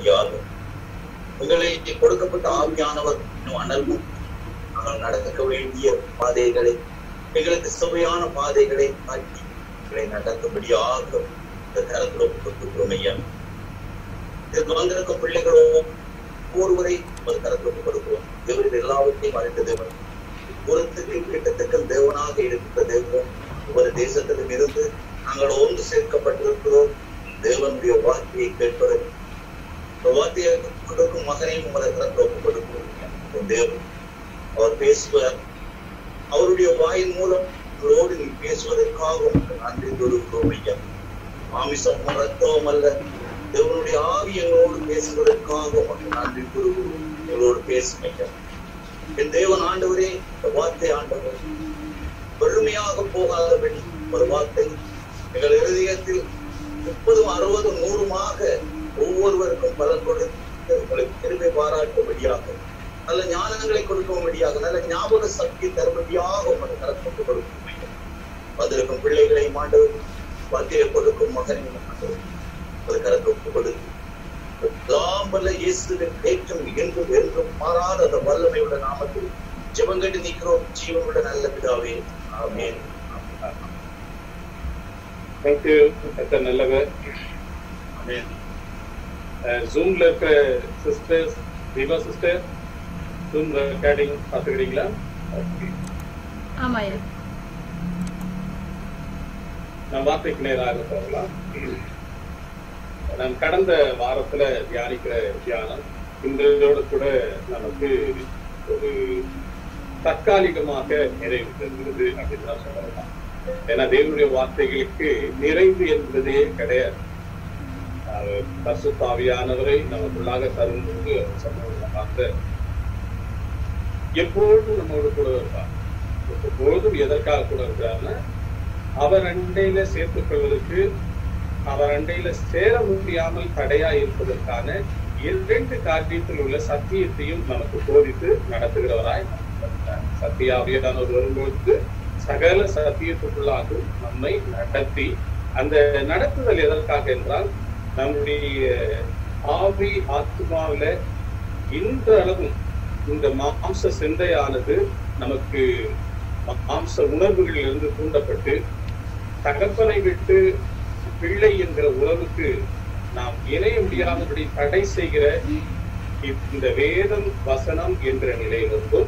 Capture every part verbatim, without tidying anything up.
முடியாது. எங்களை கொடுக்கப்பட்ட ஆவியானவர் இன்னும் அனல்வும் நாங்கள் நடக்க வேண்டிய பாதைகளை, எங்களுக்கு சுவையான பாதைகளை காட்டி எங்களை நடக்கும்படியாக இந்த கரத்துல கொடுக்கிறோம் ஐயா. இதற்கு வந்திருக்கும் பிள்ளைகளோ ஒருவரை ஒரு கரத்துல கொடுக்கிறோம். தேவன் எல்லாவற்றையும் அறிந்த தேவன், புறத்துக்கும் கிட்டத்துக்கும் தேவனாக இருக்கிற தேவன், ஒவ்வொரு தேசத்திலும் இருந்து நாங்கள் ஒன்று சேர்க்கப்பட்டிருக்கிறோம். தேவனுடைய வார்த்தையை கேட்பது, வார்த்தையை கொடுக்கும் மகனையும் உங்களை கரத்துல கொடுக்கிறோம். தேவன் அவர் பேசுவார். அவருடைய வாயின் மூலம் உங்களோடு நீ பேசுவதற்காக உங்களுக்கு நன்றி கொடுக்கிறோம் ஐயா. மாமிசம் ரத்தம் அல்ல, தேவனுடைய ஆவி எங்களோடு பேசுவதற்காக உங்களுக்கு நன்றி கொடுக்கிறோம். எங்களோடு பேசும் ஐயா. என் தேவன் ஆண்டவரே, இந்த வார்த்தை ஆண்டவர் பெருமையாக போகாதபடி ஒரு வார்த்தை எங்கள் இருதயத்தில் முப்பதும் அறுபதும் நூறுமாக ஒவ்வொருவருக்கும் பலன் கொடுத்து உங்களுக்கு திரும்பி பாராட்டும்படியாக, நல்ல ஞானங்களை கொடுக்கும்படியாக, நல்ல ஞாபக சக்தி தரும்படியாக உங்களை கரத்துக்கு கொடுக்கும். வந்திருக்கும் பிள்ளைகளை மாண்டவர், வார்த்தையை கொடுக்கும் மகனையும் மாண்டவர் ஒரு கரத்துக்கு கொடுக்கும். எல்லாம் வல்ல இயேசுவின் பேச்சும் என்றும் என்றும் மாறாத அந்த வல்லமையுள்ள நாமத்தில் ஜெபங்கட்டு நிற்கிறோம். ஜீவனுள்ள நல்ல பிதாவே, ஆமென். Thank you. That's நல்லவர். ஆமென். ஜூம்ல இருக்க sisters, Deepa sister, zoom recording பார்த்துக்கிறீங்களா? ஆமா. நான் வார்த்தைக்கு நேராக போகலாம். நான் கடந்த வாரத்துல தியானிக்கிற தியானம் இன்றோடு கூட நமக்கு ஒரு தற்காலிகமாக நிறைவு தருகிறது அப்படின்னு தான் சொல்லலாம். ஏன்னா தேவனுடைய வார்த்தைகளுக்கு நிறைவு என்பதே கிடையாது. பரிசுத்த ஆவியானவரை நமக்குள்ளாக தரும்போது பார்த்த எப்பொழுதும் நம்மோடு கூட இருப்பார். எப்பொழுதும் எதற்காக கூட இருக்கிறாருன்னா, அவர் அண்டையில சேர்த்துக் கொள்வதற்கு, அவர் அண்டையில சேர முடியாமல் தடையா இருப்பதற்கான இரண்டு காரியத்தில் உள்ள சத்தியத்தையும் நமக்கு போதித்து நடத்துகிறவராய் சத்திய ஆவியானவர் வரும்போது சகல சத்தியத்துக்குள்ளாக நம்மை நடத்தி, அந்த நடத்துதல் எதற்காக என்றால், நம்முடைய ஆவி ஆத்மாவில இந்த அளவும் இந்த மாம்ச சிந்தையானது நமக்கு மாம்ச உணர்வுகளில் இருந்து தூண்டப்பட்டு தகப்பனை விட்டு பிள்ளை என்கிற உறவுக்கு நாம் இணைய முடியாதபடி தடை செய்கிற இந்த வேதம் வசனம் என்கிற நிலையிலிருந்தும்,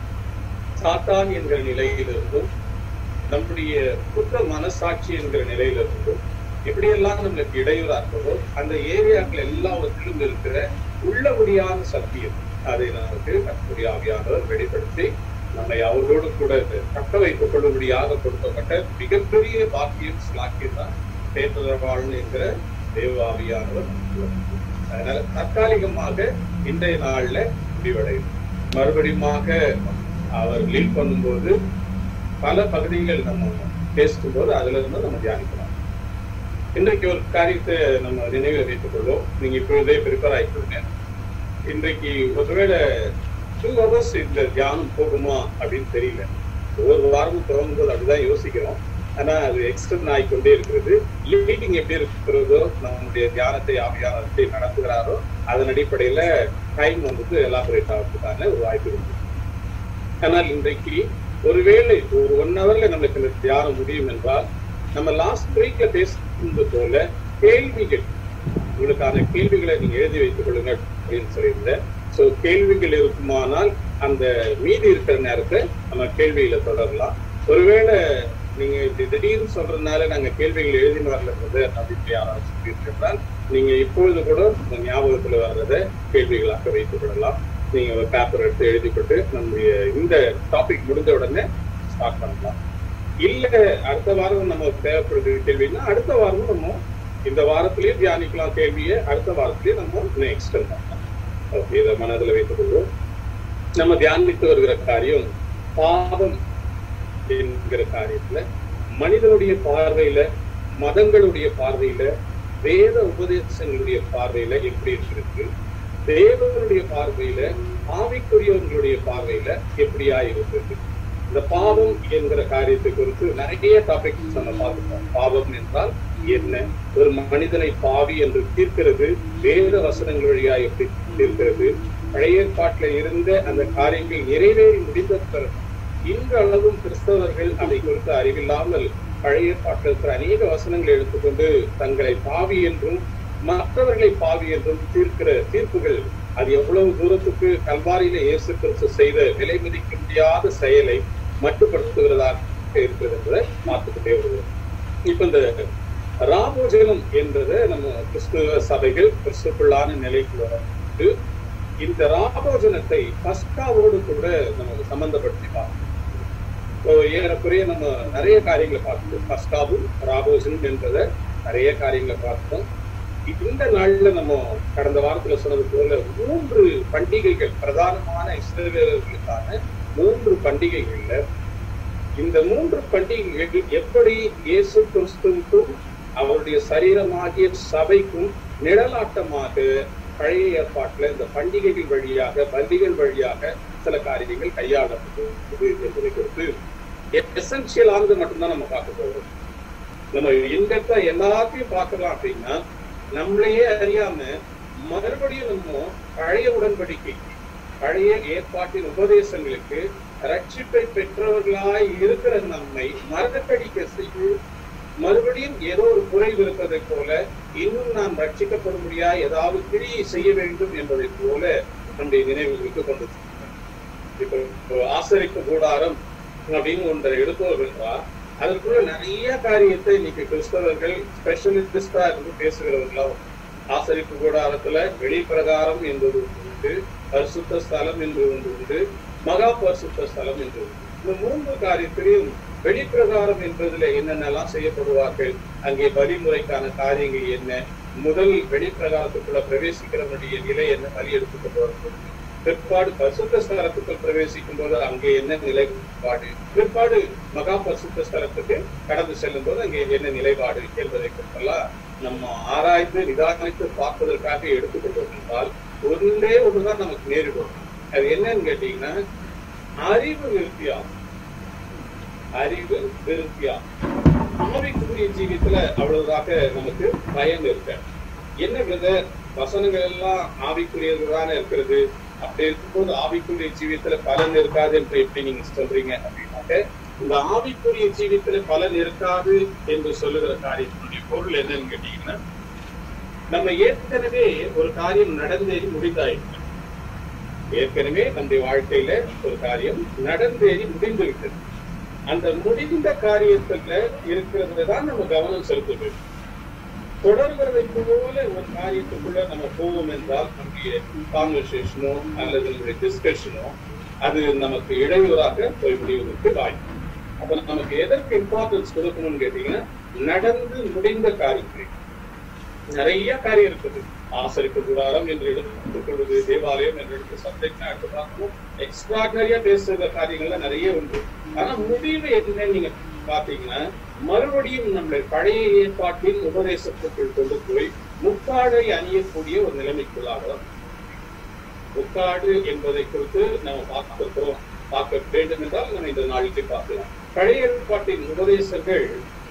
சாத்தான் என்கிற நிலையிலிருந்தும், நம்முடைய குற்ற மனசாட்சி என்கிற நிலையிலிருந்தும் எப்படியெல்லாம் நம்மளுக்கு இடையூறா இருக்கிறதோ அந்த ஏரியாக்கள் எல்லாவற்றிலும் இருக்கிற உள்ளபடியான சத்தியம் அதை நமக்கு கர்த்தருடைய ஆவியானவர் வெளிப்படுத்தி நம்மை அவர்களோடு கூட தக்க வைத்துக் கொள்ளும்படியாக கொடுக்கப்பட்ட மிகப்பெரிய பாக்கியம் ஸ்லாக்கியம் தான் தேற்றவாளன் என்கிற தேவ ஆவியானவர். அதனால தற்காலிகமாக இன்றைய நாள்ல முடிவடையும். மறுபடியுமாக அவர் லீட் பண்ணும்போது பல பகுதிகள் நம்ம பேசும்போது அதுல இருந்து நம்ம தியானிக்கலாம். இன்றைக்கு ஒரு காரியத்தை நம்ம நினைவில் வைத்துக் கொள்வோம். நீங்க இப்பொழுதே ப்ரிப்பேர் ஆகிக்கொள்ளுங்க. இன்றைக்கு ஒருவேளை டூ ஹவர்ஸ் இந்த தியானம் போகுமா அப்படின்னு தெரியல. ஒவ்வொரு வாரமும் தொடங்கும்போது அப்படிதான் யோசிக்கிறோம். ஆனா அது எக்ஸ்டெண்ட் ஆகிக்கொண்டே இருக்கிறது. லீடிங் எப்படி இருக்கிறதோ, நம்முடைய தியானத்தை ஆவியானத்தை நடத்துகிறாரோ அதன் அடிப்படையில டைம் வந்துட்டு எலாபரேட் ஆகிறதுக்கான ஒரு வாய்ப்பு இருக்கு. ஆனால் இன்றைக்கு ஒருவேளை ஒரு ஒன் ஹவர்ல நம்மளுக்கு இந்த தியானம் முடியும் என்றால், நம்ம லாஸ்ட் வீக்ல பேசுறது போல கேள்விகள், உங்களுக்கான கேள்விகளை நீங்க எழுதி வைத்துக் கொள்ளுங்க அப்படின்னு சொல்லியிருந்தேன். சோ கேள்விகள் இருக்குமானால் அந்த மீதி இருக்கிற நேரத்தை நம்ம கேள்வியில தொடரலாம். ஒருவேளை நீங்க திடீர்னு சொல்றதுனால நாங்க கேள்விகள் எழுதினு வரலன்றது அப்படின்னு யாராவது சொல்லியிருக்கிறால், நீங்க இப்பொழுது கூட உங்க ஞாபகத்துல வர்றதை கேள்விகளாக வைத்துக் கொள்ளலாம். நீங்க ஒரு பேப்பர் எடுத்து எழுதிப்பட்டு நம்முடைய இந்த டாபிக் முடிஞ்ச உடனே ஸ்டார்ட் பண்ணலாம். இல்ல அடுத்த வாரம் நம்ம தேவைப்படுற கேள்வின்னா அடுத்த வாரமும் நம்ம இந்த வாரத்திலேயே தியானிக்கலாம் கேள்வியை, அடுத்த வாரத்திலேயே நம்ம இன்னும் எக்ஸ்டெண்ட் பண்ணலாம். ஓகே, இதை மனதில் வைத்துக் கொள்வோம். நம்ம தியானித்து வருகிற காரியம் பாவம் என்கிற காரியத்துல மனிதனுடைய பார்வையில, மதங்களுடைய பார்வையில, வேத உபதேசங்களுடைய பார்வையில எப்படி இருக்கு, தேவனுடைய பார்வையில, ஆவிக்குரியவர்களுடைய பார்வையில எப்படியா இருக்குது. இந்த பாவம் என்கிற காரியத்தை குறித்து நிறைய டாபிக்ஸ் நம்ம பார்த்துட்டோம். பாவம் என்றால் என்ன, ஒரு மனிதனை பாவி என்று தீர்க்கிறது வேத வசனங்கள் வழியா எப்படி தீர்க்கிறது, பழைய ஏற்பாட்டில இருந்த அந்த காரியங்கள் நிறைவேறி முடிந்த பிறகு இன்றளவும் கிறிஸ்தவர்கள் அதை குறித்து அறிவில்லாமல் பழைய ஏற்பாட்டில் இருக்கிற அநேக வசனங்களை எடுத்துக்கொண்டு தங்களை பாவி என்றும் மற்றவர்களை பாவி என்றும் தீர்க்கிற தீர்ப்புகள் அது எவ்வளவு தூரத்துக்கு கல்வாரியில இயேசு கிறிஸ்து செய்த விலை மதிக்க முடியாத செயலை மட்டுப்படுத்துகிறதாக இருக்கிறது என்பதை பார்த்துக்கிட்டே வருவோம். இப்ப இந்த ராபோஜனம் என்பதை நம்ம கிறிஸ்துவ சபைகள் கிறிஸ்துக்குள்ளான நிலைக்கு வந்து இந்த ராபோஜனத்தை பஸ்காவோடு கூட நம்ம சம்பந்தப்படுத்தி பார்க்கணும். ஏறக்குறைய நம்ம நிறைய காரியங்களை பார்த்தோம். பஸ்காவும் ராபோஜனம் என்பதை நிறைய காரியங்களை பார்த்தோம். இந்த நாள்ல நம்ம கடந்த வாரத்துல சொன்னது போல மூன்று பண்டிகைகள் பிரதானமான இஸ்ரவேலர்களுக்கான மூன்று பண்டிகைகள்ல இந்த மூன்று பண்டிகைகள் எப்படி இயேசு கிறிஸ்துவுக்கும் அவருடைய சரீரமாகிய சபைக்கும் நிழலாட்டமாக பழைய ஏற்பாட்டுல இந்த பண்டிகைகள் வழியாக பண்டிகைகள் வழியாக சில காரியங்கள் கையாளப்பட்டது என்பதை குறித்து எசென்சியலானது மட்டும்தான் நம்ம பார்க்க போறோம். நம்ம எங்க எல்லாத்தையும் பார்க்கலாம் அப்படின்னா நம்மளையே அறியாம மறுபடியும் நம்ம பழைய உடன்படிக்கை பழைய ஏற்பாட்டின் உபதேசங்களுக்கு ரட்சிப்பை பெற்றவர்களாய் இருக்கிற நம்மை மறக்கடிக்க செய்து மறுபடியும் ஏதோ ஒரு குறைவு இருப்பதை போல இன்னும் நாம் ரட்சிக்கப்பட முடியாது ஏதாவது கிரியை செய்ய வேண்டும் என்பதை போல நம்முடைய நினைவுகளுக்கு கொண்டு இப்ப ஆசரிப்பு கூடாரம் அப்படின்னு ஒன்றை எடுத்தோம் என்றால் அதற்குள்ள நிறைய காரியத்தை இன்னைக்கு கிறிஸ்தவர்கள் ஸ்பெஷலிஸ்டா இருந்து பேசுகிறவர்களா ஆசரிப்பு கூடாரத்துல வெளிப்பிரகாரம் என்பது உண்டு, பரிசுத்த ஸ்தலம் என்று ஒன்று உண்டு, மகா பரிசுத்த ஸ்தலம் என்று உண்டு. இந்த மூன்று காரியத்திலையும் வெளிப்பிரகாரம் என்பதுல என்னென்னலாம் செய்யப்படுவார்கள், அங்கே வழிமுறைக்கான காரியங்கள் என்ன, முதல் வெளிப்பிரகாரத்துக்குள்ள பிரவேசிக்கிறவனுடைய நிலை என்ன, பலி எடுத்துக்கொண்டு வருவது, பிற்பாடு பரிசுத்த ஸ்தலத்துக்குள் பிரவேசிக்கும் போது அங்கே என்ன நிலைப்பாடு, பிற்பாடு மகா பரிசுத்த ஸ்தலத்துக்கு கடந்து செல்லும் போது அங்கே என்ன நிலைப்பாடு என்பதை குறித்தெல்லாம் நம்ம ஆராய்ந்து நிதானித்து பார்ப்பதற்காக எடுத்துக்கொண்டோம் என்றால் ஒன்றே ஒன்றுதான் நமக்கு நேரிடும். அது என்னன்னு கேட்டீங்கன்னா அறிவு விருத்தியாகும். அறிவு விருத்தியாகும். ஆவிக்குரிய ஜீவியத்துல அவ்வளவுதாக நமக்கு பயன் இருக்க என்ன வித வசனங்கள் எல்லாம் ஆவிக்குரியதுதானே இருக்கிறது. அப்படி இருக்கும்போது ஆவிக்குரிய ஜீவியத்துல பலன் இருக்காது என்று எப்படி நீங்க சொல்றீங்க அப்படின்னாக்க இந்த ஆவிக்குரிய ஜீவியத்துல பலன் இருக்காது என்று சொல்லுகிற காரியத்தினுடைய பொருள் என்னன்னு கேட்டீங்கன்னா நம்ம ஏற்கனவே ஒரு காரியம் நடந்தேறி முடிந்தாயிருக்கு. ஏற்கனவே நம்முடைய வாழ்க்கையில ஒரு காரியம் நடந்தேறி முடிந்து விட்டது. அந்த முடிந்த காரியத்துல இருக்கிறதுதான் நம்ம கவனம் செலுத்த வேண்டும். தொடர்கிறதை போல ஒரு காரியத்துக்குள்ள நம்ம போவோம் என்றால் நம்முடைய கான்வர்சேஷனோ அல்லது நம்முடைய டிஸ்கஷனோ அது நமக்கு இடையூறாக போய் முடிவதற்கு வாய்ப்பு. அப்ப நமக்கு எதற்கு இம்பார்ட்டன்ஸ் கொடுக்கணும்னு கேட்டீங்கன்னா நடந்து முடிந்த காரியங்கள் நிறைய காரியம் இருக்குது. ஆசரிப்பு கூடாரம் என்று எடுத்துக் கொள்வது, தேவாலயம் என்று எடுத்து சப்ஜெக்ட் எடுத்து பார்க்கணும். எக்ஸ்ட்ராடனரியா பேசுகிற காரியங்கள்ல நிறைய உண்டு. ஆனா முடிவு என்னன்னு நீங்க பாத்தீங்கன்னா மறுபடியும் நம்முடைய பழைய ஏற்பாட்டின் உபதேசத்துக்குள் கொண்டு போய் முக்காடை அணியக்கூடிய ஒரு நிலைமைக்குள்ளாக முக்காடு என்பதை குறித்து நம்ம பார்க்கிறோம். பார்க்க வேண்டும் என்றால் நம்ம இந்த நாளைக்கு பார்க்கலாம். பழைய ஏற்பாட்டின் உபதேசங்கள்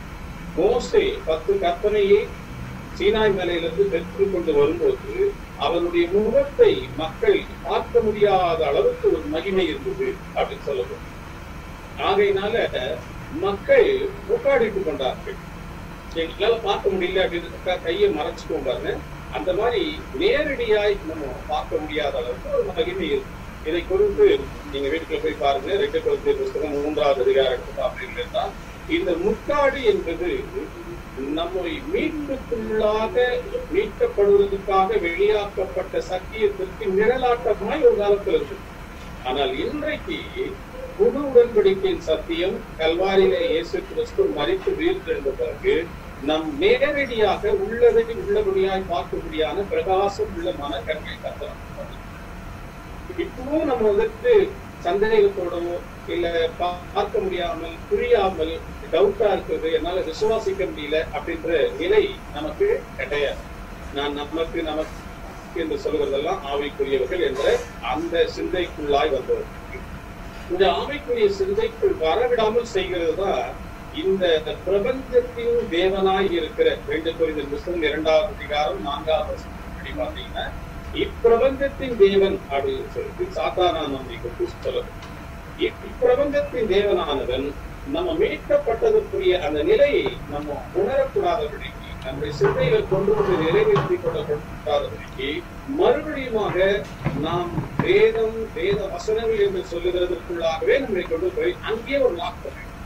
மோசே பத்து கற்பனையை சீனாய் மலையிலிருந்து பெற்றுக் கொண்டு வரும்போது அவனுடைய முகத்தை மக்கள் பார்க்க முடியாத அளவுக்கு ஒரு மகிமை இருந்தது அப்படின்னு சொல்லப்படும். ஆகையினால மக்கள் முக்காடிட்டு கொண்டார்கள். எங்களால பார்க்க முடியல அப்படின்னு கையை மறைச்சுக்கோம் பாருங்க. அந்த மாதிரி நேரடியாய் நம்ம பார்க்க முடியாத அளவுக்கு ஒரு மகிமை இருக்கு. இதை குறித்து நீங்க வீட்டுக்குள்ள போய் பாருங்க. ரெண்டு குழந்தை புத்தகம் மூன்றாவது அதிகாரம் அப்படின்னா இந்த முக்காடு என்பது நம்மை மீட்புக்குள்ளாக மீட்கப்படுவதற்காக வெளியாக்கப்பட்ட சத்தியத்திற்கு நிழலாட்டமாய் ஒரு காலத்தில் இருக்கு. ஆனால் இன்றைக்கு புது உடன்படிக்கையின் சத்தியம் கல்வாரியிலே இயேசு கிறிஸ்து மரித்து வீழ்த்தெழுந்த பிறகு நம் நேரடியாக உள்ளதை உள்ளபடியாய் பார்க்கக்கூடியான பிரகாசம் உள்ள மனக்கண்களை கத்தலாம். இப்பவும் நம்ம வந்துட்டு சந்தேகத்தோடவோ இல்ல பார்க்க முடியாமல் புரியாமல் டவுட்டா இருக்கிறது, என்னால விசுவாசிக்க முடியல அப்படின்ற நிலை நமக்கு கிடையாது. நான் நமக்கு நமக்கு என்று சொல்வதெல்லாம் ஆவிக்குரியவர்கள் என்ற அந்த சிந்தைக்குள்ளாய் வந்தவர். இந்த ஆவிக்குரிய சிந்தைக்குள் வரவிடாமல் செய்கிறது தான் இந்த பிரபஞ்சத்தின் தேவனாய் இருக்கிற ரெண்டு கொரிந்தியர் புத்தகம் இரண்டாவது அதிகாரம் நான்காவது வசனம் பாத்தீங்கன்னா, இப்பிரபஞ்சத்தின் தேவன் அப்படின்னு சொல்லிட்டு சாத்தானா நம்பிக்கை சொல்லுது. இப்பிரபஞ்சத்தின் தேவனானவன் நம்ம மீட்கப்பட்டதற்குரிய அந்த நிலையை நம்ம உணரக்கூடாதபடிக்கு, நம்முடைய சிந்தைகள் கொண்டு வந்து நிறைவேற்றிக் கொள்ளப்படாதபடிக்கு மறுபடியுமாக நாம் வேதம் வேத வசனங்கள் என்று சொல்லுகிறதற்குள்ளாகவே நம்மை கொண்டு போய் அங்கே ஒரு லாக் பண்ண வேண்டும்.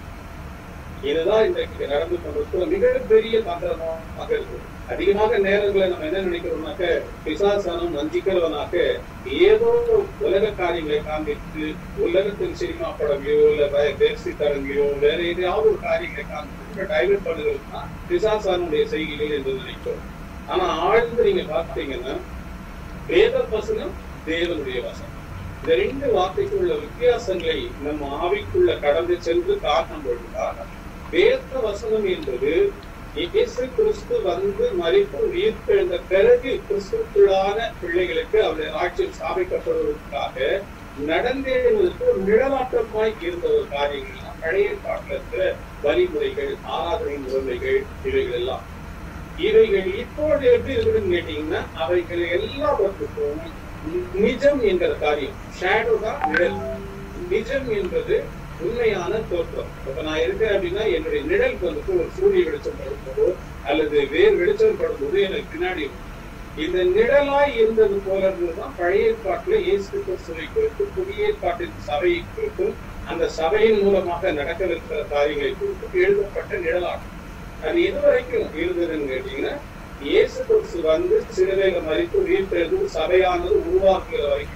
இதுதான் இன்றைக்கு நடந்து கொண்டிருக்கிற மிகப்பெரிய தந்திரமாக இருக்குது. அதிகமாக நேரங்களை நம்ம என்ன நினைக்கிறோம்னாக்க, பிசாசானம் வஞ்சிக்கிறவனாக்க ஏதோ உலக காரியங்களை காண்பித்து உலகத்தின் சினிமா படங்களையோ இல்ல பேசி தரங்களையோ வேற ஏதாவது ஒரு காரியங்களை காண்பித்து டைவர்ட் பண்ணுறதுன்னா பிசாசானுடைய செய்கைகள் என்று நினைக்கிறோம். ஆனா ஆழ்ந்து நீங்க பார்த்தீங்கன்னா, வேத வசனம் தேவனுடைய வசனம், இந்த ரெண்டு வார்த்தைக்கு உள்ள வித்தியாசங்களை நம்ம ஆவிக்குள்ள கடந்து சென்று காணும் பொழுதுதான் வேத வசனம் என்பது இயேசு கிறிஸ்து வந்து மரித்து உயிர்த்தெழுந்த பிறகு கிறிஸ்துக்குள்ளான பிள்ளைகளுக்கு அவருடைய ராஜ்யம் ஸ்தாபிக்கப்படுவதற்காக நடந்தேறுவதற்கு ஒரு நிழலாட்டமாய் இருந்த ஒரு காரியங்கள் பழைய பாட்டில் இருக்கிற வழிமுறைகள், ஆராதனை முறைமைகள், இவைகள் எல்லாம். இவைகள் இப்போது எப்படி இருக்குதுன்னு கேட்டீங்கன்னா, அவைகள் எல்லாவற்றுக்கும் நிஜம் என்கிற காரியம், ஷேடோ தான் நிழல். நிஜம் என்பது உண்மையான தோற்றம். இப்ப நான் இருக்கேன் அப்படின்னா என்னுடைய நிழலுக்கு வந்துட்டு ஒரு சூரிய வெளிச்சம் படும்போதோ அல்லது வேறு வெளிச்சம் படும்போது எனக்கு பின்னாடி இந்த நிழலாய் இருந்தது போல இருந்ததுதான் பழைய ஏற்பாட்டுல இயேசு கிறிஸ்துவை குறித்து, புதிய ஏற்பாட்டின் சபையை குறித்தும் அந்த சபையின் மூலமாக நடக்கவிருக்கிற காரியங்களை குறித்து எழுதப்பட்ட நிழலாகும். அது எது வரைக்கும் இருந்ததுன்னு கேட்டீங்கன்னா, இயேசு கிறிஸ்து வந்து சிலுவையில மரித்து உயிர்த்தெழுந்து சபையானது உருவாக்குகிற வரைக்கும்.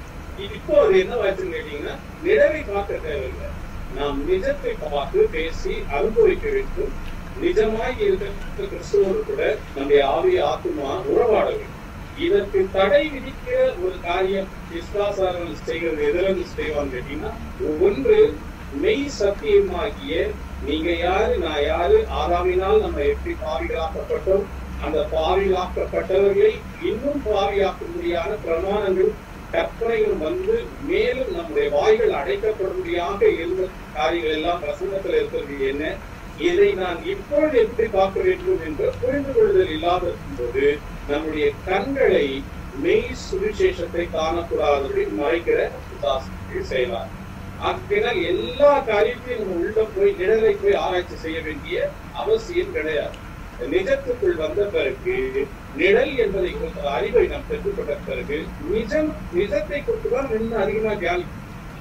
இப்போ அது என்ன வச்சுன்னு கேட்டீங்கன்னா, நிழலை பார்க்க தேவையில்லை, நாம் நிஜத்தை பார்த்து பேசி அனுபவிக்க வேண்டும். நிஜமாய் இருக்கிற கிறிஸ்துவோடு கூட நம்முடைய ஆவிய ஆத்மா உறவாட வேண்டும். இதற்கு தடை விதிக்கிற ஒரு காரியம் விசுவாசர்கள் செய்கிறது எதிர்த்து செய்வான்னு கேட்டீங்கன்னா, ஒன்று மெய் சத்தியமாகிய நீங்க யாரு நான் யாரு, ஆதாமினால் நம்ம எப்படி பாவிகளாக்கப்பட்டோம், அந்த பாவிகளாக்கப்பட்டவர்களை இன்னும் பாவியாக்கும்படியான பிரமாணங்கள் கற்பனைகள் வந்து மேலும் நம்முடைய வாய்கள் அடைக்கப்படும்படியாக இருந்த காரியங்கள் எல்லாம் வசனத்தில் இருக்கிறது என்ன, இதை நான் இப்பொழுது எப்படி பார்க்க வேண்டும் என்று புரிந்து கொள்ளுதல் இல்லாத போது நம்முடைய கண்களை மெய் சுவிசேஷத்தை காணக்கூடாதபடி மறைக்கிற செய்வார். ஆகையினால் எல்லா காரியத்தையும் நம்ம உள்ள போய் நிழலை போய் ஆராய்ச்சி செய்ய வேண்டிய அவசியம் கிடையாது. நிஜத்துக்குள் வந்த பிறகு நிழல் என்பதை குறித்த அறிவை நாம் பெற்றுக்கொண்ட பிறகு நிஜம் நிஜத்தை குறித்துதான் இன்னும் அதிகமா தியானிக்கும்.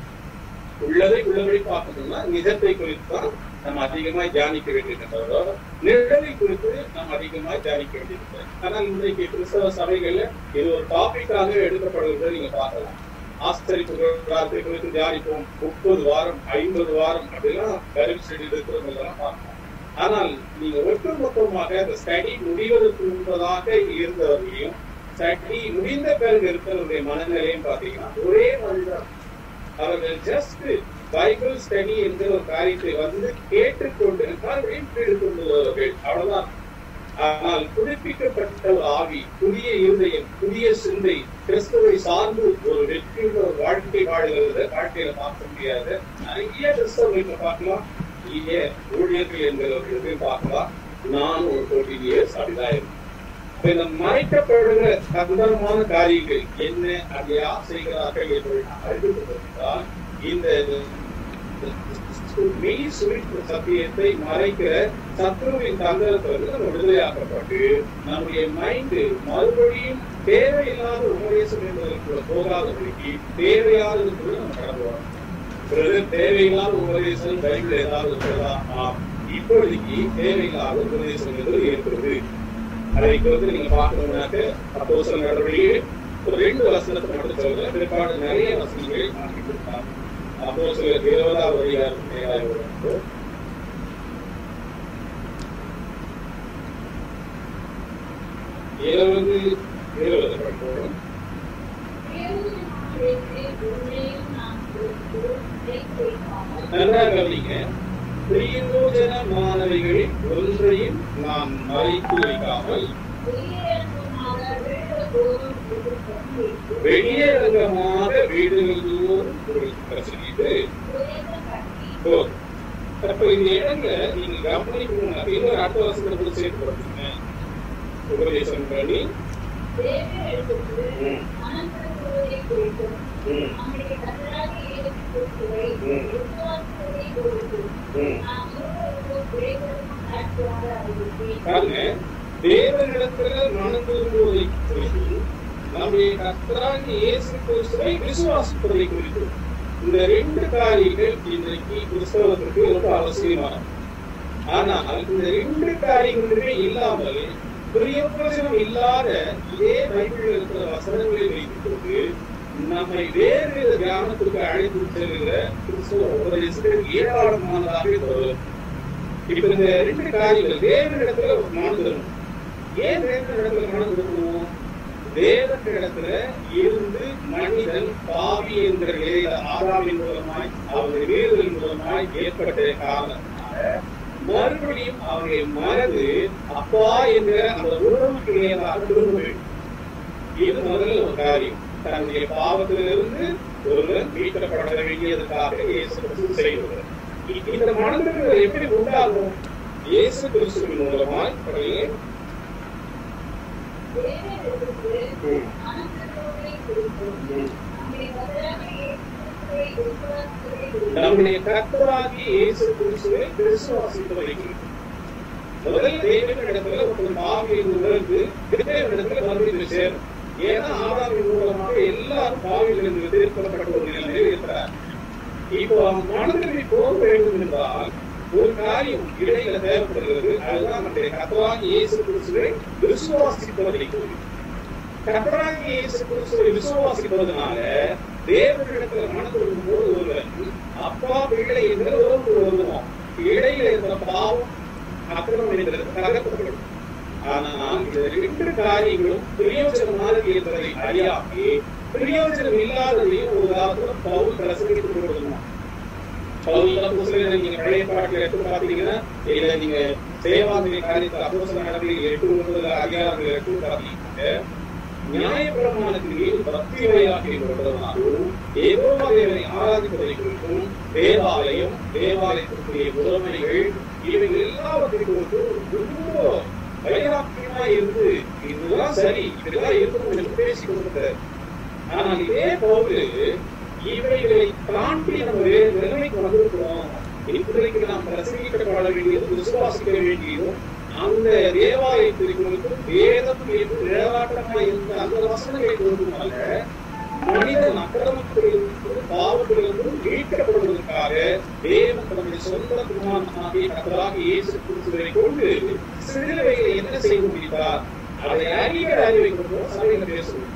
உள்ளதை உள்ளபடி பார்க்கணும்னா நிஜத்தை குறித்துதான் நம்ம அதிகமா தியானிக்க வேண்டியிருக்கிறதோ, நிழலை குறித்து நாம் அதிகமா தியானிக்க வேண்டியிருக்கிறது. ஆனால் இன்றைக்கு கிறிஸ்தவ சபைகள்ல இது ஒரு டாபிக்காக எடுக்கப்படுவதை நீங்க பார்க்கலாம். ஆஸ்தரிப்பு குறித்து தியானிப்போம், முப்பது வாரம் ஐம்பது வாரம் அப்படிலாம் கருவி செடி இருக்கிறவங்கெல்லாம் பார்க்கலாம். ஆனால் நீங்க ஒட்டுமொத்தமாக அந்த ஸ்டடி முடிவதற்கு முன்பதாக இருந்தவர்களையும் ஸ்டடி முடிந்த பிறகு இருக்கிறவருடைய மனநிலையும் பாத்தீங்கன்னா ஒரே மாதிரிதான். அவர்கள் ஜஸ்ட் பைபிள் ஸ்டடி என்ற ஒரு காரியத்தை வந்து கேட்டுக்கொண்டு எடுத்துக்கொண்டுள்ளவர்கள், அவ்வளவுதான். ஆனால் புதுப்பிக்கப்பட்ட ஒரு ஆவி, புதிய இருதயம், புதிய சிந்தை, கிறிஸ்துவை சார்ந்து ஒரு வெற்றியுள்ள ஒரு வாழ்க்கை வாழ்கிறத வாழ்க்கையில பார்க்க முடியாது. நிறைய கிறிஸ்தவர்களை பார்க்கலாம், ஊழியர்கள் என்கிறவர்களுக்கு பார்க்கலாம். நான் ஒரு ஃபோர்டீன் இயர்ஸ் அப்படிதான் இருக்கும். இந்த மறைக்கப்படுகிற தந்திரமான காரியங்கள் என்ன, அதை யார் செய்கிறார்கள் என்று அறிந்து கொண்டிருந்தால் இந்த மெய் சுவித்த சத்தியத்தை மறைக்கிற சத்ருவின் தந்திரத்திலிருந்து நம்ம விடுதலையாக்கப்பட்டு நம்முடைய மைண்டு மறுபடியும் தேவையில்லாத உபதேசம் என்பதற்குள்ள போகாதபடிக்கு தேவையானது கூட நம்ம கடந்து வரோம். தேவையில்லாத உபதேசம் பைபிள் ஏதாவது சொல்லலாமா? இப்பொழுதைக்கு தேவையில்லாத உபதேசம் என்பது ஏற்படுது. அதைக்கு வந்து நீங்க பார்க்கணும்னாக்க அப்போஸ்தலர் நடவடிக்கைகள் ஒரு ரெண்டு வசனத்தை மட்டும் சொல்றேன். பிற்பாடு நிறைய வசனங்களை மாற்றி கொடுத்தாங்க. அப்போஸ்தலர் இருபதாவது அதிகாரம் ஏழாவது இருபது இருபது படிப்போம். நல்லா கவனிங்க. பிரயோஜனமானவைகளில் ஒன்றையும் நாம் மறைத்து வைக்காமல் வெளியரங்கமாக வீடுகள் தோறும் சொல்லிட்டு அப்ப இந்த இடத்துல நீங்க கவனிக்கணும். அப்ப இன்னொரு அடுத்த வருஷத்துல கூட சேர்த்து போடுறீங்க. உபதேசம் பண்ணி பாருங்க, தேவனிடத்துல மனம் திரும்புவதை குறித்து நம்முடைய கர்த்தராகிய இயேசு கிறிஸ்துவை விசுவாசிப்பதை குறித்து இந்த ரெண்டு காரியங்கள் இன்றைக்கு கிறிஸ்தவத்திற்கு ரொம்ப அவசியமானது. ஆனால் இந்த ரெண்டு காரியங்களுமே இல்லாமல் பிரயோஜனம் இல்லாத இதே பைபிளில் இருக்கிற வசனங்களை வைத்துக் கொண்டு நம்மை வேறு வித தியானத்திற்கு அழைத்து செல்கிற கிறிஸ்தவ உபதேசங்கள் ஏராளமானதாக வருவது. இப்ப இந்த ரெண்டு காரியங்கள் தேவனிடத்துல மனம் திரும்பணும். ஏன் தேவனிடத்துல மனம் திரும்பணும்? தேவனிடத்துல இருந்து மனிதன் பாவி என்கிற நிலையில ஆதாமின் மூலமாய் அவருடைய வீரர்களின் மூலமாய் ஏற்பட்ட காரணத்தினால மறுபடியும் அவருடைய மனது அப்பா என்கிற அந்த உறவுக்கு இணையதாக திரும்ப வேண்டும். இது முதல்ல ஒரு காரியம். தன்னுடைய பாவத்திலிருந்து ஒருவர் மீட்கப்பட வேண்டியதற்காக இயேசு கிறிஸ்து செய்வது. இந்த மனதில் எப்படி உண்டாகும்? இயேசு கிறிஸ்துவின் மூலமாய் நம்முடைய கர்த்தராகிய இயேசு கிறிஸ்துவை விசுவாசிப்பதை முதல் தேவனிடத்துல ஒரு பாவியை உணர்ந்து தேவனிடத்துல மறுபடியும் சேரும். ஏன்னா ஆதாமின் மூலமாக எல்லாரும் பாவிகளிலிருந்து தீர்க்கப்பட்ட ஒரு நிலையில் இருக்கிறார். இப்போ மனதில் போக வேண்டும் என்றால் ஒரு காரியம் இடையில தேவைப்படுகிறது. அதுதான் நம்முடைய கர்த்தராகிய இயேசு கிறிஸ்துவை விசுவாசிப்பதை குறித்து. கர்த்தராகிய இயேசு கிறிஸ்துவை விசுவாசிப்பதனால தேவனிடத்துல மனதில் போது ஒருவன் அப்பா பிள்ளை என்ற உறவு வருவோம். இடையில இருக்கிற பாவம் அக்கிரமம் என்கிறது தகர்க்கப்படும். ஆனால் இந்த ரெண்டு காரியங்களும் பிரயோஜனமானது என்பதை அறியாமி பிரயோஜனம் இல்லாததையும் ஒரு காலத்துல பவுல் பிரசங்கித்துக் கொண்டிருந்தோம். பவுல் நீங்க பழைய பாட்டில் எடுத்து பாத்தீங்கன்னா இல்ல நீங்க சேவாந்திரி காரியத்தில் அப்போஸ்தலர் நடவடிக்கை எட்டு ஒன்பது அதிகாரங்கள் எடுத்து பாத்தீங்கன்னா நியாயப்பிரமாணத்தின் மீது பக்தி வைராக்கியம் யெகோவா தேவனை ஆராதிப்பதை குறித்தும் தேவாலயம் தேவாலயத்திற்குரிய உறவுகள் இவைகள் எல்லாவற்றையும் ரொம்ப வைராக்கியமா இருந்து இதுதான் சரி இதெல்லாம் இருக்கணும் என்று பேசிக் கொண்டிருக்கிறார். ஆனால் இதே போது இவைகளை தாண்டி நம்ம வேறு நிலைமைக்கு வந்திருக்கிறோம். இன்றைக்கு நாம் பிரசங்கிக்கப்பட வேண்டியது விசுவாசிக்க வேண்டியதும் அந்த தேவாலயத்திற்கு வேதம் என்று நிழலாட்டமா இருந்த அந்த வசனங்களை கொடுக்குமால மனிதன் அக்கிரமத்திலிருந்து பாவத்திலிருந்து மீட்கப்படுவதற்காக தேவன் தன்னுடைய சொந்த குமாரனாகிய கர்த்தராகிய இயேசு கிறிஸ்துவை கொண்டு சிலுவையில் என்ன செய்து முடித்தார் அதை அறிகிற அறிவை கொண்டு சபையில பேசுவோம்.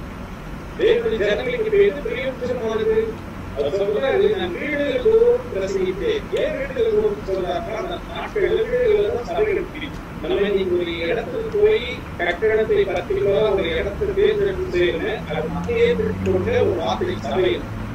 தேவனுடைய ஜனங்களுக்கு பேரு பிரயோஜனமானது. அவர் சொல்றாரு, நான் வீடுகள் தோறும் பிரசங்கித்தேன். ஏன் வீடுகள் தோறும் சொல்றாருன்னா அந்த நாட்கள் வீடுகள் தான் சபைகள் பிரிக்கும். நம்ம நீங்க ஒரு இடத்துக்கு போய் கட்டடத்தை பத்திரிக்கா ஒரு இடத்துக்கு தேர்ந்தெடுப்பு செய்யணும். அது மத்தியே கொண்ட ஒரு வார்த்தை சபை.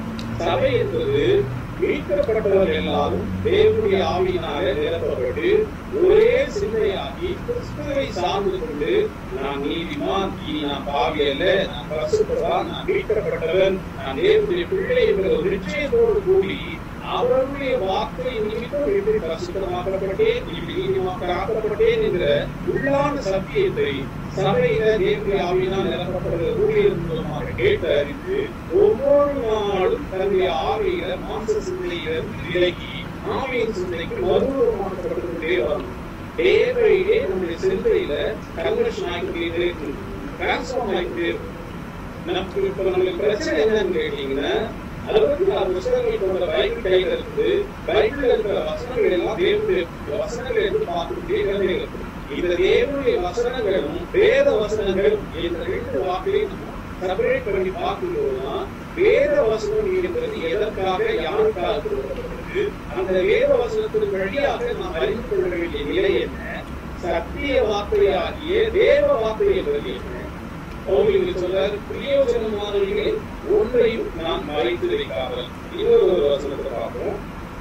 சபை என்பது மீட்கப்பட்டவர்கள் எல்லாரும் தேவனுடைய ஆவியினால நிரப்பப்பட்டு ஒரே சிந்தையாகி கிறிஸ்துவை சார்ந்து கொண்டு நான் நீதிமான், இனி நான் பாவி அல்ல, நான் பரிசுத்தவான், நான் மீட்கப்பட்டவன், நான் தேவனுடைய பிள்ளை என்ற ஒரு நிச்சயத்தோடு கூடி அவருடைய வார்த்தை நிமித்தம் எப்படி பரிசுத்தமாக்கப்பட்டேன், இப்படி நீதிமாக்கப்பட்டேன் என்ற உள்ளான சத்தியத்தை சபையில தேவனுடைய ஆவியினால் நிரப்பப்படுகிற ஊழியர் மூலமாக கேட்டு அறிந்து ஒவ்வொரு நாளும் தன்னுடைய ஆவியில மாம்ச சிந்தனையிலிருந்து விலகி ஆவியின் சிந்தனைக்கு மறுரூபமாக்கப்பட்டு கொண்டே வரும். தேவையே நம்முடைய சிந்தையில கன்வர்ஷன் ஆகிட்டே இருக்கும், டிரான்ஸ்ஃபார்ம் ஆகிட்டே இருக்கும். நமக்கு இப்ப நம்மளுக்கு பிரச்சனை என்னன்னு கேட்டீங்கன்னா அறுபத்தி ஆறு புத்தகங்கள் கொண்ட பைபிள் கையில இருந்து பைபிள்ல இருக்கிற வசனங்கள் எல்லாம் தேவனுடைய வசனங்கள் என்று பார்த்துட்டே இருக்கு. இந்த தேவனுடைய வசனங்களும் வேத வசனங்களும் என்ற ரெண்டு வார்த்தையும் செப்பரேட் பண்ணி பார்க்கும்போதுதான் வேத வசனம் என்பது எதற்காக யாருக்காக கொடுக்கப்பட்டது, அந்த வேத வசனத்தின் வழியாக நாம் அறிந்து கொள்ள வேண்டிய நிலை என்ன, சத்திய வார்த்தையாகிய தேவ வார்த்தை என்பது என்ன. அவங்களுக்கு சொல்றாரு, பிரயோஜனமானவர்கள் ஒன்றையும் நான் மறைத்து வைக்காமல். இன்னொரு ஒரு வசனத்தை பார்ப்போம்.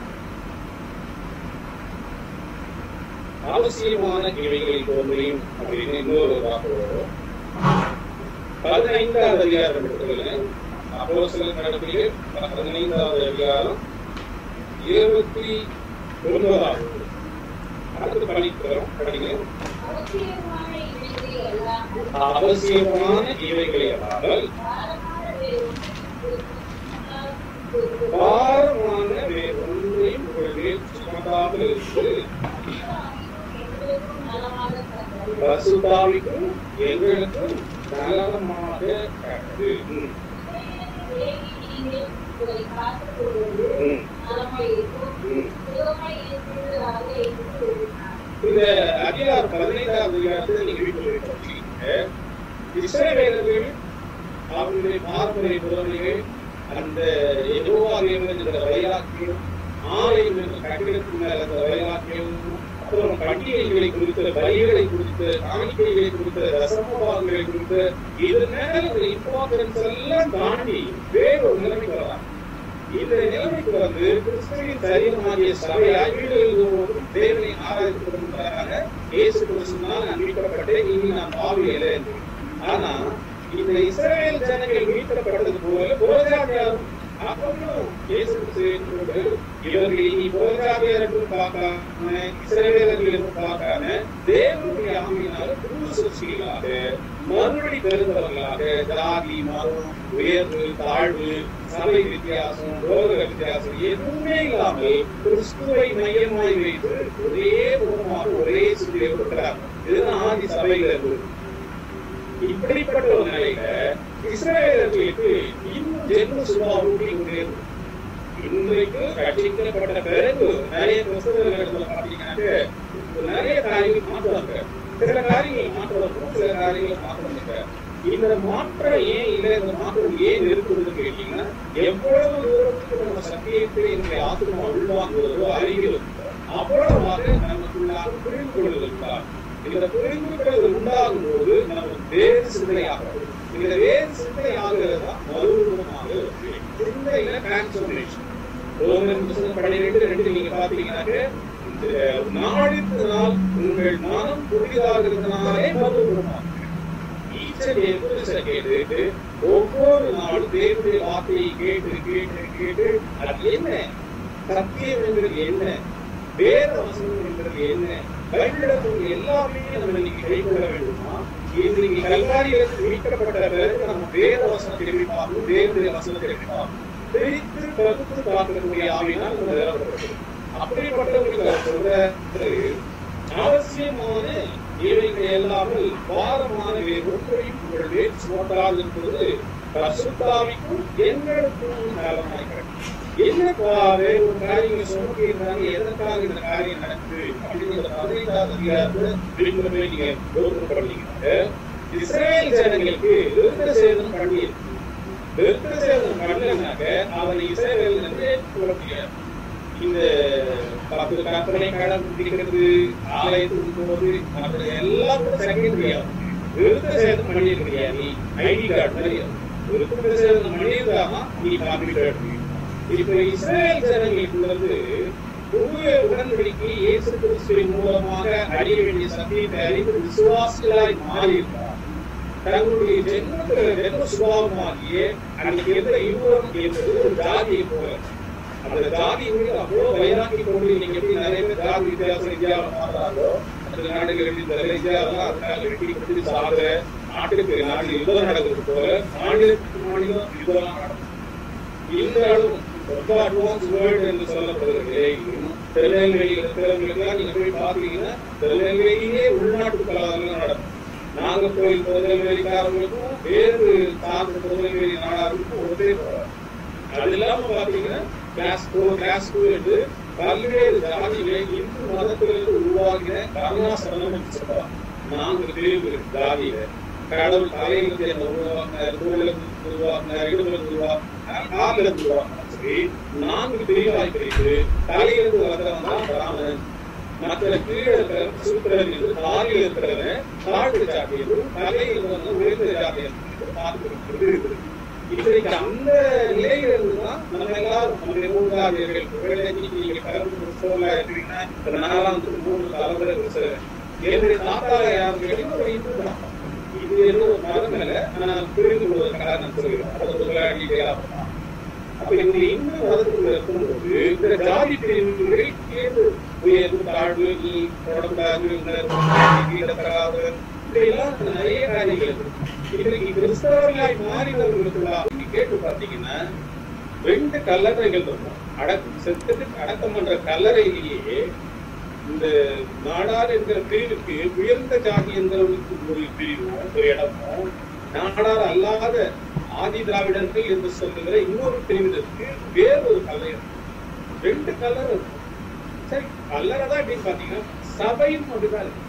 அவசியமான இவைகளில் ஒன்றையும் அப்படின்னு இன்னொரு வாக்கு வரும். பதினைந்தாவது அதிகாரம் எடுத்துக்கல, அப்போஸ்தலர் நடவடிக்கைகள் பதினைந்தாவது அதிகாரம் இருபத்தி ஒன்பதாவது அடுத்து படிக்கிறோம். படிங்க. அவசியமான இவைகளை அல்லாமல் பாரமான வேறு ஒன்றையும் உங்கள் சுமத்தாமல் இருந்து பரிசுத்தாவிக்கும் எங்களுக்கும் நலமாக கற்று. இந்த அதிகாரம் பதினைந்தாவது அதிகாரத்தை நீங்க வீட்டில் படிச்சீங்க. இஸ்ரவேலர்கள் அவர்களுடைய பாரம்பரிய புறமைகள், அந்த யெகோவா என்கிற வைராக்கியம், ஆலயம் என்ற கட்டிடத்தின் மேல் அந்த வைராக்கியம், அப்புறம் பண்டிகைகளை குறித்த, பலிகளை குறித்த, காணிக்கைகளை குறித்த, தசமபாகங்களை குறித்த, இது மேல ஒரு இம்பார்ட்டன்ஸ் எல்லாம் தாண்டி வேறொரு நிலைமைக்கு வரலாம். இந்த நிலைமைக்கு வந்து கிறிஸ்துவின் சரீரமாகிய சபையாய் வீடுகளில் தேவனை ஆராய்ச்சிப்படுவதற்காக இயேசு கிறிஸ்துவினால் நான் மீட்கப்பட்டேன், இனி நான் பாவியல்ல என்று. ஆனா இந்த இஸ்ரவேல் ஜனங்கள் மீட்கப்பட்டது போல புறஜாதியாரும் அப்பவும் இயேசு கிறிஸ்துவோடு இவர்கள் இனி புறஜாதியார் என்று பார்க்காம, இஸ்ரவேலர்கள் என்று பார்க்காம, தேவனுடைய ஆவியினால புது சிருஷ்டிகளாக மறுபடி பெறுந்தவர்களாக ஜாதி, மதம், உயர்வு, தாழ்வு, சபை வித்தியாசம், ரோக வித்தியாசம் எதுவுமே இல்லாமல் கிறிஸ்துவை மையமாய் வைத்து ஒரே முகமாக ஒரே சிந்தையை கொடுக்கிறார். இதுதான் ஆதி சபையில இருக்கு. இப்படிப்பட்ட ஒரு நிலையில இஸ்ரவேலர்களுக்கு இன்னும் ஜென்ம சுபாவம் கொண்டிருந்தது. இன்றைக்கு ரட்சிக்கப்பட்ட பிறகு நிறைய கிறிஸ்தவர்களிடத்துல பாத்தீங்கன்னாக்க நிறைய காரியங்கள் மாற்றாங்க. சில காரியங்கள் மாற்றம், சில காரியங்கள் மாற்றம். இந்த மாற்றம் ஏன் இல்லை, இந்த மாற்றம் ஏன் இருக்குதுன்னு கேட்டீங்கன்னா, எவ்வளவு தூரத்துக்கு நம்ம சத்தியத்தை என்னுடைய ஆத்மா உள்வாங்குவதோ அறிகிறதோ அவ்வளவாக நமக்குள்ளாக புரிந்து கொள்வதற்காக இந்த புரிந்து கொள்வது உண்டாகும் போது நமக்கு வேறு சிந்தனையாகிறது. இந்த வேறு சிந்தனை ஆகிறதா மறுரூபமாக சிந்தையில டிரான்ஸ்பர்மேஷன். பன்னிரெண்டு ரெண்டு நீங்க பாத்தீங்கன்னாக்க, நாளுக்கு நாள் உங்கள் மனம் புதிதாகிறதுனாலே மறுரூபமாக கேட்டு ஒவ்வொரு நாளும் தேவனுடைய வார்த்தையை கேட்டு கேட்டு கேட்டு அது என்ன சத்தியம் என்பது என்ன, வேத வசனம் என்பது என்ன, பைபிள் எல்லாமே நம்ம இன்னைக்கு கைகொள்ள வேண்டுமா? இன்னைக்கு கல்வாரியிலிருந்து மீட்கப்பட்ட பிறகு நம்ம வேத வசனத்தை எப்படி பார்க்கணும், தேவனுடைய வசனத்தை எப்படி பார்க்கணும், பிரித்து பகுத்து பார்க்கக்கூடிய ஆவினால் நம்ம நிலவரப்படுது. அப்படிப்பட்டவங்களுக்கு சொல்ற அவசியமான இவைகள் எல்லாமே பாரமான வேறு ஒன்றையும் உங்கள் வேறு சுமத்தாது என்பது பரிசுத்தாவிக்கும் எங்களுக்கும் நலமாய் கிடைக்கும். என்னப்பா வேறு ஒரு காரியங்கள் சுமக்கிறாங்க, எதற்காக இந்த காரியம் நடக்குது அப்படிங்கிற பதினைந்தாவது அதிகாரத்தை வீட்டுல போய் நீங்க யோசனை பண்ணீங்க. இஸ்ரேல் ஜனங்களுக்கு விருத்த சேதனம் பண்ணியிருக்கு. விருத்த சேதனம் பண்ணலனாக்க அவனை இஸ்ரேல் என்று சொல்ல முடியாது. இந்த பத்து கற்பனை கடன் பிடிக்கிறது, ஆலயத்துக்கு போவது, மற்ற எல்லாம் கூட செகண்டரி ஆகும். விருத்த சேதனம் பண்ணியிருக்கிறியா நீ, ஐடி கார்டு மாதிரி விருத்த சேதனம் பண்ணியிருக்காம நீ காப்பீட்டு. இப்ப இஸ்ரேல் ஜனங்களுக்கு வந்து புதிய உடன்படிக்கை இயேசு கிறிஸ்துவின் மூலமாக அறிய வேண்டிய சத்தியத்தை அறிந்து விசுவாசிகளாய் மாறியிருக்கிறார். தங்களுடைய ஜென்ம ஜென்ம சுபாவமாகிய அன்னைக்கு எந்த யுவம் என்பது ஒரு ஜாதியை போல, அந்த ஜாதி மீது அவ்வளவு வைராக்கி கொண்டு நீங்க எப்படி நிறைய பேர் ஜாதி வித்தியாசம் இந்தியாவில் மாறாங்களோ, அந்த நாடுகளில் இந்த இந்தியாவெல்லாம் அதனால வெட்டி கொடுத்து சாகுற, நாட்டுக்கு நாட்டில் யுத்தம் நடக்கிறது போல மாநிலத்துக்கு மாநிலம் யுத்தம் நடக்கும். இந்த அளவு ரொம்ப அட்வான்ஸ் வேர்ல்டு என்று சொல்லப்படுகிறது. திருநெல்வேலியில் இருக்கிறவங்களுக்குலாம் நீங்க போய் பாத்தீங்கன்னா திருநெல்வேலியே உள்நாட்டு கலாச்சாரம் நடக்கும். நாகர்கோவில் திருநெல்வேலிக்காரங்களுக்கும் வேறு சார்ந்த திருநெல்வேலி நாடாருக்கும் ஒரே போறாங்க. அது இல்லாம பாத்தீங்கன்னா கிளாஸ் டூ கிளாஸ் டூ என்று பல்வேறு ஜாதிகளை இந்து மதத்திலிருந்து உருவாகின கருணாசரணம் என்று சொல்றாங்க. நான்கு பிரிவு ஜாதியில கடவுள் தலையிலிருந்து என்ன உருவாக்கினார், தூளிலிருந்து உருவாக்கினார், இடுப்பிலிருந்து உருவாக்கினார், காலிலிருந்து உருவாக்கினார். சரி, நான்கு பிரிவாய் பிரித்து தலையிலிருந்து வந்தவன் தான் பிராமணன், மற்ற கீழே இருக்கிற சூத்திரன் என்று காலில் இருக்கிறவன் தாழ்வு ஜாதி என்றும் தலையிலிருந்து வந்து உயர்ந்த ஜாதி என்று பார்த்து இருக்குது. இன்றைக்கு அந்த நிலையில இருந்துதான் நம்ம எல்லாரும் நம்முடைய மூதாதையர்கள் நீங்க கலந்து சோழா இருக்கீங்கன்னா இந்த நாலாம் மூன்று தலைமுறை என்னுடைய தாத்தா யாருக்கும் ஒரு இந்து தான். இது எதுவும் ஒரு மதம் இல்லை, நான் புரிந்து கொள்வதற்காக நான் சொல்கிறேன். அது முதலாளி அப்ப இவங்க இன்னும் மதத்துக்குள்ள இருக்கும்போது இந்த ஜாதி பிரிவுகள் ஏது உயர்வு தாழ்வு நீ தொடர்ந்தாது இப்படியெல்லாம் நிறைய காரியங்கள் இருக்கு. இன்னைக்கு கிறிஸ்தவர்களாய் மாறினவர்களுக்குள்ள நீங்க கேட்டு பாத்தீங்கன்னா ரெண்டு கல்லறைகள் இருக்கும். அடக்க செத்துக்கு அடக்கம் பண்ற கல்லறையிலேயே இந்த நாடார் என்கிற பிரிவுக்கு உயர்ந்த ஜாதி என்கிறவர்களுக்கு ஒரு பிரிவும் ஒரு இடமும், நாடார் அல்லாத ஆதி திராவிடர்கள் என்று சொல்லுகிற இன்னொரு பிரிவினருக்கு வேறொரு கல்லறை இருக்கும். ரெண்டு கல்லறை இருக்கும். சரி, கல்லறை தான் அப்படின்னு பாத்தீங்கன்னா சபையும் அப்படிதான் இருக்கு.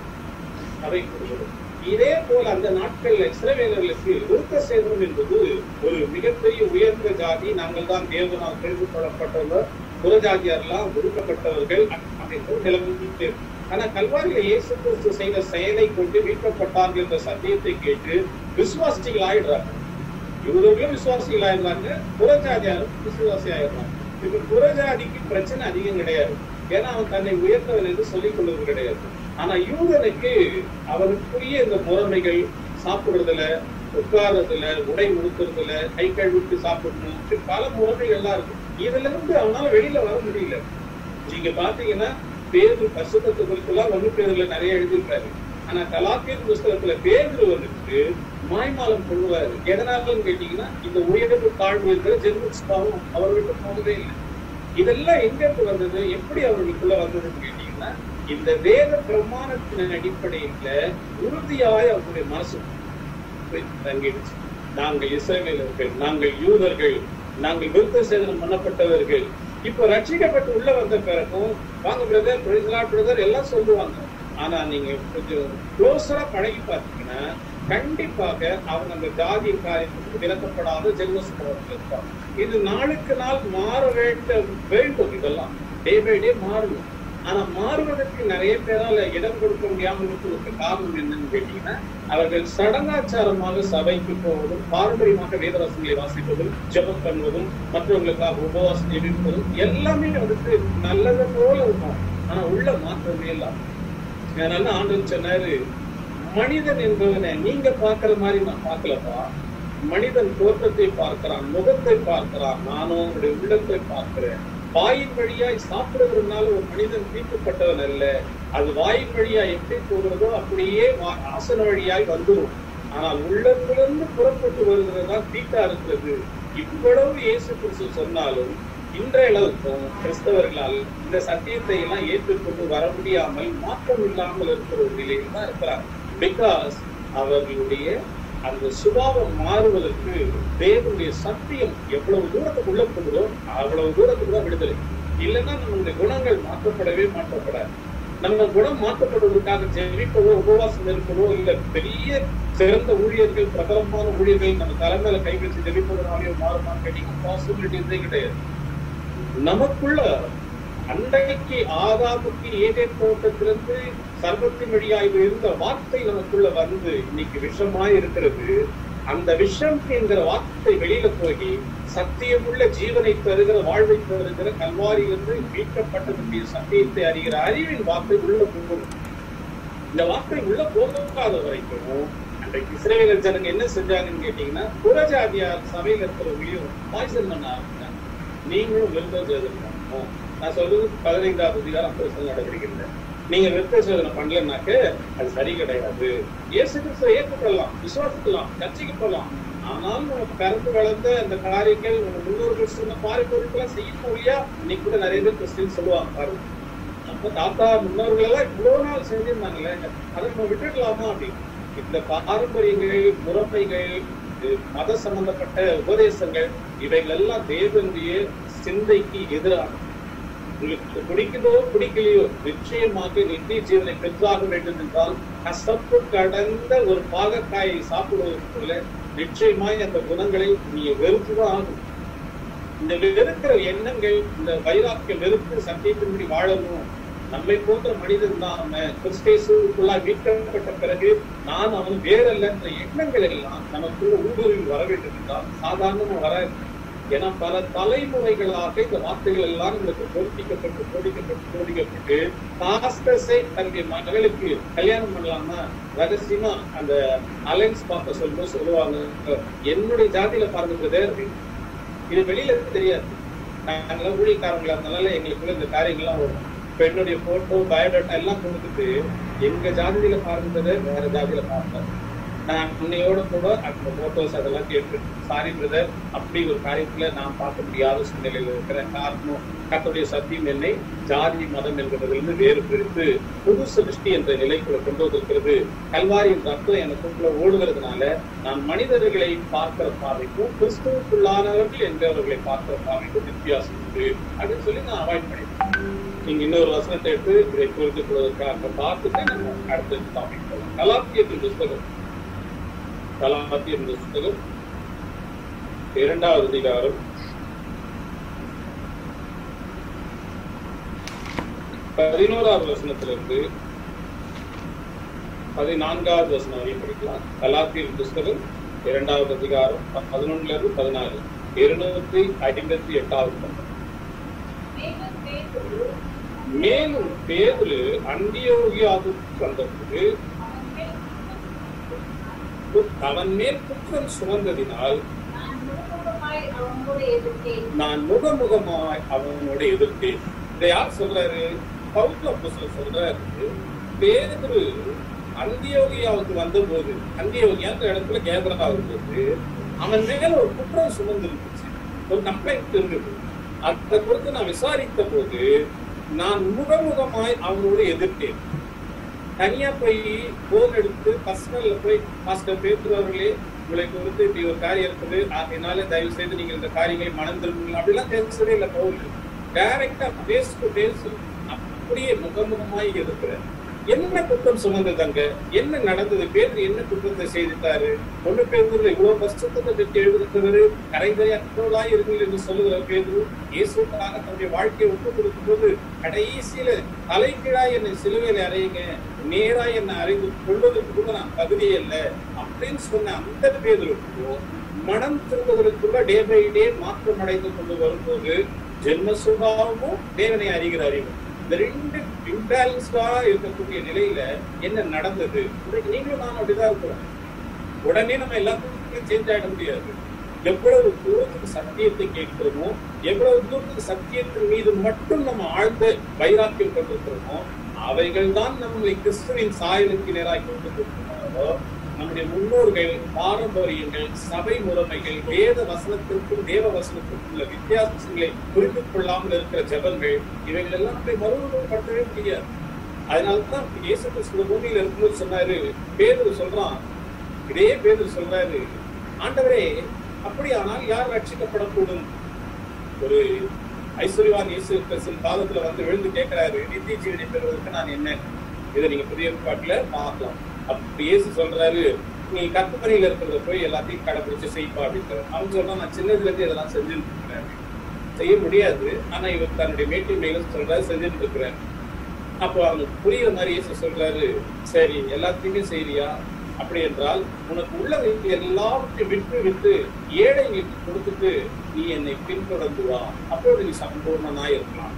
சபை கொடுக்கிறது. இதே போல அந்த நாட்கள்ல இஸ்ரவேலர்களுக்கு விருத்த சேதனம் என்பது ஒரு மிகப்பெரிய உயர்ந்த ஜாதி, நாங்கள் தான் தேவனால் தெரிந்து கொள்ளப்பட்டவர்கள், புறஜாதியாரெல்லாம் ஒதுக்கப்பட்டவர்கள் அப்படின்னு நிலைமை. ஆனா கல்வாரியில இயேசு கிறிஸ்து செய்த செயலை கொண்டு மீட்கப்பட்டார்கள் என்ற சத்தியத்தை கேட்டு விசுவாசிகள் ஆயிடுறாங்க. இவர்களும் விசுவாசிகள் ஆயிடுறாங்க, புறஜாதியாரும் விசுவாசி ஆயிடுறாங்க. இப்ப புறஜாதிக்கு பிரச்சனை அதிகம் கிடையாது, ஏன்னா அவன் தன்னை உயர்த்தவன் என்று சொல்லிக் கொள்வது கிடையாது. ஆனா யூதனுக்கு அவனுக்குரிய இந்த முறைமைகள், சாப்பிடுறதுல, உட்கார்றதுல, உடை உடுத்துறதுல, கை கழுவிட்டு சாப்பிடணும், பல முறைமைகள் எல்லாம் இருக்கு. இதுல இருந்து அவனால வெளியில வர முடியல. நீங்க பாத்தீங்கன்னா பேரு பசுத்தத்துக்குலாம் ஒண்ணு பேருல நிறைய எழுதியிருக்காரு. ஆனா கலாத்தியர் புஸ்தகத்துல பேரு வந்துட்டு மாய்மாலம் கொள்வாரு. எதனாலன்னு கேட்டீங்கன்னா இந்த உயர்வு தாழ்வு இருக்கிற ஜென்மஸ்பாவம் அவர்களுக்கு போகவே இல்லை. இதெல்லாம் எங்க இருந்து வந்தது, எப்படி அவர்களுக்குள்ள வந்ததுன்னு கேட்டீங்கன்னா இந்த வேத பிரமாணத்தின் அடிப்படையில உறுதியாய் அவருடைய மனசு தங்கிடுச்சு. நாங்கள் இஸ்ரவேலர்கள், நாங்கள் யூதர்கள், நாங்கள் விருத்த சேதனம் பண்ணப்பட்டவர்கள். இப்ப ரட்சிக்கப்பட்டு உள்ள வந்த பிறகும் வாங்க பிரதர், பிரைஸ் லார்ட் பிரதர் எல்லாம் சொல்லுவாங்க. ஆனா நீங்க கொஞ்சம் க்ளோஸரா பழகி பார்த்தீங்கன்னா கண்டிப்பாக அவங்க அந்த ஜாதி காரியத்துக்கு விலக்கப்படாத ஜென்மஸ்பாவத்தில் இருப்பாங்க. இது நாளுக்கு நாள் மாற வேண்டும் வேண்டும் இதெல்லாம் டே பை டே மாறணும். ஆனா மாறுவதற்கு நிறைய பேரால இடம் கொடுக்க முடியாமல் இருக்கிறதுக்கு காரணம் என்னன்னு கேட்டீங்கன்னா அவர்கள் சடங்காச்சாரமாக சபைக்கு போவதும், பாரம்பரியமாக வேதவசங்களை வாசிப்பதும், ஜெபம் பண்ணுவதும், மற்றவங்களுக்காக உபவாசம் ஜெபிப்பதும் எல்லாமே வந்துட்டு நல்லது போல இருக்கும். ஆனா உள்ள மாற்றமே இல்லாம. அதனால ஆண்டவர் சொன்னாரு, மனிதன் என்பவனை நீங்க பாக்குற மாதிரி நான் பார்க்கலப்பா. மனிதன் தோற்றத்தை பார்க்கிறான், முகத்தை பார்க்கிறான், நானும் அவனுடைய உள்ளத்தை பார்க்கிறேன். வாயின் வழியாய் சாப்பிடுவதனால ஒரு மனிதன் தீர்க்கப்பட்டவன் அல்ல. அது வாயின் வழியா எப்படி போகிறதோ அப்படியே ஆசன வழியாய் வந்துடும். ஆனால் உள்ளத்திலிருந்து புறப்பட்டு வருகிறதுதான் தீட்டா இருக்கிறது. இவ்வளவு இயேசு கிறிஸ்து சொன்னாலும் இன்றைய அளவுக்கும் கிறிஸ்தவர்களால் இந்த சத்தியத்தை எல்லாம் ஏற்றுக்கொண்டு வர முடியாமல், மாற்றம் இல்லாமல் இருக்கிற ஒரு நிலையில் தான் இருக்கிறார். பிகாஸ் அவர்களுடைய அந்த சுபாவம் மாறுவதற்கு தேவனுடைய சத்தியம் எவ்வளவு தூரத்துக்கு உள்ள போகுதோ அவ்வளவு தூரத்துக்கு தான் விடுதலை. இல்லைன்னா நம்மளுடைய குணங்கள் மாற்றப்படவே மாற்றப்படாது. நம்ம குணம் மாற்றப்படுவதற்காக ஜெபிப்பதோ, உபவாசம் இருப்பதோ, இல்ல பெரிய சிறந்த ஊழியர்கள், பிரபலமான ஊழியர்கள் நம்ம தலைமையில கை வச்சு ஜெபிப்பதனாலேயோ மாறுமான்னு கேட்டீங்கன்னா பாசிபிலிட்டி கிடையாது. நமக்குள்ள அன்றைக்கு ஆதாமுக்கு ஏதேன் தோட்டத்திலிருந்து சர்வத்தின் வழியாய் இருந்த வார்த்தை நமக்குள்ள வந்து இன்னைக்கு விஷமாய் இருக்கிறது. அந்த விஷம் என்கிற வார்த்தை வெளியில போய் சத்தியமுள்ள ஜீவனை தருகிற, வாழ்வை தருகிற, கல்வாரியிலிருந்து மீட்கப்பட்டதுடைய சத்தியத்தை அறிகிற அறிவின் வார்த்தை உள்ள போகும். இந்த வார்த்தை உள்ள போகாத வரைக்கும் அன்றைக்கு இஸ்ரவேலர் ஜனங்க என்ன செஞ்சாங்கன்னு கேட்டீங்கன்னா, புறஜாதியார் சபையில இருக்கிறவங்களையும் பாய்சன் பண்ண ஆரம்பிச்சாங்க. நீங்களும் விருத்த சேதனம் பண்ணணும். நான் சொல்றது பதினைந்தாவது அதிகாரம் ஐம்பது நடவடிக்கை. நீங்க விருத்த சேதனம் பண்ணலன்னாக்க அது சரி கிடையாது. இயேசு கிறிஸ்துவை ஏற்றுக்கொள்ளலாம், விசுவாசிக்கலாம், சர்ச்சைக்கு போகலாம். ஆனாலும் நமக்கு கருத்து வளர்ந்த அந்த காரியங்கள் முன்னோர்கள் சொன்ன பாரம்பரியெல்லாம் செய்யணும் இல்லையா? இன்னைக்கு கூட நிறைய பேர் கிறிஸ்டின் சொல்லுவாங்க, பாருங்க நம்ம தாத்தா முன்னோர்கள் எல்லாம் இவ்வளவு நாள் செஞ்சிருந்தாங்களே, அதை நம்ம விட்டுடலாமா அப்படின்னு. இந்த பாரம்பரியங்கள், முறைமைகள், மத சம்பந்தப்பட்ட உபதேசங்கள் இவைகள் எல்லாம் தேவனுடைய சிந்தைக்கு எதிரான. உங்களுக்கு பிடிக்குதோ பிடிக்கலையோ நிச்சயமாக நித்திய ஜீவனை பெற்றாக வேண்டும் என்றால் கசப்பு கடந்த ஒரு பாகக்காயை சாப்பிடுவதற்குள்ள நிச்சயமாய் அந்த குணங்களை நீ வெறுத்துதான் ஆகும். இந்த வெறுக்கிற எண்ணங்கள், இந்த வைராக்கிய வெறுப்பு சத்தியத்தின்படி வாழணும். நம்மை போன்ற மனிதன் தான் நம்ம கிறிஸ்தேசுக்குள்ளா மீட்கப்பட்ட பிறகு நான் அவன் வேறல்ல என்ற எண்ணங்கள் எல்லாம் நமக்குள்ள ஊடுருவி வர வேண்டும் என்றால் சாதாரணமா வராது. ஏன்னா பல தலைமுறைகளாக இந்த வார்த்தைகள் எல்லாம் உங்களுக்கு போதிக்கப்பட்டு போதிக்கப்பட்டு போதிக்கப்பட்டு பாஸ்டர்ஸே தன்னுடைய மகளுக்கு கல்யாணம் பண்ணலாம்னா ரகசியமா அந்த அலைன்ஸ் பார்க்க சொல்லும்போது சொல்லுவாங்க, என்னுடைய ஜாதியில பாருங்க அப்படின்னு. இது வெளியில தெரியாது. நாங்களாம் ஊழியக்காரங்களா இருந்தனால எங்களுக்குள்ள இந்த காரியங்கள்லாம் வரும். பெண்ணுடைய போட்டோ பயோடேட்டா எல்லாம் கொடுத்துட்டு எங்க ஜாதியில பார்ந்ததை வேற ஜாதியில பார்த்தாரு. நான் உன்னையோட கூட அந்த போட்டோஸ் அதெல்லாம் கேட்டு சாரி பிரதர், அப்படி ஒரு காரியத்துல நான் பார்க்க முடியாத சூழ்நிலையில இருக்கிற காரணம் கர்த்தருடைய சத்தியம் என்னை ஜாதி மதம் என்கிறதிலிருந்து வேறு பிரித்து புது சிருஷ்டி என்ற நிலைக்குள்ள கொண்டு வந்திருக்கிறது. கல்வாரியின் ரத்தம் எனக்குள்ள ஓடுகிறதுனால நான் மனிதர்களை பார்க்கிற பார்வைக்கும் கிறிஸ்துவுக்குள்ளானவர்கள் என்பவர்களை பார்க்கிற பார்வைக்கும் வித்தியாசம் உண்டு அப்படின்னு சொல்லி நான் அவாய்ட் பண்ணிட்டேன். நீங்க இன்னொரு வசனத்தை எடுத்து இதை புரிந்து கொள்வதற்காக பார்த்துட்டு நம்ம அடுத்த டாபிக் போகலாம். கலாத்தியத்தின் புஸ்தகம் கலாத்தியத்தின் புஸ்தகம் இரண்டாவது அதிகாரம் பதினோராவது வசனத்திலிருந்து பதினான்காவது வசனம் வரையும் படிக்கலாம். கலாத்தியத்தின் புஸ்தகம் இரண்டாவது அதிகாரம் பதினொன்னுல இருந்து பதினாலு இருநூத்தி ஐம்பத்தி எட்டாவது. மேலும் பேதுரு அந்தியோகியாவுக்கு வந்தபோது அவன் மேல் குற்றம் சுமந்ததினால் நான் முகமுகமாய் அவனோட எதிர்த்தேன். இதை யார் சொல்றாரு? பவுல் அப்போஸ்தலர் சொல்றாரு. பேதுரு அந்தியோகியாவுக்கு வந்த போது, அந்தியோகியான்ற இடத்துல கேந்திரா வரும்போது அவன் மேல ஒரு குற்றம் சுமந்து இருந்துச்சு, ஒரு கம்ப்ளைண்ட் இருந்தது. அதை குறித்து நான் விசாரித்த போது நான் முகமுகமாய் அவனோட எதிர்த்தேன். தனியா போய் போன் எடுத்து பர்சனல்ல போய் மாஸ்டர் பேதுரு அவர்களே, உங்களை குறித்து இப்படி ஒரு காரியம் இருக்குது, அதனால தயவு செய்து நீங்க இந்த காரியங்களை மணந்திருக்கீங்க அப்படிலாம் பேசவே இல்லை. பவுல் டைரக்டா பேஸ் டு பேஸ் அப்படியே முகமுகமாய் எதிர்க்கிறேன். என்ன குற்றம் சுமந்ததாங்க? என்ன நடந்தது? பேதுரு என்ன குற்றத்தை செய்துட்டாரு? ஒண்ணு பேதுரு இவ்வளவு கஷ்டத்தை பற்றி எழுதுகிறவரு கரைதலையற்றவர்களாய் இருங்கள் என்று சொல்லுகிற பேதுரு இயேசுக்காக தன்னுடைய வாழ்க்கையை ஒப்பு கொடுக்கும் போது கடைசியில தலைகீழாய் என்னை சிலுவையில அறையுங்க, நேராய் என்னை அறைந்து கொள்வதற்கு கூட நான் தகுதியே இல்லை அப்படின்னு சொன்ன அந்த பேதுரு மனம் திரும்புவதற்குள்ள டே பை டே மாற்றம் அடைந்து கொண்டு வரும்போது ஜென்ம சுபாவமும் தேவனை அறிகிற அறிவும் இந்த ரெண்டு இம்பேலன்ஸ்டா இருக்கக்கூடிய நிலையில என்ன நடந்தது? நீங்களும் நான் அப்படிதான் இருக்கிறோம். உடனே நம்ம எல்லாத்துக்கும் சேஞ்ச் ஆயிட முடியாது. எவ்வளவு தூரத்துக்கு சத்தியத்தை கேட்கிறோமோ, எவ்வளவு தூரத்துக்கு சத்தியத்தின் மீது மட்டும் நம்ம ஆழ்ந்த வைராக்கியம் கொண்டிருக்கிறோமோ, அவைகள் தான் நம்மளை கிறிஸ்துவின் சாயலுக்கு நேராக கொண்டு இருக்கிறோமோ. நம்முடைய முன்னோர்கள், பாரம்பரியங்கள், சபை முறைமைகள், வேத வசனத்திற்கும் தேவ வசனத்திற்கும் உள்ள வித்தியாசங்களை புரிந்து கொள்ளாமல் இருக்கிற ஜபங்கள், இவைகள் எல்லாம் மறுபடுத்தவே முடியாது. அதனால்தான் இயேசு கிறிஸ்து பூமியில இருக்கும்போது சொன்னாரு, பேதுரு சொல்றான், இதே பேதுரு சொல்றாரு, ஆண்டவரே அப்படியானால் யார் ரட்சிக்கப்படக்கூடும்? ஒரு ஐஸ்வர்யவான் இயேசு கிறிஸ்துவின் பாதத்துல வந்து விழுந்து கேட்கிறாரு, நித்திய ஜீவனை பெறுவதற்கு நான் என்ன? இதை நீங்க புதிய பாட்டுல பார்க்கலாம். அப்படி இயேசு சொல்றாரு, நீ கற்பனையில இருக்கிறத போய் எல்லாத்தையும் கடைபிடிச்சு செய்ப்பா அப்படின்றாரு. அவன் சொல்றான், நான் சின்னதுல இருந்து இதெல்லாம் செஞ்சுட்டு இருக்கிறேன். செய்ய முடியாது, ஆனா இவர் தன்னுடைய மேட்டிமையில சொல்றாரு செஞ்சுட்டு இருக்கிறேன். அப்போ அவனுக்கு புரியுற மாதிரி இயேசு சொல்றாரு, சரி எல்லாத்தையுமே செய்யறியா? அப்படி என்றால் உனக்கு உள்ளதை எல்லாவற்றையும் விட்டு விட்டு ஏழைகளுக்கு கொடுத்துட்டு நீ என்னை பின்தொடர்ந்து வா, அப்போது நீ சம்பூர்ணனா இருக்கலாம்.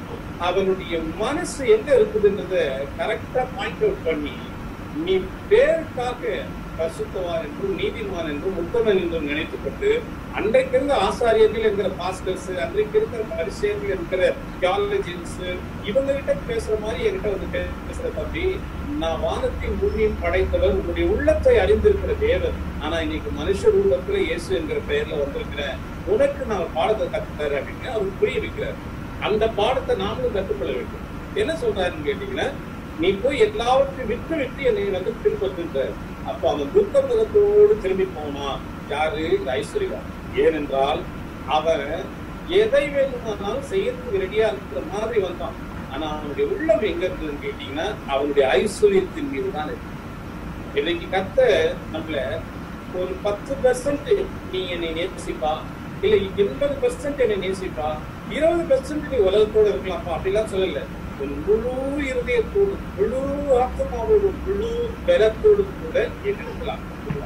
அவனுடைய மனசு எங்க இருக்குதுன்றத கரெக்டா பாயிண்ட் அவுட் பண்ணி, நீ பேருக்காக பரிசுத்தவான் என்றும் நீதிமான் என்றும் உத்தமன் என்றும் நினைத்துக்கொண்டு அன்றைக்கு இருந்த ஆசாரியர்கள் என்கிற பாஸ்டர்ஸ், அன்றைக்கு இருக்கிற பரிசேயர்கள் இருக்கிற தியாலஜின்ஸ், இவங்க கிட்ட பேசுற மாதிரி என்கிட்ட வந்து பேசுற தம்பி, நான் வானத்தின் பூமியும் படைத்தவர், உங்களுடைய உள்ளத்தை அறிந்திருக்கிற தேவன், ஆனா இன்னைக்கு மனுஷ ரூபத்துல இயேசு என்கிற பெயர்ல வந்திருக்கிறேன், உனக்கு நான் பாடத்தை கத்துத்தாரு அப்படின்னு அவருக்கு புரிய வைக்கிறார். அந்த பாடத்தை நாமளும் கற்றுக்கொள்ள வேண்டும். என்ன சொல்றாருன்னு கேட்டீங்கன்னா, நீ போய் எல்லாவற்றையும் விட்டு விட்டு என்னை வந்து பின்பற்றுன்ற. அப்ப அவன் துக்க முகத்தோடு திரும்பி போனான். யாரு? ஐஸ்வர்யவான். ஏனென்றால் அவன் எதை வேணுமானாலும் செய்யறதுக்கு ரெடியா இருக்கிற மாதிரி வந்தான். ஆனா அவனுடைய உள்ளம் எங்க இருக்குதுன்னு கேட்டீங்கன்னா, அவனுடைய ஐஸ்வர்யத்தின் மீது தான் இருக்கு. இன்னைக்கு கத்த நம்மள ஒரு பத்து பெர்சன்ட் நீ என்னை நேசிப்பா, இல்ல எண்பது பெர்சன்ட் என்னை நேசிப்பா, இருபது பெர்சன்ட் நீ உலகத்தோடு இருக்கலாம்ப்பா அப்படிலாம் சொல்லல. முழு இருதயத்தோடு, முழு ஆத்மாவோடு, முழு பலத்தோடு கூட எதிர்க்கலாம்.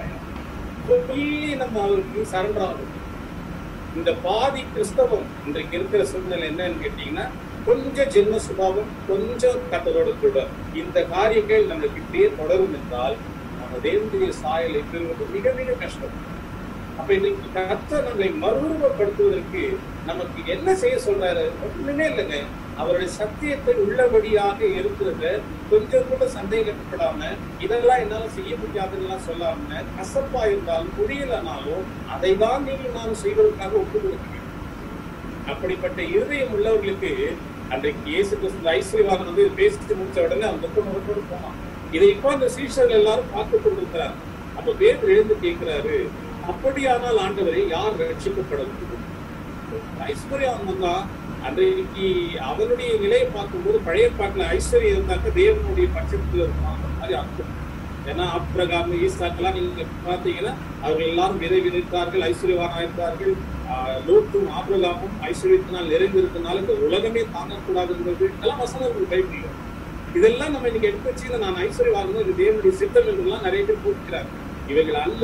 நம்ம அவருக்கு சரண்டர் ஆகும். இந்த பாதி கிறிஸ்தவம் இன்றைக்கு இருக்கிற சூழ்நிலை என்னன்னு கேட்டீங்கன்னா, கொஞ்சம் ஜென்ம சுபாவம், கொஞ்சம் கத்தரோடு கூட இந்த காரியங்கள் நம்மளுக்கு இப்படியே தொடரும் என்றால் நம்ம தேவனுடைய சாயலை பெறுவது மிக மிக கஷ்டம். அப்ப இன்னைக்கு கர்த்தர் நம்மை மறுரூபப்படுத்துவதற்கு நமக்கு என்ன செய்ய சொல்றாரு? ஒண்ணுமே இல்லைங்க. அவருடைய சத்தியத்தை உள்ளபடியாக இருக்கிறத கொஞ்சம் கூட சந்தேகப்படாம, இதெல்லாம் என்னால செய்ய முடியாதுன்னு சொல்லாம, கசப்பா இருந்தாலும் முடியலனாலும் அதை தான் நீங்கள் நான் செய்வதற்காக ஒப்பு கொடுக்க வேண்டும். அப்படிப்பட்ட இருதயம் உள்ளவர்களுக்கு அன்றைக்கு இயேசு கிறிஸ்து ஐஸ்வர்யவான் வந்து பேசிட்டு முடிச்ச உடனே அவன் துக்கம் முகத்தோடு போனான். இதை இப்போ அந்த சீஷர்கள் எல்லாரும் பார்த்து கொண்டிருக்கிறார். அப்ப பேதுரு எழுந்து கேட்கிறாரு, அப்படியானால் ஆண்டவரை யார் ரட்சிக்கப்பட முடியும்? ஐஸ்வர்யம் வந்தா அன்றைக்கு அவனுடைய நிலையை பார்க்கும்போது பழைய பாட்டுல ஐஸ்வர்யம் இருந்தாக்க தேவனுடைய பட்சத்துல இருக்கும் மாதிரி அர்த்தம். ஏன்னா ஆபிரகாம் ஈசாக்கெல்லாம் நீங்க பாத்தீங்கன்னா அவர்கள் எல்லாரும் விதை விதைத்தார்கள், ஐஸ்வர்யவானா இருந்தார்கள். ஆஹ் லோத்தும் ஆபிரகாமும் ஐஸ்வர்யத்தினால் நிறைந்திருக்கனால இந்த உலகமே தாங்கக்கூடாதுங்கிறது இதெல்லாம் வசனங்கள் பைபிள். இதெல்லாம் நம்ம இன்னைக்கு எடுத்து வச்சு நான் ஐஸ்வர்யவான் இது தேவனுடைய சித்தம் என்றெல்லாம் நிறைய பேர் போட்டுக்கிறாங்க. இவைகள் அல்ல.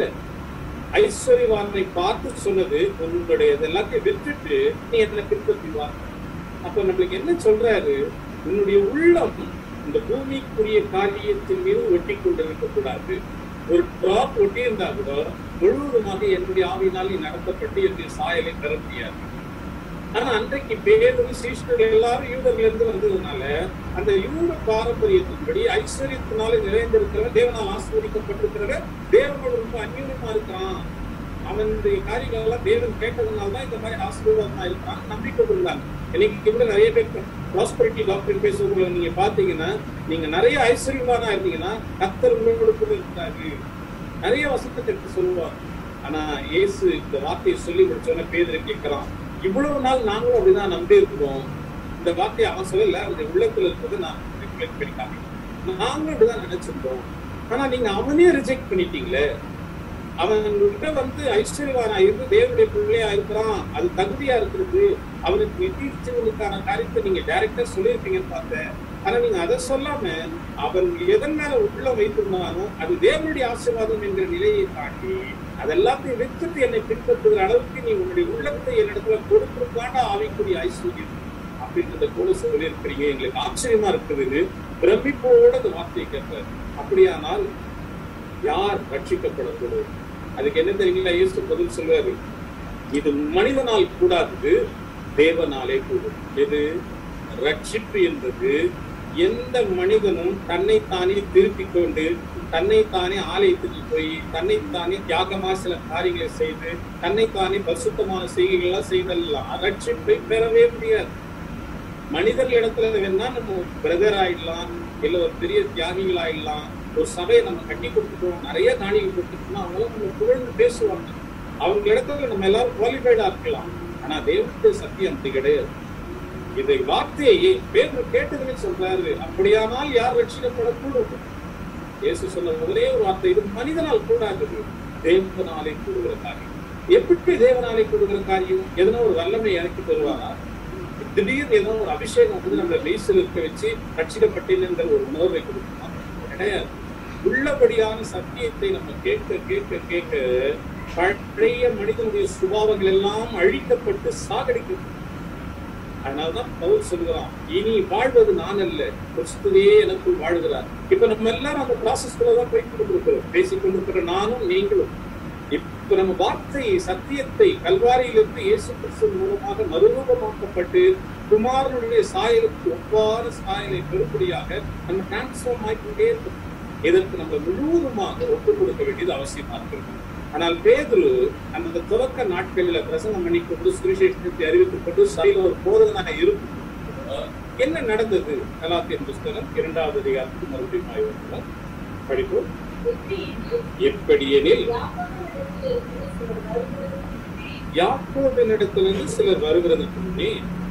ஐஸ்வர்யவானை பார்த்து சொன்னது உன்னுடைய எல்லாத்தையும் விட்டுட்டு நீ எத்தனை பின்பற்றுவார். அப்ப நம்மளுக்கு என்ன சொல்றாரு? உன்னுடைய உள்ளம் இந்த பூமிக்குரிய காரியத்தின் மீது ஒட்டி கொண்டிருக்க கூடாது. ஒரு டிராப் ஒட்டி இருந்தா கூட முழுவதுமாக என்னுடைய ஆவியினால் நீ நடத்தப்பட்டு என்னுடைய சாயலை பெற முடியாது. ஆனா அன்றைக்கு பேரும் சீஷர்கள் எல்லாரும் யூதர்கள் இருந்து வந்ததுனால அந்த யூத பாரம்பரியத்தின்படி ஐஸ்வர்யத்தினால நிறைந்திருக்கிறவன் தேவனால் ஆசீர்வதிக்கப்பட்டிருக்கிறவன் தேவனோட ரொம்ப அந்நியமா இருக்கிறான். அவனுடைய காரியங்கள் எல்லாம் தேவன் கேட்டதுனால்தான் இந்த மாதிரி ஆசீர்வாதமா இருக்கிறான் நம்பிக்கை கொண்டாங்க. இன்னைக்கு கூட நிறைய பேர் ப்ராஸ்பரிட்டி டாக்டர் பேசுறவங்களை நீங்க பாத்தீங்கன்னா, நீங்க நிறைய ஐஸ்வர்யமானா இருந்தீங்கன்னா கர்த்தர் உங்களோட இருக்கிறாரு நிறைய வசனத்தை சொல்லுவாங்க. ஆனா இயேசு இந்த வார்த்தையை சொல்லி முடிச்சோன்னா பேதுரு கேட்கிறான், இவ்வளவு நாள் நாங்களும் அப்படிதான் நம்பி இருக்கிறோம். இந்த வார்த்தையை அவன் சொல்லல, அவருடைய உள்ளத்துல இருக்கிறது நான் ரிஃப்ளெக்ட் பண்ணி காமிக்கிறேன். நாங்களும் அப்படிதான் நினைச்சிருந்தோம். ஆனா நீங்க அவனே ரிஜெக்ட் பண்ணிட்டீங்களே. அவன்கிட்ட வந்து ஐஸ்வர்யவானா இருந்து தேவனுடைய பிள்ளையா இருக்கிறான், அது தகுதியா இருக்கிறது, அவனுக்கு நிச்சயங்களுக்கான காரியத்தை நீங்க டைரக்டா சொல்லியிருப்பீங்கன்னு பார்த்தேன். ஆனா நீங்க அதை சொல்லாம அவன் எதன் மேல உள்ள வைத்திருந்தாலும் அது தேவனுடைய ஆசீர்வாதம் என்கிற நிலையை தாண்டி அதெல்லாத்தையும் வித்துட்டு என்னை பின்பற்றுகிற அளவுக்கு நீ உன்னுடைய உள்ளத்தை என்னிடத்துல கொடுத்திருக்காண்டா ஆவிக்குரிய ஐஸ்வர்யம் அப்படின்றத கூட சொல்லியிருக்கிறீங்க. எங்களுக்கு ஆச்சரியமா இருக்குது. பிரமிப்போட அந்த வார்த்தையை கேட்பாரு. அப்படியானால் யார் ரட்சிக்கப்படக்கூடும்? அதுக்கு என்ன தெரியுங்களா? இயேசு பதில் சொல்வாரு, இது மனிதனால் கூடாது, தேவனாலே கூடும். எது ரட்சிப்பு என்பது எந்த மனிதனும் தன்னைத்தானே திருப்பிக் கொண்டு தன்னைத்தானே ஆலயத்துக்கு போய் தன்னைத்தானே தியாகமா சில காரியங்களை செய்து தன்னைத்தானே பரிசுத்தமான செய்கைகள்லாம் செய்தெல்லாம் ரட்சிப்பை பெறவே முடியாது. மனிதர்கள் இடத்துல வேணா நம்ம பிரதர் ஆயிடலாம், இல்ல ஒரு பெரிய தியாகிகள் ஆயிடலாம், ஒரு சபையை நம்ம கட்டி கொடுத்துட்டோம், நிறைய காணிகள் கொடுத்துட்டோம்னா அவங்களாம் நம்ம புகழ்ந்து பேசுவாங்க. அவங்க இடத்துல நம்ம எல்லாரும் குவாலிஃபைடா இருக்கலாம். ஆனா தேவனுடைய சத்தியம் அப்படி கிடையாது. இதை வார்த்தையை பேதுரு கேட்டதுன்னு சொல்றாரு, அப்படியானால் யார் ரட்சிக்கப்படக்கூடும்? இயேசு சொன்ன ஒரே ஒரு வார்த்தை, இது மனிதனால் கூடாது, தேவனாலே கூடுகிற காரியம். எப்படி தேவனாலே கூடுகிற காரியம்? எதனா ஒரு வல்லமை இறக்கி தருவாரா? திடீர்னு ஏதோ ஒரு அபிஷேகம் வந்து நம்ம மெய்சில் இருக்க வச்சு ரட்சிக்கப்பட்டேன் என்ற ஒரு உணர்வை கொடுக்குமா? கிடையாது. உள்ளபடியான சத்தியத்தை நம்ம கேட்க கேட்க கேட்க பழைய மனிதனுடைய சுபாவங்கள் எல்லாம் அழிக்கப்பட்டு சாகடிக்கப்படும். அதனாலதான் பவுல் சொல்லுகிறான், இனி வாழ்வது நான் அல்ல, கிறிஸ்துவே எனக்குள் வாழ்கிறார். இப்ப நம்ம எல்லாரும் அந்த ப்ராசஸ்குள்ளதான் போயிட்டு கொண்டிருக்கிறோம், பேசிக் கொண்டிருக்கிற நானும் நீங்களும். இப்ப நம்ம வார்த்தை சத்தியத்தை கல்வாரியிலிருந்து இயேசு கிறிஸ்து மூலமாக மறுரூபமாக்கப்பட்டு குமாரனுடைய சாயலுக்கு ஒவ்வாறு சாயலை பெறும்படியாக நம்ம டிரான்ஸ்ஃபார்ம் ஆகிட்டே இருக்கோம். இதற்கு நம்ம முழுவதுமாக ஒப்புக் கொடுக்க வேண்டியது அவசியமா இருக்கிறது. ஆனால் பேதுரு அந்த துவக்க நாட்களில் பிரசங்கம் பண்ணிக்கொண்டு சுவிசேஷத்தை அறிவிக்கப்பட்டு சபையில ஒரு போதகனாக இருக்கும். என்ன நடந்தது? கலாத்தியர் புஸ்தகம் இரண்டாவது அதிகாரத்துக்கு மறுபடியும் ஆய்வு படிப்போம். எப்படி எனில் யாக்கோபினிடத்திலிருந்து சிலர் வருகிறதுக்கு முன்னே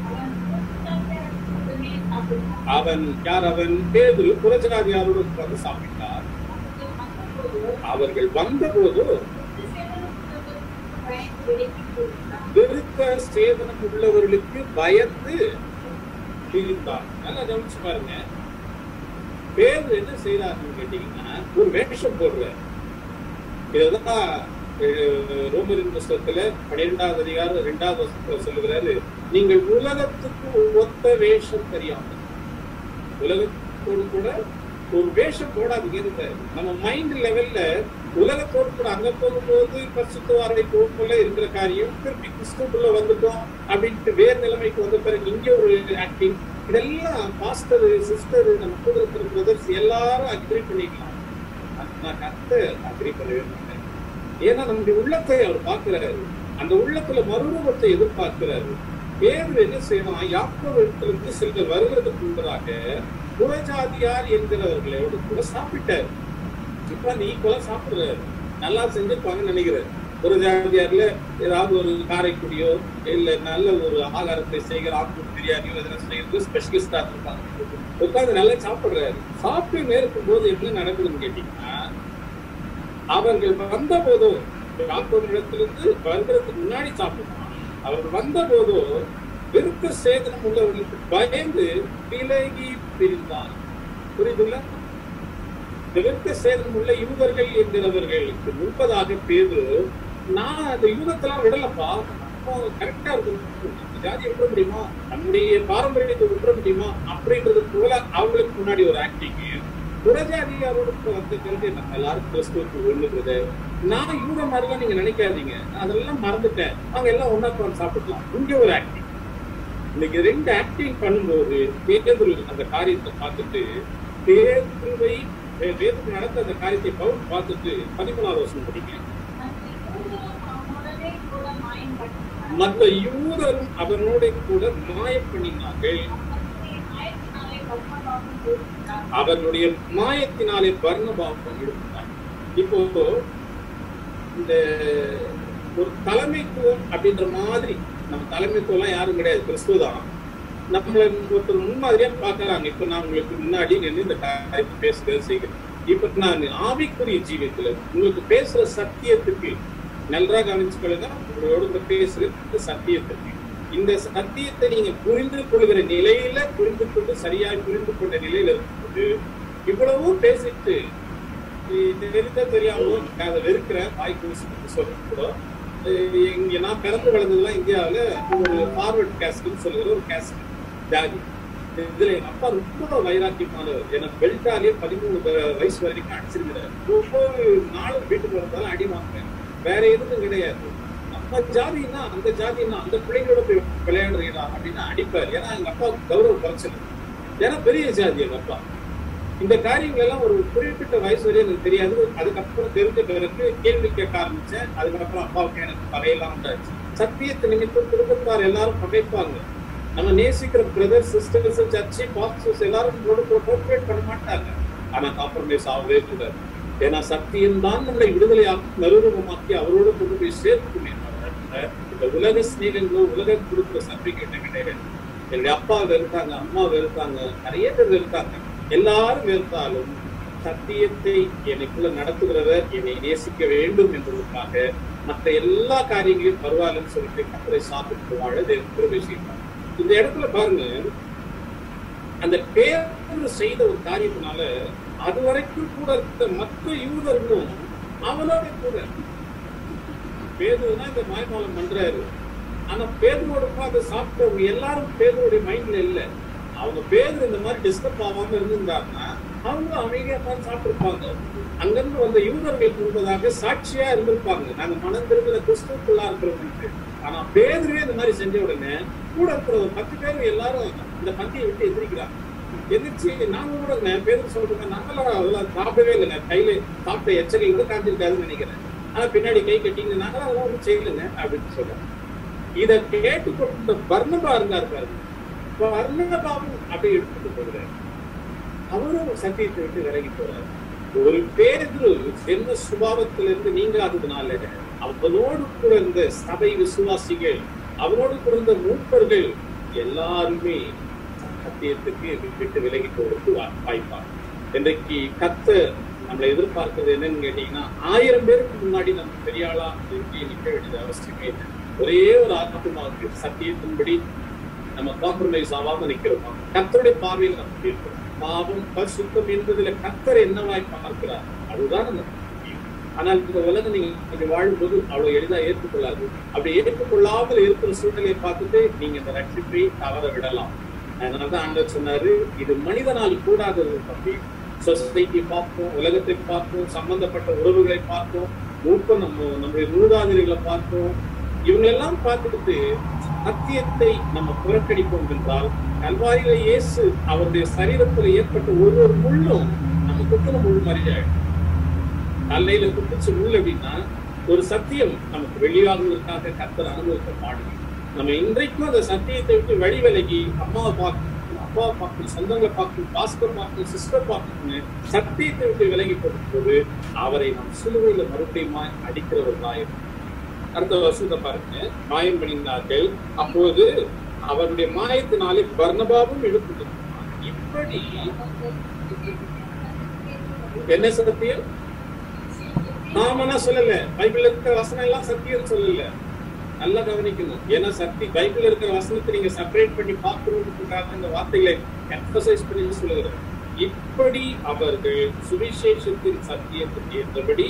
அவன் யார்? அவன் பேதுரு புறஜாதியாரோடு உட்கார்ந்து சாப்பிட்டார். அவர்கள் வந்தபோது விருத்த சேதனம் உள்ளவர்களுக்கு பயந்து பிரிந்தார். நல்லா கவனிச்சு பாருங்க. பேதுரு என்ன செய்யறாருன்னு கேட்டீங்கன்னா, ஒரு வேஷம் போடுறார். இதுதான் ரோமரின் புஸ்தகத்துல பன்னிரெண்டாவது அதிகாரம் இரண்டாவது வருஷத்துல சொல்லுகிறாரு, நீங்கள் உலகத்துக்கு ஒத்த வேஷம் தெரியாமல் உலகத்தோடு கூட ஒரு வேஷம் போடாதீங்க. நம்ம மைண்ட் லெவல்ல உலகத்தோடு கூட அங்க போகும்போது பரிசுத்தவாரை போல இருக்கிற காரியம், திருப்பி கிறிஸ்துக்குள்ள வந்துட்டோம் அப்படின்ட்டு வேறு நிலைமைக்கு வந்த பிறகு இங்க ஒரு ஆக்டிங், இதெல்லாம் பாஸ்டர் சிஸ்டர் நம்ம கூட இருக்கிற பிரதர்ஸ் எல்லாரும் அக்ரி பண்ணிக்கலாம். நான் கத்த அக்ரி பண்ணவே மாட்டேன். ஏன்னா நம்முடைய உள்ளத்தை அவர் பார்க்கிறாரு, அந்த உள்ளத்துல மறுரூபத்தை எதிர்பார்க்கிறாரு. பேதுரு என்ன செய்யலாம், யாக்கோபிடத்திலிருந்து சிலர் வருகிறதுக்கு முன்பதாக புறஜாதியார் என்கிறவர்களோடு கூட சாப்பிட்டாரு. இப்ப நீ கூட சாப்பிடுறாரு, நல்லா செஞ்சிருப்பாங்கன்னு நினைக்கிறாரு. புறஜாதியார்ல ஏதாவது ஒரு காரைக்குடியோ இல்ல நல்ல ஒரு ஆகாரத்தை செய்கிற ஆக்கூர் பிரியாணியோ எதனா செய்யறது ஸ்பெஷலிஸ்டா இருப்பாங்க. உட்காந்து நல்லா சாப்பிடுறாரு. சாப்பிட்டு நேருக்கும் போது என்ன நடக்குதுன்னு கேட்டீங்கன்னா, அவர்கள் வந்த போதோ இடத்திலிருந்து வருகிறதுக்கு முன்னாடி சாப்பிடுவான். அவர்கள் வந்த போதோ விருத்த சேதனம் உள்ளவர்களுக்கு பயந்து விலகி பிரிந்தான். புரியுதுல்ல? விருத்த சேதனம் உள்ள யூதர்கள் என்கிறவர்களுக்கு முன்பதாக பேதுரு, நான் அந்த யூதத்தெல்லாம் விடலப்பா, கரெக்டா இருக்கும், ஜாதியை விட முடியுமா, நம்முடைய பாரம்பரியத்தை விட முடியுமா அப்படின்றது போல அவங்களுக்கு முன்னாடி ஒரு ஆக்டிங். புறஜாதியாரோடு வந்த பிறகு நம்ம எல்லாரும் கிறிஸ்துவுக்கு ஒண்ணுங்கிறது. நான் யூத மாதிரிலாம் நீங்க நினைக்காதீங்க, அதெல்லாம் மறந்துட்டேன், அவங்க எல்லாம் ஒன்னா உட்கார்ந்து சாப்பிடலாம். இங்க ஒரு ஆக்டிங். இன்னைக்கு ரெண்டு ஆக்டிங் பண்ணும்போது பேதுரு அந்த காரியத்தை பார்த்துட்டு, பேதுருவை பேதுரு நடந்த அந்த காரியத்தை பவுல் பார்த்துட்டு பதிமூணாவது வருஷம் படிக்கிறேன். மற்ற யூதரும் அவனோட கூட மாயம் பண்ணினார்கள், அவனுடைய மாயத்தினாலே பர்னபாவும் இருந்தார். இப்போ இந்த ஒரு தலைமைத்துவம் அப்படின்ற மாதிரி, நம்ம தலைமைத்துவம் எல்லாம் யாரும் கிடையாது, கிறிஸ்துவ தான். நம்மள ஒருத்தர் முன்மாதிரியா பாக்குறாங்க. இப்ப நான் உங்களுக்கு முன்னாடி நின்று இந்த காரியத்தை பேசுறது செய்கிறேன். இப்ப நான் ஆவிக்குரிய ஜீவியத்துல உங்களுக்கு பேசுற சத்தியத்துக்கு நல்லா கவனிச்சுக்கொள்ளுங்க. உங்களோட பேசுறது சத்தியத்துக்கு, இந்த சத்தியத்தை நீங்க புரிந்து கொள்கிற நிலையில புரிந்து கொண்டு சரியாய் புரிந்து கொண்ட நிலையில இருக்கும்போது இவ்வளவு பேசிட்டு தெரிந்த தெரியாமோ அதை வெறுக்கிற வாய்ப்பு சொல்ல. இங்க நான் பிறந்து வளர்ந்ததுலாம் இந்தியாவில ஒரு ஃபார்வர்ட் கேஸ்ட்னு சொல்லுற ஒரு கேஸ்ட் ஜாதி. இதுல எங்க அப்பா ரொம்ப வைராக்கியமானவர். எனக்கு பெல்டாலேயே பதிமூணு வயசு வரைக்கும் அடிச்சிருக்கிறார். ஒவ்வொரு நாளும் வீட்டுக்கு வந்தாலும் அடி வாங்குறேன், வேற எதுவும் கிடையாது. நம்ம ஜாதினா அந்த ஜாதினா அந்த பிள்ளைங்களோட போய் விளையாடுறீங்களா அப்படின்னு அடிப்பாரு. ஏன்னா எங்க அப்பா கௌரவ குறைச்சல், ஏன்னா பெரிய ஜாதி எங்க அப்பா. இந்த காரியங்கள் எல்லாம் ஒரு குறிப்பிட்ட வயசு வரையும் எனக்கு தெரியாது. அதுக்கப்புறம் தெரிஞ்ச பிறகு கேள்வி கேட்க ஆரம்பிச்சேன். அதுக்கப்புறம் அப்பாவுக்கு எனக்கு பகையெல்லாம் உண்டாச்சு. சத்தியத்தை நிமித்தம் குடும்பத்தார் எல்லாரும் பகைப்பாங்க. நம்ம நேசிக்கிற பிரதர் சிஸ்டர்ஸ் சர்ச்சி பாஸ்டர்ஸ் எல்லாரும் கோஆபரேட் பண்ண மாட்டாங்க. ஆனா காம்ப்ரமைஸ் ஆகவே கூடாது. ஏன்னா சத்தியம் தான் நம்மளை விடுதலையாக்கி மறுரூபமாக்கி அவரோட கொண்டு போய் சேர்க்குமே. இந்த உலக ஸ்நேகங்களோ உலக கொடுக்குற சர்டிபிகேட் கிடையாது. என்னுடைய அப்பா வெறுத்தாங்க, அம்மா வெறுத்தாங்க, நிறைய பேர் வெறுத்தாங்க. எல்லாரும் வெறுத்தாலும் சத்தியத்தை எனக்குள்ள நடத்துகிறவர் என்னை நேசிக்க வேண்டும் என்பதற்காக மற்ற எல்லா காரியங்களையும் பரவாயில்லன்னு சொல்லிட்டு கத்தரை சாப்பிட்டு வாழ கிருபை செய்வார். இந்த இடத்துல பாருங்க, அந்த பேர் செய்த ஒரு காரியத்தினால அது வரைக்கும் கூட இருந்த மற்ற யூதர்களும் அவனோட கூட பேதுதான் இந்த மாய்மாலம் பண்றாரு. ஆனா பேதுவோட அதை சாப்பிட்டவங்க எல்லாரும் பேதுவோடைய மைண்ட்ல இல்ல. அவங்க பேரு இந்த மாதிரி டிஸ்டர்ப் ஆகாம இருந்திருந்தாங்கன்னா அவங்க அமைதியா பார்த்து சாப்பிட்டுருப்பாங்க. அங்கிருந்து வந்த யூதர்கள் முன்பதாக சாட்சியா இருந்திருப்பாங்க, நாங்க மனம் திரும்பின கிறிஸ்துக்குள்ளா இருக்கிறவங்களுக்கு. ஆனா பேதுவே இந்த மாதிரி செஞ்ச உடனே கூட இருக்கிற ஒரு பத்து பேர் எல்லாரும் இந்த பந்தியை விட்டு எதிர்க்கிறாங்க. எதிர்ச்சி நாங்க கூட பேரு சொல்றேன், நாங்களாம் அதெல்லாம் சாப்பிடவே இல்லைங்க, கையில சாப்பிட்ட எச்சரிக்கை கூட காஞ்சிருக்காதுன்னு நினைக்கிறேன். ஆனா பின்னாடி கை கட்டிங்க, நாங்களாம் அதெல்லாம் ஒன்றும் செய்யலைங்க அப்படின்னு சொல்றேன். இதை கேட்டுக்கொண்ட பர்னபா இருந்தாரு பாருங்க, பர்னபாவும் அப்படியே எடுத்துட்டு போகிறாரு. அவரும் சத்தியத்தை விட்டு விலகி போறாரு. ஒரு பேதுரு ஜென்ம சுபாவத்திலிருந்து நீங்காததுனால அவனோடு கூட இருந்த சபை விசுவாசிகள், அவனோடு கூட இருந்த மூப்பர்கள் எல்லாருமே சத்தியத்துக்கு விட்டு விலகி போவதற்கு வாய்ப்பாங்க. இன்றைக்கு கர்த்தர் நம்மளை எதிர்பார்க்கிறது என்னன்னு கேட்டீங்கன்னா, ஆயிரம் பேருக்கு முன்னாடி நம்ம பெரிய ஆளா நிற்க வேண்டியது அவசியமே இல்லை. ஒரே ஒரு ஆத்மாவுக்கு சத்தியத்தின்படி நம்ம காம்ப்ரமைஸ் ஆகாம நிக்கிறோமா, கர்த்தருடைய பார்வையில் நம்ம இருக்கிறோம். பாவம் பரிசுத்தம் என்பதுல கர்த்தர் என்னவாய் பார்க்கிறார், அதுதான் நம்ம. ஆனால் இந்த உலகம் நீங்க வாழும்போது அவ்வளவு எளிதா ஏற்றுக்கொள்ளாது. அப்படி ஏற்றுக்கொள்ளாமல் இருக்கிற சூழ்நிலையை பார்த்துட்டு நீங்க இந்த ரட்சிப்பை தவற விடலாம். அதனாலதான் ஆண்டவர் சொன்னாரு, இது மனிதனால் கூடாதது தம்பி, சொசைட்டியை பார்ப்போம், உலகத்தை பார்ப்போம், சம்பந்தப்பட்ட உறவுகளை பார்ப்போம், மூப்ப நம்ம நம்முடைய மூதாதிரிகளை பார்ப்போம். இவங்களெல்லாம் பார்த்துட்டு சத்தியத்தை நம்ம புறக்கணிப்போம் என்றால், கல்வாரியில இயேசு அவருடைய சரீரத்துல ஏற்பட்ட ஒரு ஒரு முள்ளும் நம்ம குத்துன முள் மாதிரி ஆயிடும். தலையில குத்துச்சு முள் அப்படின்னா ஒரு சத்தியம் நமக்கு வெளியாகுவதற்காக கர்த்தர் அனுபவிக்க பாடுங்க. நம்ம இன்றைக்கும் அந்த சத்தியத்தை விட்டு வழி விலகி அம்மாவை பார்க்கணும், அப்பாவை பார்க்கணும், சொந்தங்களை பார்க்கணும், பாஸ்கர் பார்க்கணும், சிஸ்டர் பார்க்கணும், சத்தியத்தை விட்டு விலகி போகும்போது அவரை நம் சிலுவையில மறுபடியும் அடிக்கிறவர்களா இருக்கும். அடுத்த வருஷத்தை பாருங்க, மாயம் பண்ணினார்கள். அப்போது அவருடைய மாயத்தினாலே பர்னபாவும் எழுப்புது. இப்படி என்ன சத்தியம்? நாம சொல்லல, பைபிள்ல இருக்கிற வசனம் எல்லாம் சத்தியம் சொல்லல. நல்லா கவனிக்கணும். ஏன்னா சக்தி பைபிள் இருக்கிற வசனத்தை நீங்க செப்பரேட் பண்ணி பார்க்கணுன்றதுக்காக இந்த வார்த்தைகளை எம்பசைஸ் பண்ணி சொல்லுகிறேன். இப்படி அவர்கள் சுவிசேஷத்தின் சத்தியத்துக்கு ஏற்றபடி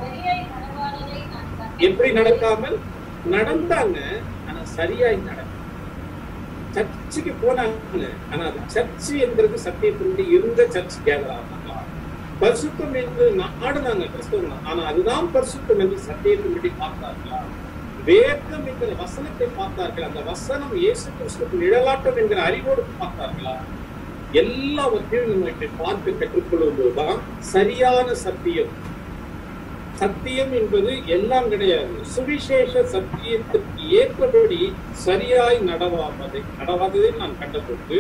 எப்படி நடக்காமல் நடந்தாங்க, ஆனா சரியாய் நடக்க. சர்ச்சுக்கு போனாங்க, ஆனா அது சர்ச்சு என்கிறது சத்தியத்தினுடைய இருந்த சர்ச் கேட்கறாங்க. பரிசுத்தம் என்று நாடுனாங்க கிறிஸ்தவங்க, ஆனா அதுதான் பரிசுத்தம் என்று சத்தியத்தின்படி பார்த்தார்களா? வேதம் என்கிற வசனத்தை பார்த்தார்கள், அந்த வசனம் இயேசு கிறிஸ்துவின் நிழலாட்டம் என்கிற அறிவோடு பார்த்தார்களா? எல்லாவற்றையும் நம்ம பார்த்து கற்றுக்கொள்ளும் போதுதான் சரியான சத்தியம். சத்தியம் என்பது எல்லாம் கிடையாது. சுவிசேஷ சத்தியத்திற்கு ஏற்றபடி சரியாய் நடவாததை நடவாததை நான் கண்டபோது,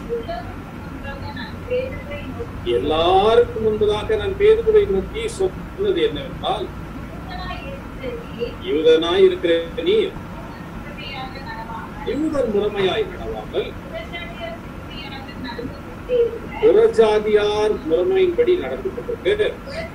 எல்லாருக்கும் முன்பதாக நான் பேதுருவை நோக்கி சொன்னது என்னவென்றால், யூதனாய் இருக்கிற நீர் யூதன் முறைமையாய் நடவாமல் புறஜாதியார் முறைமையின்படி நடந்து கொண்டிருக்கு.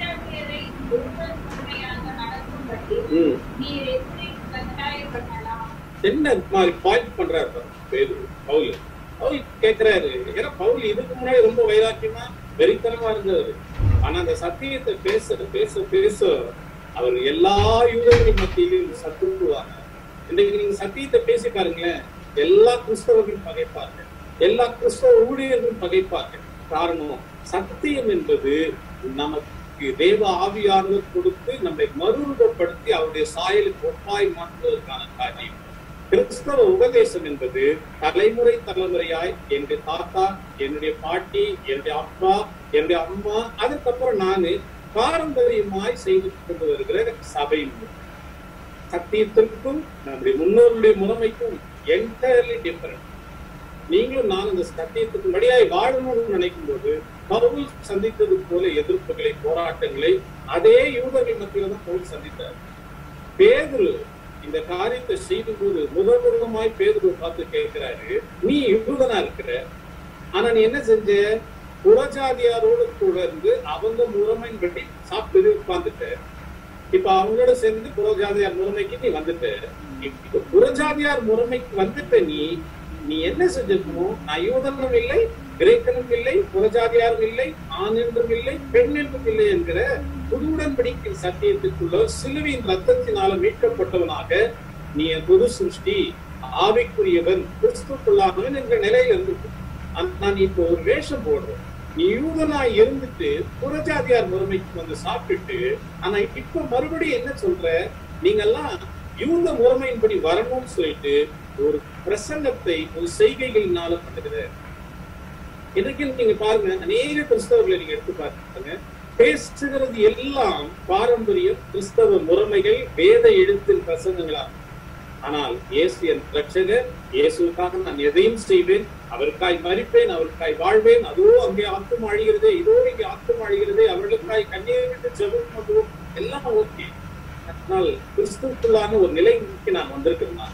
என்ன மாதிரி பாயிண்ட் பண்றாரு பேதுரு? பவுல் பவுல் கேட்கிறாரு. ஏன்னா பவுல் இதுக்கு முன்னாடி ரொம்ப வைராக்கியமா வெறித்தனமா இருந்தது. ஆனா அந்த சத்தியத்தை பேச பேச பேச அவர் எல்லா யூதர்களின் மத்தியிலும் சத்துருவாங்க. இன்றைக்கு நீங்க சத்தியத்தை பேசி பாருங்களேன், எல்லா கிறிஸ்தவர்களும் பகைப்பார்கள், எல்லா கிறிஸ்தவ ஊழியர்களும் பகைப்பார்கள். காரணம், சத்தியம் என்பது நமக்கு தேவ ஆவியானவர் கொடுத்து நம்மை மறுரூபப்படுத்தி அவருடைய சாயலுக்கு ஒப்பாய் மாற்றுவதற்கான காரியம். கிறிஸ்தவ உபதேசம் என்பது தலைமுறை தலைமுறையாய் என்னுடைய தாத்தா, என்னுடைய பாட்டி, என்னுடைய அப்பா, என்னுடைய அம்மா, அதுக்கப்புறம் நானு பாரம்பரியமாய் செய்து கொண்டு வருகிற சபை. சத்தியத்திற்கும் நம்முடைய முன்னோருடைய முறைமைக்கும் என்டையர்லி டிஃபரெண்ட். நீங்களும் நான் இந்த சத்தியத்துக்கு வழியாய் வாழணும்னு நினைக்கும் போது பவுல் சந்தித்தது போல எதிர்ப்புகளை, போராட்டங்களை அதே யூதர்கள் மத்தியில தான் பவுல் சந்தித்தார். பேதுரு இந்த காரியத்தை செய்து போது முதல் முகமாய் பேதுரு பார்த்து கேட்கிறாரு, நீ யூதனா இருக்கிற, ஆனா நீ என்ன செஞ்ச? புறஜாதியாரோடு கூட இருந்து அவங்க முறைமையின்படி சாப்பிட்டு உட்கார்ந்துட்ட. இப்ப அவங்களோட சேர்ந்து புறஜாதியார் முறைமைக்கு நீ வந்துட்ட. இப்ப புறஜாதியார் முறைமைக்கு வந்துட்ட நீ நீ என்ன செஞ்சிருக்கணும்? நான் யூதனும் இல்லை, கிரேக்கனும் இல்லை, புறஜாதியாரும் இல்லை, ஆண் என்றும் இல்லை, பெண் என்றும் இல்லை என்கிற புது உடன்படிக்கை சத்தியத்துக்குள்ள சிலுவையின் ரத்தத்தினால மீட்கப்பட்டவனாக நீ என் புது சிருஷ்டி, ஆவிக்குரியவன், கிறிஸ்துக்குள்ளானவன் என்ற நிலையில இருந்து நான் இப்போ ஒரு வேஷம் போடுறேன். நீ யூதனாய் இருந்துட்டு புறஜாதியார் முறைமைக்கு வந்து சாப்பிட்டுட்டு, ஆனா இப்ப மறுபடியும் என்ன சொல்ற? நீங்க எல்லாம் யூத முறைமையின்படி வரணும்னு சொல்லிட்டு ஒரு பிரசங்கத்தை ஒரு செய்கைகளினால பண்ணுகிற. இன்னைக்கு நீங்க பாருங்க, அநேக கிறிஸ்தவர்களை நீங்க எடுத்து பாருங்க, பேசுகிறது எல்லாம் பாரம்பரிய கிறிஸ்தவ முறைமைகள், வேத எழுத்தின் பிரசங்கங்களா. ஆனால் இயேசு என் ரட்சகர், இயேசுக்காக நான் எதையும் செய்வேன், அவருக்காய் மரிப்பேன், அவருக்காய் வாழ்வேன், அதோ அங்கே ஆத்தும் அழிகிறதே, இதோ இங்கே ஆத்தும் அழிகிறதே, அவர்களுக்காய் கண்ணீர் விட்டு ஜெபம் பண்ணுவோம், எல்லாம் ஓகே. ஆனால் கிறிஸ்துவுக்குள்ளான ஒரு நிலைக்கு நான் வந்திருக்கிறேன்.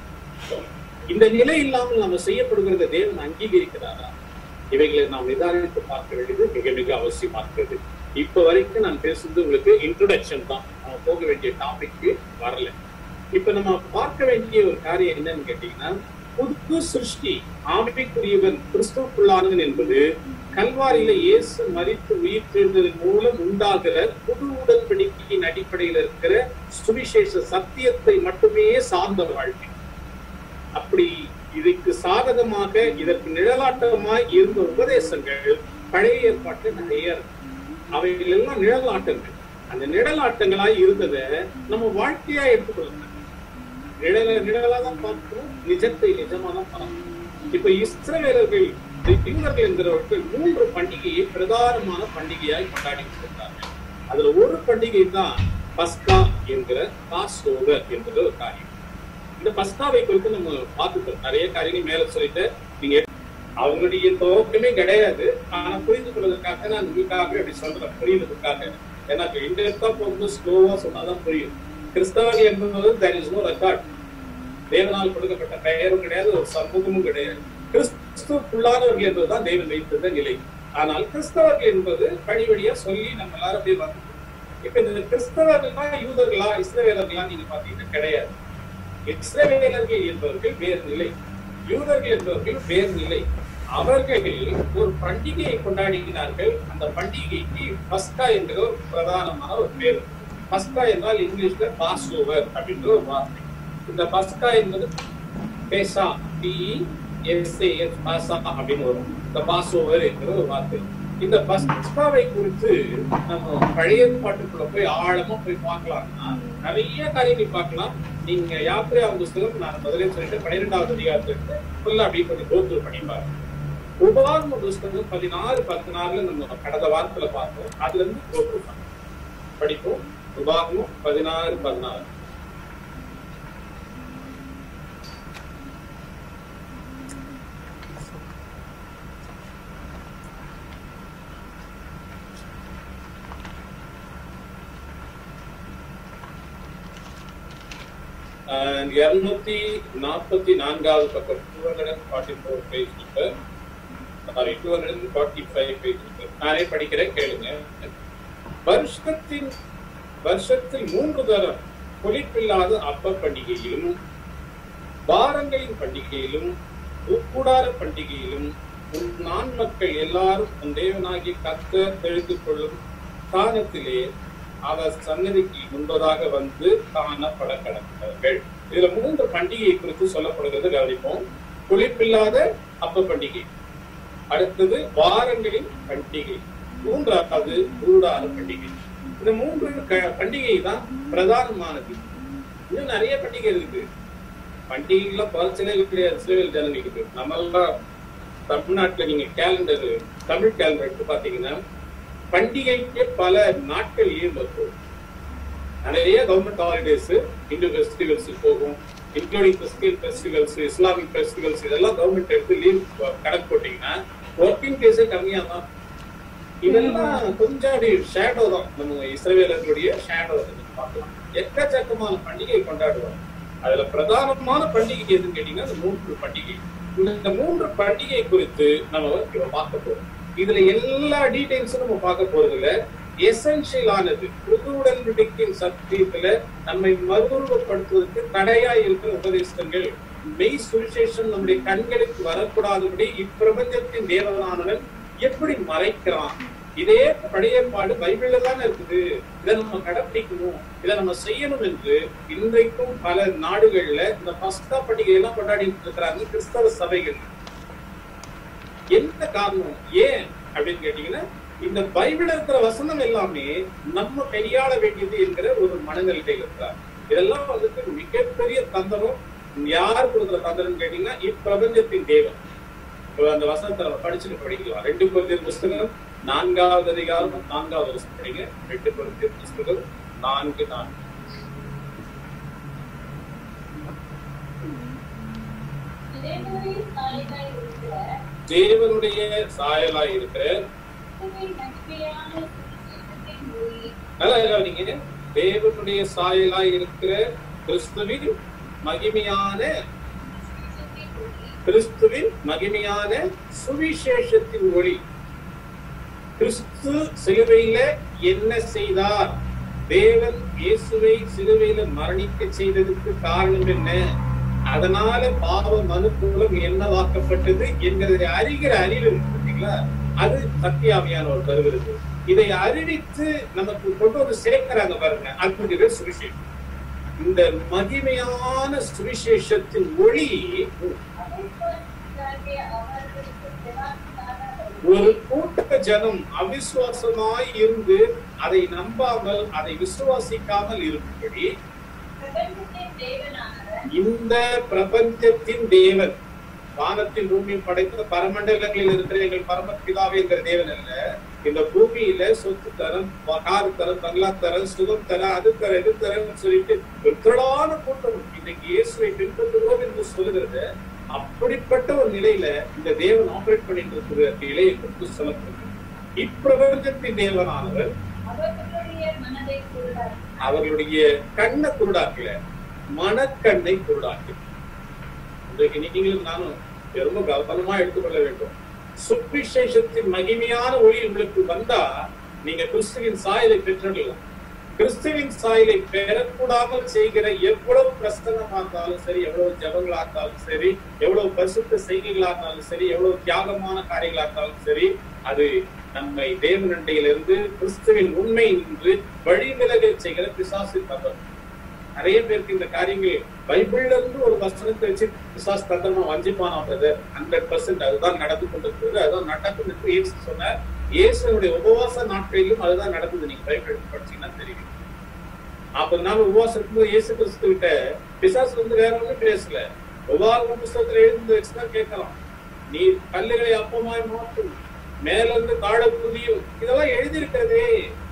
இந்த நிலை இல்லாமல் நம்ம செய்யப்படுகிறத தேவன் அங்கீகரிக்கிறாரா? இவைகளை நாம் நிதானித்து பார்க்க வேண்டியது மிக மிக அவசியமா இருக்கிறது. இப்ப வரைக்கும் நான் பேசுறது உங்களுக்கு இன்ட்ரோடக்ஷன் தான், நம்ம போக வேண்டிய டாபிக்கு வரல. இப்ப நம்ம பார்க்க வேண்டிய ஒரு காரியம் என்னன்னு கேட்டீங்கன்னா, புது சிருஷ்டி, ஆவிக்குரியவன், கிறிஸ்துவுக்குள்ளானவன் என்பது கல்வாரியில இயேசு மரித்து உயிர்த்தெழுந்ததன் மூலம் உண்டாகிற புது உடன்படிக்கையின் அடிப்படையில் இருக்கிற சுவிசேஷ சத்தியத்தை மட்டுமே சார்ந்த வாழ்க்கை. அப்படி இதுக்கு சாதகமாக, இதற்கு நிழலாட்டமாய் இருந்த உபதேசங்கள் பழைய ஏற்பாட்டுல நிறைய இருக்கு. அவைகள் எல்லாம் நிழலாட்டங்கள். அந்த நிழலாட்டங்களாய் இருந்ததை நம்ம வாழ்க்கையா எடுத்துக்கொள்ள நிழல நிழலா தான் பார்க்கணும், நிஜத்தை நிஜமா தான் பார்க்கணும். இப்ப இஸ்ரவேலர்கள் யூதர்கள் என்கிறவர்கள் மூன்று பண்டிகையை பிரதானமான பண்டிகையாய் கொண்டாடி கொண்டிருந்தார்கள். அதுல ஒரு பண்டிகை தான் பஸ்கா என்கிற பாஸ் ஓவர் என்கிற ஒரு காரியம். இந்த பஸ்காவை குறித்து நம்ம பார்த்துட்டோம். நிறைய காரியங்கள் மேல சொல்லிட்டு நீங்க அவங்களுடைய துவக்கமே கிடையாது. ஆனா புரிந்து கொள்வதற்காக நான் உங்களுக்காக அப்படி சொல்றேன், புரியுறதுக்காக. ஏன்னா இன்டெப்தா போகும்போது ஸ்லோவா சொன்னாதான் புரியும். கிறிஸ்தவர்கள் என்பது there is no record. தேவனால் கொடுக்கப்பட்ட பெயரும் கிடையாது, ஒரு சமூகமும் கிடையாது. கிறிஸ்துவுக்குள்ளானவர்கள் என்பதுதான் தேவன் வைத்திருந்த நிலை. ஆனால் கிறிஸ்தவர்கள் என்பது வழி வழியா சொல்லி நம்ம எல்லாரும் அப்படியே வந்து இப்ப இந்த கிறிஸ்தவர்கள்னா யூதர்களா இஸ்ரவேலர்களா நீங்க பாத்தீங்கன்னா கிடையாது. இஸ்ரவேலர்கள் என்பவர்கள் வேறு நிலை, யூதர்கள் என்பவர்கள் வேறு நிலை. அவர்கள் ஒரு பண்டிகையை கொண்டாடினார்கள். அந்த பண்டிகைக்கு பஸ்கா என்கிற ஒரு பிரதானமான ஒரு பேர். பஸ்கா என்றால் இங்கிலீஷ்ல பாஸ் ஓவர் அப்படின்ற ஒரு வார்த்தை. இந்த பஸ்கா என்பது பேசா பி எஸ் ஏ எஸ் பாசா அப்படின்னு வரும். இந்த பாஸ் ஓவர் என்கிற ஒரு வார்த்தை. இந்த பஸ்காவை குறித்து நம்ம பழைய பாட்டுக்குள்ள போய் ஆழமா போய் பார்க்கலாம்னா நிறைய காரியங்கள் பார்க்கலாம். நீங்க யாத்திரை புஸ்தகம் நான் முதலே சொல்லிட்டு பன்னிரெண்டாவது அதிகாரத்திற்கு ஃபுல்லா அப்படி கொஞ்சம் கோத்தூர் பண்ணிப்பாரு. உபாகம புஸ்தகம் பதினாறு பதினாறுல நம்ம கடந்த வாரத்துல பார்த்தோம். அதுல இருந்து கோத்தூர் படிப்போம். உபாகமம் பதினாறு பதினாறு இருநூத்தி நாற்பத்தி நான்காவது பக்கம் two hundred forty four page number sorry two hundred forty five page number நானே படிக்கிறேன், கேளுங்க. வருஷத்தின் வருஷத்தில் மூன்று தரம் புளிப்பில்லாத அப்ப பண்டிகையிலும் வாரங்களின் பண்டிகையிலும் உட்கூடார பண்டிகையிலும் உன் நான் மக்கள் எல்லாரும் உன் தேவனாகிய கர்த்தர் தெரிந்து கொள்ளும் ஸ்தானத்திலே அவர் சன்னதிக்கு முன்பதாக வந்து காணப்பட கடந்தார்கள். இதுல மூன்று பண்டிகை குறித்து சொல்லப்படுகிறது கவனிப்போம். புளிப்பில்லாத அப்ப பண்டிகை, அடுத்தது வாரங்களின் பண்டிகை, மூன்றாவது கூடார பண்டிகை. இந்த மூன்று பண்டிகை தான் பிரதானமானது. இன்னும் நிறைய பண்டிகை இருக்கு. பண்டிகைலாம் குறைச்சலே கிடையாது சிறுவில் ஜனங்களுக்கு. நம்ம எல்லாம் தமிழ்நாட்டுல நீங்க கேலண்டர் தமிழ் கேலண்டர் எடுத்து பாத்தீங்கன்னா பண்டிகைக்கு பல நாட்கள் லீவ் வரும். நிறைய கவர்மெண்ட் ஹாலிடேஸ், இந்து ஃபெஸ்டிவல்ஸ் போகும், including Christian festivals, Islamic festivals, இதெல்லாம் கவர்மெண்ட் எடுத்து லீவ் கணக்கு போட்டீங்கன்னா ஒர்க்கிங் டேஸே கம்மியா தான். இதெல்லாம் கொஞ்சம் அப்படி ஷேடோ தான், நம்ம இஸ்ரவேலர்களுடைய ஷேடோ பார்க்கலாம். எக்கச்சக்கமான பண்டிகை கொண்டாடுவாங்க. அதுல பிரதானமான பண்டிகை எதுன்னு கேட்டீங்கன்னா இந்த மூன்று பண்டிகை. இந்த மூன்று பண்டிகை குறித்து நம்ம பார்க்க போறோம். இதுல எல்லா டீடைல்ஸும் நம்ம பார்க்க போறதுல எசென்சியல் ஆனது புது உடன்படிக்கையின் சத்தியத்துல நம்மை மறுரூபப்படுத்துவதற்கு தடையா இருக்கிற உபதேசங்கள், மெய் சுவிசேஷம் நம்முடைய கண்களுக்கு வரக்கூடாதபடி இப்பிரபஞ்சத்தின் தேவனானவன் எப்படி மறைக்கிறான். இதே பழைய பாடு பைபிள்ல தானே இருக்குது. இதை நம்ம கடைபிடிக்கணும், இதை நம்ம செய்யணும் என்று இன்றைக்கும் பல நாடுகள்ல இந்த பஸ்கா பண்டிகை எல்லாம் கொண்டாடிட்டு இருக்கிறாங்க கிறிஸ்தவ சபைகள். என்ன காரணம், ஏன் அப்படின்னு கேட்டீங்கன்னா இந்த பைபிள் இருக்கிற வசனம் எல்லாமே நம்ம கையாள வேண்டியது என்கிற ஒரு மனநிலையில் இருக்கிறார். இதெல்லாம் வந்துட்டு மிகப்பெரிய தந்திரம். யார் கொடுக்குற தந்திரம் கேட்டீங்கன்னா இப்பிரபஞ்சத்தின் தேவன். அந்த வசனத்தை நம்ம படிச்சுட்டு படிக்கலாம். ரெண்டு கொரிந்தியர் புஸ்தகம் நான்காவது அதிகாரம் நான்காவது வருஷம் படிங்க. ரெண்டு கொரிந்தியர் புஸ்தகம் நான்கு நான்கு தேவனுடைய சாயலாய் இருக்கிற நீங்க தேவனுடைய சாயலாய் இருக்கிற கிறிஸ்துவின் மகிமையான கிறிஸ்துவின் மகிமையான சுவிசேஷத்தின் ஒளி. கிறிஸ்து சிலுவையில என்ன செய்தார், தேவன் இயேசுவை சிலுவையில மரணிக்க செய்ததுக்கு காரணம் என்ன, அதனால பாவம் மனுக்குலம் என்னவாக்கப்பட்டது என்கிறதை அறிகிற அறிவு பார்த்தீங்களா, அது சத்தியாவியானவர் தருகிறது. இதை அறிவித்து நமக்கு கொண்டு வந்து சேர்க்கிறாங்க பாருங்க, அது சுவிசேஷம். இந்த மகிமையான சுவிசேஷத்தின் ஒளி ஒரு கூட்ட ஜனம் அவிசுவாசமாய் இருந்து அதை நம்பாமல் அதை விசுவாசிக்காமல் இருக்கும்படி இந்த பிரபஞ்சத்தின் தேவன், வானத்தின் பூமியும் படைத்த பரமண்டலங்களில் இருக்கிற எங்கள் பரமபிதாவே என்கிற தேவன் அல்ல, இந்த பூமியில சொத்து தரம், காரு தரம், பங்களா தரம், சுகம் தரம், அது தர இது தரன்னு சொல்லிட்டு ஒரு திரளான கூட்டம் இன்னைக்கு இயேசுவை பின்பற்றுவோம் என்று சொல்லுகிறது. அப்படிப்பட்ட ஒரு நிலையில இந்த தேவன் ஆபரேட் பண்ணிட்டு இருக்கிற நிலையை குறித்து சொல்லப்படுகிறது. இப்பிரபஞ்சத்தின் தேவனானவர் அவர்களுடைய கண்ணை குருடாக்கல, மனக்கண்ணை குருடாக்கல. இன்றைக்கு நீங்களும் நானும் ரொம்ப கவனமா எடுத்துக்கொள்ள வேண்டும். சுவிசேஷத்தின் மகிமையான ஒளி உங்களுக்கு வந்தா நீங்க கிறிஸ்துவின் சாயலை பெற்றுடலாம். கிறிஸ்துவின் சாயலை பெறக்கூடாமல் செய்கிற எவ்வளவு பிரசனமா இருந்தாலும் சரி, எவ்வளவு ஜபங்களா இருந்தாலும் சரி, எவ்வளவு பரிசுத்த செய்கைகளா இருந்தாலும் சரி, எவ்வளவு தியாகமான காரியங்களா இருந்தாலும் சரி, அது நம்மை தேவனண்டையிலிருந்து கிறிஸ்துவின் உண்மை நின்று வழிவிலக செய்கிற பிசாசு தந்திரம். நிறைய பேருக்கு இந்த காரியங்கள் பைபிள்ல இருந்து ஒரு வசனத்தை வச்சு பிசாசு தந்திரமா வஞ்சிப்பானா பிரதர், ஹண்ட்ரட் பர்சன்ட் அதுதான் நடந்து கொண்டிருக்கிறது, அதுதான் நடக்கும் என்று இயேசு சொன்னார். இயேசுடைய உபவாச நாட்களிலும் அதுதான் நடந்தது. நீங்க பைபிள் எடுத்து படிச்சீங்கன்னா தெரியும். நாற்பது நாள் உபவாசம் இருக்கும்போது இயேசு கிறிஸ்து கிட்ட பிசாசு வந்து வேற ஒன்றும் பேசல. உபவாச புஸ்தகத்துல எழுந்து வச்சுதான் கேட்கலாம், நீ கல்லுகளை அப்பமாய் மாற்றும், மேல இருந்து தாழ புதியும், இதெல்லாம் எழுதியிருக்கிறதே.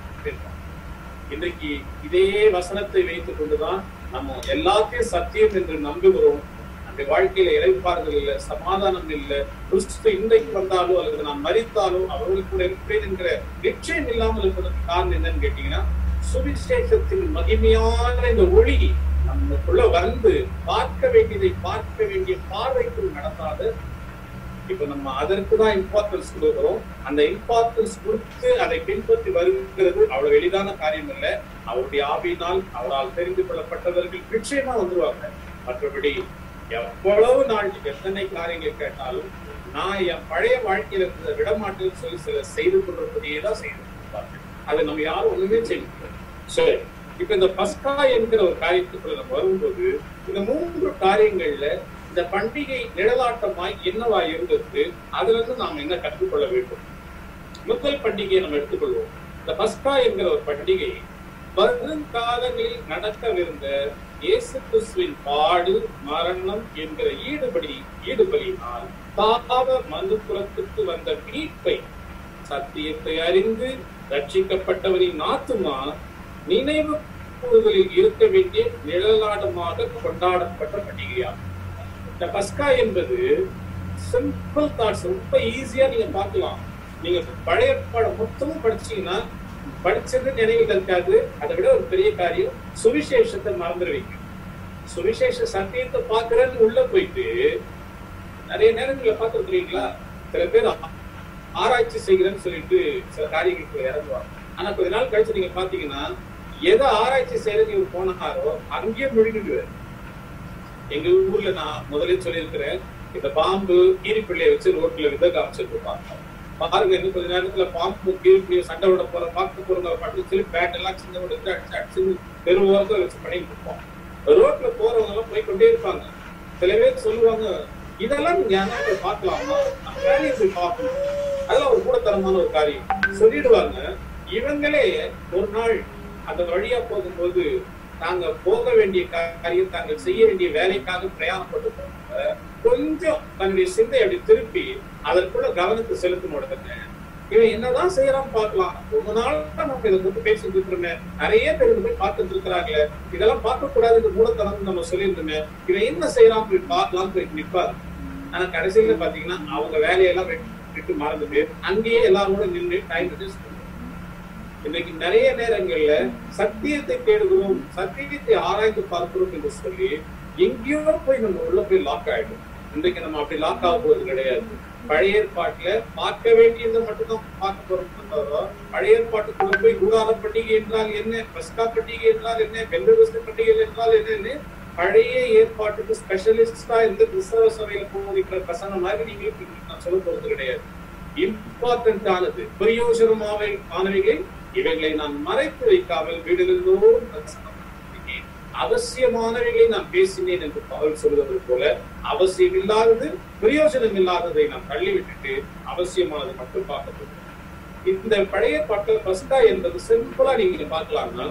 இன்றைக்கு இதே வசனத்தை வைத்துக் கொண்டுதான் நம்ம எல்லாத்தையும் சத்தியம் என்று நம்புகிறோம். அந்த வாழ்க்கையில இறைப்பார்கள் இல்ல, சமாதானம் இல்ல. கிறிஸ்து இன்றைக்கு வந்தாலோ அல்லது நான் மரித்தாலோ அவர்களுக்கு கூட இருப்பேன் என்கிற நிச்சயம் இல்லாமல் இருப்பதற்கு காரணம் என்னன்னு கேட்டீங்கன்னா, சுவிசேஷத்தின் மகிமையான இந்த ஒளி நமக்குள்ள வந்து பார்க்க வேண்டியதை பார்க்க வேண்டிய பார்வைக்குள் நடந்தாது. இப்ப நம்ம அதற்குதான் இம்பார்ட்டன்ஸ் கொடுக்கிறோம். அந்த இம்பார்ட்டன்ஸ் கொடுத்து அதை பின்பற்றி வருகிறது அவ்வளவு எளிதான காரியம் இல்லை. அவருடைய ஆவியினால் அவரால் தெரிந்து கொள்ளப்பட்டவர்கள் நிச்சயமா வந்துருவாங்க. மற்றபடி எவ்வளவு நாள் எத்தனை காரியங்கள் கேட்டாலும் நான் என் பழைய வாழ்க்கையில இருந்த விடமாட்டேன்னு சொல்லி சில செய்து கொண்டிருப்பதையே தான் செய்து அதை நம்ம யாரும் ஒண்ணுமே செய்ய முடியாது. சரி, இப்ப இந்த பஸ்கா என்கிற ஒரு காரியத்துக்குள்ள நம்ம வரும்போது இந்த மூன்று காரியங்கள்ல இந்த பண்டிகை நிழலாட்டமாய் என்னவா இருந்தது, அதுல இருந்து நாம் என்ன கற்றுக்கொள்ள வேண்டும். முதல் பண்டிகையை நம்ம எடுத்துக்கொள்வோம். இந்த பஸ்கா என்கிற ஒரு பண்டிகை வருங்காலங்களில் நடக்கவிருந்த இயேசு கிறிஸ்துவின் பாடு மரணம் என்கிற ஈடுபடி ஈடுபடியினால் பாவ மனுக்குலத்துக்கு வந்த மீட்பை சத்தியத்தை அறிந்து ரட்சிக்கப்பட்டவரின் ஆத்துமா நினைவு கூறுதலில் இருக்க வேண்டிய நிழலாட்டமாக கொண்டாடப்பட்ட பண்டிகையாகும். இந்த பஸ்கா என்பது சிம்பிள் தாட்ஸ், ரொம்ப ஈஸியா நீங்க பார்க்கலாம். நீங்க பழைய பாடம் மொத்தமும் படிச்சீங்கன்னா படிச்சது நினைவில் இருக்காது. அதை விட ஒரு பெரிய காரியம், சுவிசேஷத்தை மறந்துடுவீங்க. சுவிசேஷ சத்தியத்தை பார்க்கறன்னு உள்ள போயிட்டு நிறைய நேரங்களை பார்த்துருக்கீங்களா, சில பேர் ஆராய்ச்சி செய்கிறேன்னு சொல்லிட்டு சில காரியங்களுக்கு இறங்குவாங்க. ஆனா கொஞ்ச நாள் கழிச்சு நீங்க பாத்தீங்கன்னா எதை ஆராய்ச்சி செய்யறது இவர் போனாரோ அங்கேயே முழுகிடுவார். எங்க ஊர்ல நான் முதலில் சொல்லியிருக்கிறேன், இந்த பாம்பு கீரிப்பிள்ளைய வச்சு ரோட்ல வித காமிச்சிட்டு இருப்பாங்க. பாருங்க, இன்னும் கொஞ்ச நேரத்துல பாம்பு கீரிப்பிள்ளைய சண்டை விட போற பார்க்க போறவங்க பட்டு சொல்லி பேட் எல்லாம் சின்ன விட அடிச்சு அடிச்சு பெருவாக வச்சு பண்ணிட்டு இருப்போம். ரோட்ல போறவங்க எல்லாம் போய் கொண்டே இருப்பாங்க. சில பேர் சொல்லுவாங்க, இதெல்லாம் நீங்க யாராவது பார்க்கலாமா, வேலையை போய் பார்க்கணும், அதெல்லாம் ஒரு கூடத்தரமான ஒரு காரியம் சொல்லிடுவாங்க. இவங்களே ஒரு நாள் அந்த வழியா போகும்போது நாங்க போக வேண்டிய காரியம், தாங்கள் செய்ய வேண்டிய வேலைக்காக பிரயாணப்பட்டு போறாங்க. கொஞ்சம் தன்னுடைய சிந்தை அப்படி திருப்பி அதற்குள்ள கவனத்தை செலுத்தும் உடனே இவன் என்னதான் செய்யறான்னு பாக்கலாம். ரொம்ப நாள் நம்ம இதை பத்தி பேசிட்டு இருக்கிறோமே, நிறைய பேர் போய் பார்த்துட்டு இருக்கிறாங்களே, இதெல்லாம் பார்க்க கூடாது மூடத்தனம் நம்ம சொல்லியிருந்தோமே, இவன் என்ன செய்யறான் போய் பார்க்கலாம்னு போய் நிற்பாரு. ஆனா கடைசியில பாத்தீங்கன்னா அவங்க வேலையெல்லாம் விட்டு மறந்துட்டு அங்கேயே எல்லாரோட நின்று டைம் அட்ஜஸ்ட் பண்ணுவோம். இன்னைக்கு நிறைய நேரங்கள்ல சத்தியத்தை தேடுகிறோம், சத்தியத்தை ஆராய்ந்து பார்க்கிறோம் என்று சொல்லி எங்கேயோ போய் நம்ம உள்ள போய் லாக் ஆயிடும். இன்றைக்கு நம்ம அப்படி லாக் ஆக போறது கிடையாது. பழைய ஏற்பாட்டுல பார்க்க வேண்டியதை மட்டும்தான் பார்க்க போறோம். பழைய ஏற்பாட்டுக்குள்ள போய் கூடார பண்டிகை என்றால் என்ன, பஸ்கா பண்டிகை என்றால் என்ன, பெந்தகோஸ்தே பண்டிகை என்றால் என்னன்னு பழைய ஏற்பாட்டுக்கு ஸ்பெஷலிஸ்டா இருந்து கிறிஸ்தவ சபையில போகிற பசங்க மாதிரி நீங்களும் நான் சொல்ல போறது கிடையாது. இம்பார்ட்டன்ட் ஆனது பிரயோஜனமாவை ஆனவைகளை இவைகளை நான் மறைத்து வைக்காமல் வீடுகளோடு அவசியமானவைகளை நான் பேசினேன் என்று பவுல் சொல்வது போல அவசியம் இல்லாதது பிரயோஜனம் இல்லாததை நான் தள்ளிவிட்டுட்டு அவசியமானது மட்டும் பார்க்க போகிறேன். இந்த பழைய பாட்டு பஸ்கா என்பது சிம்பிளா நீங்க பார்க்கலாம்னா,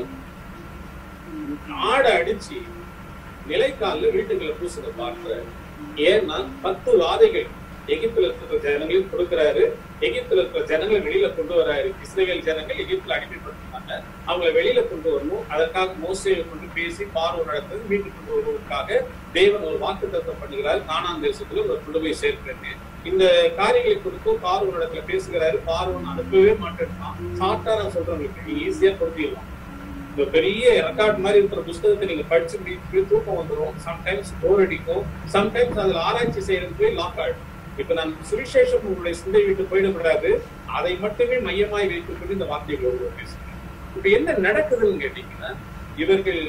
ஆடை அடிச்சு நிலைக்கால வீட்டுகளை பூசுத பார்க்கிற. ஏன்னா பத்து வாதைகள் எகிப்துல இருக்கிற ஜனங்களுக்கு கொடுக்கிறாரு. எகிப்துல இருக்கிற ஜனங்களை வெளியில கொண்டு வராரு. இஸ்ரவேல் ஜனங்கள் எகிப்துல அடிமைப்பட்டிருந்தாங்க, அவங்களை வெளியில கொண்டு வரணும். அதற்காக மோசேயை கொண்டு பேசி பார்வோன் நடத்தது வீட்டுக்கு கொண்டு வருவதற்காக தேவன் ஒரு வாக்குத்தத்தம் பண்ணுகிறார். கானான் தேசத்துல ஒரு குழுவை சேர்க்கிறேன்னு இந்த காரியங்களை குறித்து பார்வோன் இடத்துல பேசுகிறாரு. பார்வோன் அனுப்பவே மாட்டேன்தான். சாட்டாரா சொல்றவங்களுக்கு ஈஸியா பொருத்திடலாம். இந்த பெரிய ரெக்கார்ட் மாதிரி இருக்கிற புத்தகத்தை நீங்க படிச்சு முடிச்சு தூக்கம் வந்துடும். சம்டைம்ஸ் போர் அடிக்கும். சம்டைம்ஸ் அதுல ஆராய்ச்சி செய்யறதுக்கு போய் லாக் ஆயிடும். இப்ப நான் சுவிசேஷம் உங்களுடைய சிந்தை விட்டு போயிடக்கூடாது, அதை மட்டுமே மையமாய் வைத்துக் கொண்டு இந்த வார்த்தைகளோடு பேசுறேன். இப்ப என்ன நடக்குதுன்னு கேட்டீங்கன்னா, இவர்கள்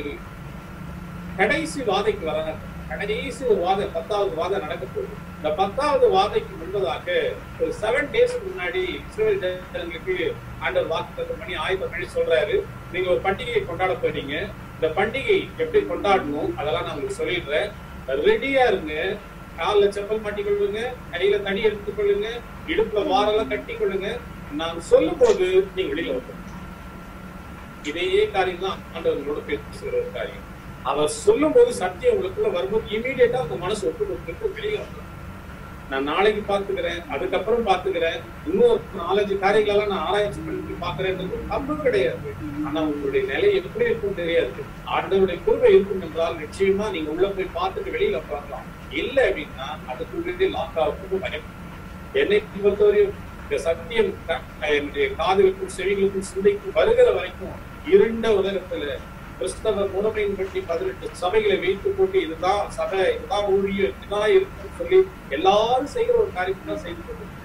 கடைசி வாதைக்கு வராங்க. கடைசி ஒரு வாதம், பத்தாவது வாதம் நடக்க போகுது. இந்த பத்தாவது வாதைக்கு முன்பதாக ஒரு செவன் டேஸ் முன்னாடி இஸ்ரவேல் ஜனங்களுக்கு ஆண்டவர் வாக்குத்தத்தம் பண்ணி ஆயுதம் பண்ணி சொல்றாரு, நீங்க ஒரு பண்டிகையை கொண்டாட போறீங்க. இந்த பண்டிகை எப்படி கொண்டாடணும் அதெல்லாம் நான் உங்களுக்கு சொல்லிடுறேன். ரெடியா இருங்க. காலில் செப்பல் மாட்டி கொள்ளுங்க, கையில தடி எடுத்துக் கொள்ளுங்க, இடுப்புல வாரெல்லாம் கட்டி கொள்ளுங்க. நான் சொல்லும் போது நீங்க வெளியில வந்து இதே காரியம் தான் ஆண்டவர்களோட பேசுகிற ஒரு காரியம். அவர் சொல்லும் போது சத்தியம் உங்களுக்குள்ள வரும்போது இமீடியட்டா உங்க மனசு ஒப்பு கொடுத்து வெளியில வந்துடும். நான் நாளைக்கு பாத்துக்கிறேன், அதுக்கப்புறம் பாத்துக்கிறேன், இன்னொரு நாலஞ்சு காரியங்களெல்லாம் நான் ஆராய்ச்சி பண்ணி பாக்குறேன்றது தப்பு கிடையாது. ஆனா உங்களுடைய நிலை எப்படி இருக்கும் தெரியாது. ஆண்டவருடைய கிருபை இருக்கும் என்றால் நிச்சயமா நீங்க உள்ள போய் பார்த்துட்டு வெளியில பார்க்கலாம். இல்ல அப்படின்னா அதுக்குள்ளே லாக் ஆகும் பயம். என்னை பொறுத்தவரையும் இந்த சத்தியம் என்னுடைய காதுகளுக்கும் செவிகளுக்கும் சிந்தைக்கும் வருகிற வரைக்கும் இருண்ட உலகத்துல கிறிஸ்தவ முறைமையின் பற்றி பதினெட்டு சபைகளை வைத்து போட்டு இதுதான் சபை, இதுதான் ஊழியம், இதுதான் இருக்குன்னு சொல்லி எல்லாரும் செய்கிற ஒரு காரியத்தை தான் செய்து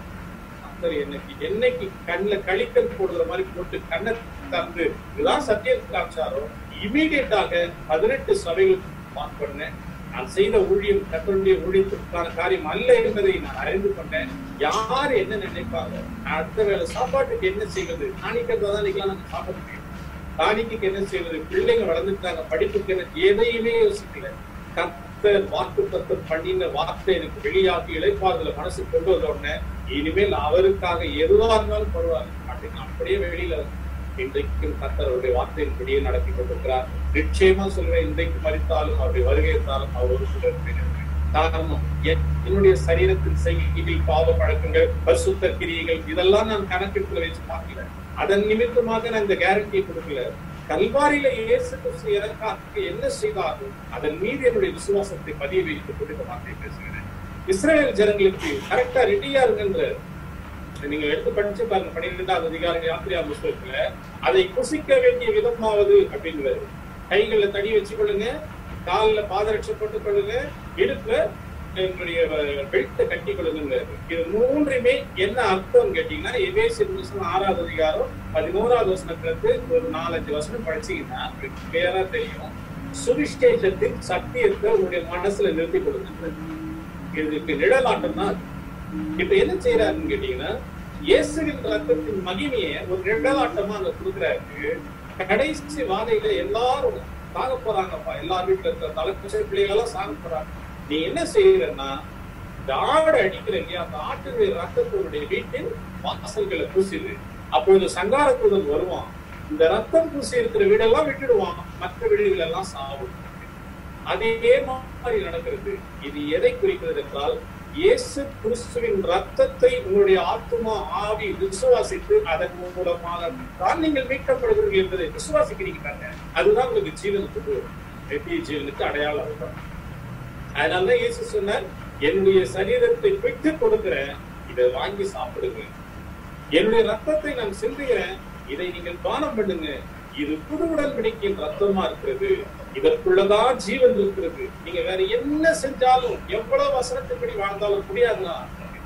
கொண்டு என்னைக்கு என்னைக்கு கண்ணுல கழிக்கல் போடுற மாதிரி போட்டு கண்ணை தந்து இதுதான் சத்தியம் காமிச்சாரோ இமீடியட்டாக பதினெட்டு சபைகளுக்கு மார்க் பண்ணேன். நான் செய்த ஊழியம் கர்த்தருடைய ஊழியத்திற்கான காரியம் அல்ல என்பதை நான் அறிந்து கொண்டேன். யார் என்ன நினைப்பாங்க, அடுத்த வேலை சாப்பாட்டுக்கு என்ன செய்வது, காணிக்கிறதா இன்னைக்கெல்லாம் நாங்க சாப்பிட முடியும், காணிக்கு என்ன செய்வது, பிள்ளைங்க வளர்ந்துட்டாங்க, படிப்புக்கு என்ன, எதையுமே யோசிக்கல. கர்த்தர் வாக்குத்தத்தம் பண்ணின வார்த்தை எனக்கு வெளியாகி இளைப்பாறுதல மனசு கொண்டு வந்த உடனே இனிமேல் அவருக்காக எதுவா இருந்தாலும் பரவாயில்ல அப்படின்னு அப்படியே வெளியில இன்றைக்கும் கர்த்தருடைய வார்த்தையின் படியே நடத்தி கொண்டிருக்கிறார். நிச்சயமா சொல்றேன், இன்றைக்கு மறித்தாலும் அவருடைய வருகை இருந்தாலும் அவர் ஒரு சிலர் காரணம் என்னுடைய சரீரத்தின் செய்கைகள், பாவ பழக்கங்கள், பரிசுத்த கிரியைகள் இதெல்லாம் நான் கணக்கெடுத்துல வச்சு பார்க்கல. அதன் நிமித்தமாக நான் இந்த கேரண்டியை கொடுக்கல. கல்வாரியில இயேசு கிறிஸ்து எனக்காக என்ன செய்தாலும் அதன் மீது என்னுடைய விசுவாசத்தை பதிய வைத்துக் கொண்டு இந்த வார்த்தையை பேசுகிறேன். இஸ்ரவேல் ஜனங்களுக்கு கரெக்டா ரெடியா இருக்குன்ற நீங்க எடுத்து படிச்சு பாருங்க. பன்னிரெண்டாவது அதிகாரம் யாத்திரையா புஸ்தகத்துல அதை குசிக்க வேண்டிய விதமாவது அப்படிங்கிறது. கைகள்ல தடி வச்சுக்கொள்ளுங்க, காலில் பாதரட்சை போட்டுக் கொள்ளுங்க, இடுப்புல என்னுடைய பெல்ட்டை கட்டி கொள்ளுங்க. இது மூன்றுமே என்ன அர்த்தம் கேட்டீங்கன்னா, எபேசியர் ஆறாவது அதிகாரம் பதினோராவது வசனத்திலிருந்து ஒரு நாலஞ்சு வசனம் படிச்சீங்கன்னா கிளியரா தெரியும். சுவிசேஷத்தின் சத்தியத்தை உங்களுடைய மனசுல நிறுத்தி கொடுங்க. இதுக்கு நிழலாட்டம் தான். இப்ப என்ன செய்யறாருன்னு கேட்டீங்கன்னா, இயேசுவின் ரத்தத்தின் மகிமையை ஒரு நிழலாட்டமா அங்க கொடுக்குறாரு. கடைசி வாதையில எல்லாரும் சாக போறாங்கப்பா, எல்லா வீட்டுல இருக்கிற தலைப்பசை பிள்ளைகளெல்லாம் சாக போறாங்க. நீ என்ன செய்யறன்னா, இந்த ஆடை அடிக்கிற இல்லையா, அந்த ஆட்டுடைய ரத்தத்தினுடைய வீட்டின் வாசல்களை பூசிடு. அப்பொழுது சங்காரத்துடன் வருவான், இந்த ரத்தம் பூசி இருக்கிற வீடெல்லாம் விட்டுடுவான், மற்ற வீடுகள் எல்லாம் சாகும். அதே மாதிரி நடக்கிறது. இது எதை குறிக்கிறது என்றால், இயேசு கிறிஸ்துவின் ரத்தத்தை உங்களுடைய ஆத்துமா ஆவி விசுவாசித்து அதன் மூலமாக தான் நீங்கள் மீட்கப்படுகிறீர்கள் என்பதை விசுவாசிக்கிறீங்க. அதுதான் உங்களுக்கு ஜீவனுக்கு நித்திய ஜீவனுக்கு அடையாளம் இருக்கும். அதனாலதான் இயேசு சொன்னார், என்னுடைய சரீரத்தை பெற்று கொடுக்கிறேன், இதை வாங்கி சாப்பிடுங்க. என்னுடைய ரத்தத்தை நான் சிந்துகிறேன், இதை நீங்கள் பானம் பண்ணுங்க. இது புது உடன்படிக்கையின் ரத்தமா இருக்கிறது, இதற்குள்ளதான் ஜீவன் இருக்கிறது. நீங்க வேற என்ன செஞ்சாலும் எவ்வளவு வசனத்தின்படி வாழ்ந்தாலும் முடியாதுன்னா,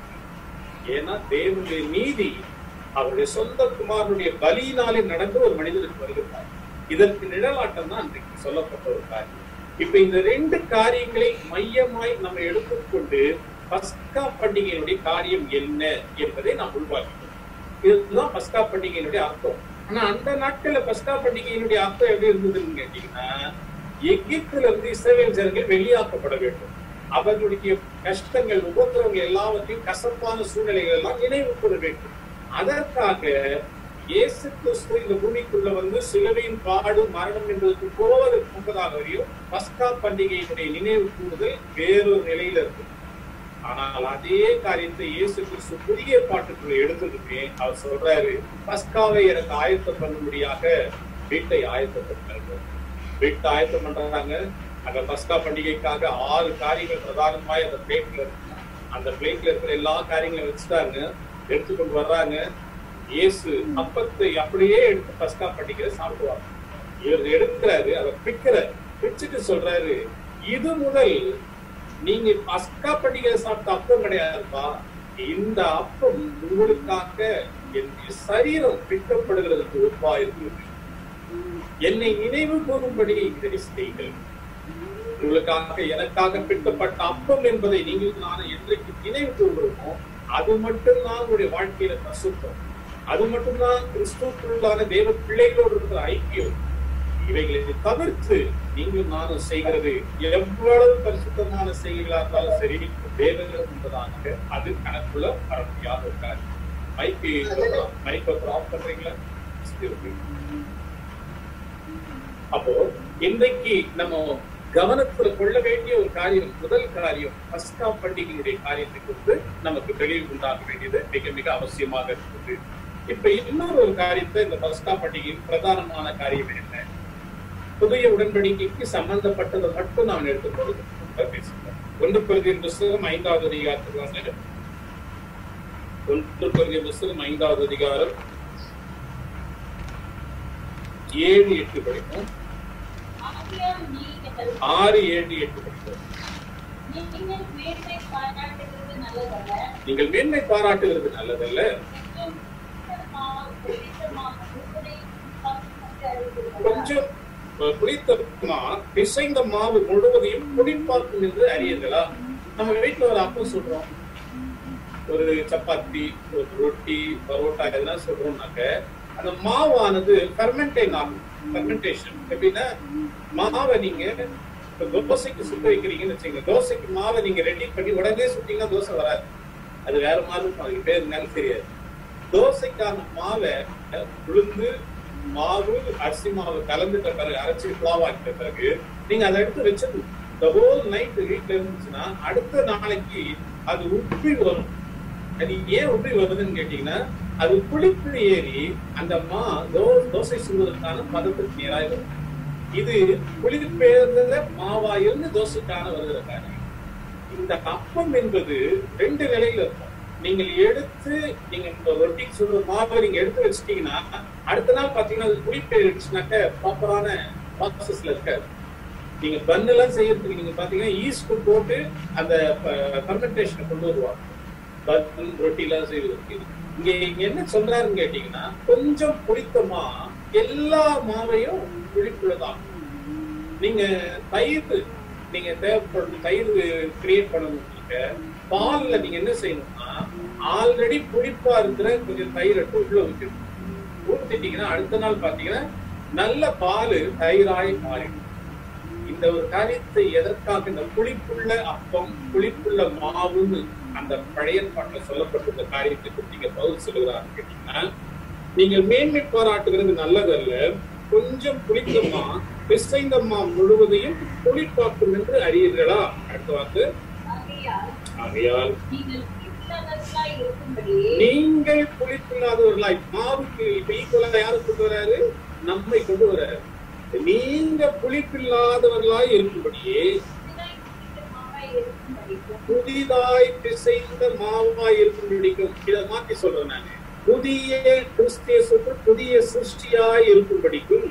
ஏன்னா தேவனுடைய நீதி அவருடைய சொந்த குமாரனுடைய பலியினாலே நடந்து ஒரு மனிதனுக்கு வருகிறார். இதற்கு நிழலாட்டம் தான் அன்றைக்கு சொல்லப்பட்ட ஒரு காரியம். இப்ப இந்த ரெண்டு காரியங்களை மையமாய் நம்ம எடுத்துக்கொண்டு பஸ்கா பண்டிகையினுடைய காரியம் என்ன என்பதை நாம் உள்வாங்கிட்டோம். இதுதான் பஸ்கா பண்டிகையினுடைய அர்த்தம். ஆனா அந்த நாட்கள்ல பஸ்கா பண்டிகையினுடைய அர்த்தம் எப்படி இருந்ததுன்னு கேட்டீங்கன்னா, எகிப்திலிருந்து இஸ்ரவேல் ஜனங்கள் வெளியாக்கப்பட வேண்டும். அவர்களுடைய கஷ்டங்கள், உபத்திரவங்கள் எல்லாவற்றையும், கசப்பான சூழ்நிலைகள் எல்லாம் நினைவு கூற வேண்டும். அதற்காக இயேசு கிறிஸ்து இந்த பூமிக்குள்ள வந்து சிலுவையின் பாடு மரணம் என்பதற்கு போவதற்கு முன்பதாகவே பஸ்கா பண்டிகையினுடைய நினைவு கூறுதல் வேறொரு நிலையில இருக்கு. ஆனால் அதே காரியத்தை இயேசு கிறிஸ்து புதிய பாட்டுக்குள்ள எடுத்ததுமே அவர் சொல்றாரு, பஸ்காவை எனக்கு ஆயத்தம் பண்ணும்படியாக வீட்டை ஆயத்தப்படுத்தாங்க. வீட்டை ஆயத்தம் பண்றாங்க. அந்த பஸ்கா பண்டிகைக்காக ஆறு காரியங்கள் பிரதானமாய் அந்த பிளேட்ல இருக்கு. அந்த பிளேட்ல இருக்கிற எல்லா காரியங்களும் வச்சுட்டாங்க, எடுத்துக்கொண்டு வர்றாங்க. இயேசு அப்பத்தை அப்படியே எடுத்து பஸ்கா பண்டிகையில சாப்பிடுவாங்க. இவர் எடுக்கிறாரு, அதை பிக்கிறாரு, பிச்சுட்டு சொல்றாரு, இது முதல் நீங்க பஸ்கா பண்டிகையில சாப்பிட்ட அப்பம் கிடையாதுப்பா, இந்த அப்பம் உங்களுக்காக என்னுடைய சரீரம் பிக்கப்படுகிறதுக்கு ஒப்பா இருக்கிறது. என்னை நினைவு கூறும்படி இதை செய்யுங்கள். உங்களுக்காக எனக்காக பிக்கப்பட்ட அப்பம் என்பதை நீங்கள் நான் என்றைக்கு நினைவு கூறுகிறோமோ அது மட்டும்தான் உங்களுடைய வாழ்க்கையில பிரசுத்தம். அது மட்டும்தான் கிறிஸ்துவுக்குள்ளான தேவ பிள்ளைகளோடு இருக்கிற ஐக்கியம். இவைகளை தவிர்த்து நீங்களும் நானும் செய்கிறது எவ்வளவு பரிசுத்தமான செய்திகளா இருந்தாலும் சரி, தேவர்கள் என்பதாக அது கணக்குள்ள வர முடியாத இருக்காது. மைக்கு மைக்கை ஆஃப் பண்றீங்களா? அப்போ இன்றைக்கு நம்ம கவனத்துல கொள்ள வேண்டிய ஒரு காரியம், முதல் காரியம் பஸ்கா பண்டிகையுடைய காரியத்தை குறித்து நமக்கு தெளிவு உண்டாக வேண்டியது மிக மிக அவசியமாக இருக்குது. இப்ப இன்னொரு ஒரு காரியத்தை இந்த பஸ்கா பண்டிகையின் பிரதானமான காரியம் என்ன, புதிய உடன்படிக்கைக்கு சம்பந்தப்பட்டதை மட்டும் நான் எடுத்துக்கொண்டு பேசுகிறேன். ஒன்று கொரிந்தியர் புஸ்தகம் ஐந்தாவது அதிகாரத்துக்கு வந்து ஒன்று கொரிந்தியர் புஸ்தகம் ஐந்தாவது அதிகாரம் ஏழு எட்டு படிப்போம். ஆறு ஏழு எட்டு படிப்போம். நீங்கள் மேன்மை பாராட்டுகிறது நல்லதல்ல, கொஞ்சம் புளித்த பிசைந்த மாவு முழுவதையும் புளிப்பாக்கும் என்று அறியீர்களா? நம்ம வீட்டுல ஒரு அப்பம் சொல்றோம், ஒரு சப்பாத்தி, ஒரு ரொட்டி, பரோட்டா எதுனா சொல்றோம்னாக்க அந்த மாவானது ஃபெர்மெண்டேஷன் ஆகும். ஃபெர்மெண்டேஷன் எப்படின்னா, மாவை நீங்க தோசைக்கு சுத்த வைக்கிறீங்கன்னு வச்சுங்க, தோசைக்கு மாவை நீங்க ரெடி பண்ணி உடனே சுட்டீங்கன்னா தோசை வராது, அது வேற மாதிரி இருக்கும், அதுக்கு பேர் என்னன்னு தெரியாது. தோசைக்கான மாவை உளுந்து மாவு அரிசி மாவு கலந்துட்ட பிறகு, அரைச்சி புலாவாக்கிட்ட பிறகு நீங்க அதை எடுத்து வச்சிடணும். இந்த ஹோல் நைட் வீட்டுல இருந்துச்சுன்னா அடுத்த நாளைக்கு அது உப்பி வரும். அது ஏன் உப்பி வருதுன்னு கேட்டீங்கன்னா, அது புளிப்பு ஏறி அந்த மா தோ தோசை சுடுவதற்கான பதத்துக்கு நேராக வரும். இது புளிப்பேர்ந்த மாவாயிருந்து தோசைக்கான வருகிற காரியம். இந்த அப்பம் என்பது ரெண்டு நிலையில இருக்கும். நீங்கள் எடுத்து நீங்க இந்த ரொட்டி சுடுற மாவை நீங்க எடுத்து வச்சிட்டீங்கன்னா அடுத்த நாள் பாத்தீங்கன்னா அது புளிப்பேறிடுச்சுனாக்க ப்ராப்பரான ப்ராசஸ்ல இருக்காது. நீங்க பன் எல்லாம் செய்யறதுக்கு நீங்க பாத்தீங்கன்னா ஈஸ்ட் போட்டு அந்த ஃபெர்மெண்டேஷனை கொண்டு வருவாங்க. பன் ரொட்டி எல்லாம் செய்வதற்கு இங்க இங்க என்ன சொல்றாருன்னு கேட்டீங்கன்னா, கொஞ்சம் புளித்தமா எல்லா மாவையும் புளிப்புள்ளதான். நீங்க தயிர் நீங்க தேவைப்படும் தயிர் கிரியேட் பண்ணணும்னாக்க பால்ல நீங்க என்ன செய்யணும்னா, ஆல்ரெடி புளிப்பா இருக்கிற கொஞ்சம் தயிர் எடுத்து உள்ள ஊற்றிடும். ஊத்திட்டீங்கன்னா அடுத்த நாள் பாத்தீங்கன்னா நல்ல பால் தயிராய் மாறிடும். இந்த ஒரு காரியத்தை எதற்காக இந்த புளிப்புள்ள அப்பம், புளிப்புள்ள மாவுன்னு அந்த பழைய பாட்டில் சொல்லப்பட்டிருந்த காரியத்தை நீங்க பவுல் சொல்லுகிறான்னு கேட்டீங்கன்னா, நீங்கள் மேன்மை பாராட்டுகிறது நல்லதல்ல, கொஞ்சம் புளித்தமா பிசைந்த மா முழுவதையும் புளிப்பாக்கும் என்று அறியீர்களா? அடுத்த வாக்கு, ஆகையால் நீங்கள் புளிப்பில்லாதவர்களாய், மாவுக்கு இப்ப ஈக்குவலா யாரு கொண்டு வராரு? நம்மை கொண்டு வராரு. நீங்க புளிப்பில்லாதவர்களாய் இருக்கும்படியே புதிதாய் பிசைந்த மாவாய் இருக்கும்படிக்கும். இதை மாற்றி சொல்றேன் நானு, புதிய கிறிஸ்தியசுக்கு புதிய சிருஷ்டியாய் இருக்கும்படிக்கும்.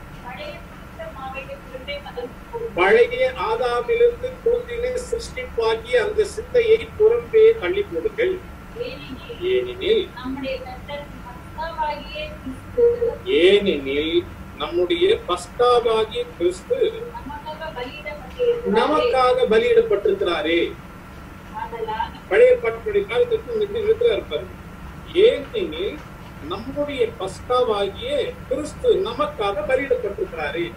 பழைய ஆதாமிலிருந்து தோன்றின சிருஷ்டிப்பாக்கி அந்த சிந்தையை புறம்பே தள்ளி போடுங்கள். ஏனெனில் ஏனெனில் நம்முடைய பஸ்காவாகிய கிறிஸ்து நமக்காக பலியிடப்பட்டிருக்கிறாரே. பழைய பாட்டுடைய காலத்திற்கு இருப்பார். ஏனெனில் நம்முடைய பஸ்காவாகிய கிறிஸ்து நமக்காக பலியிடப்பட்டிருக்கிறாரே.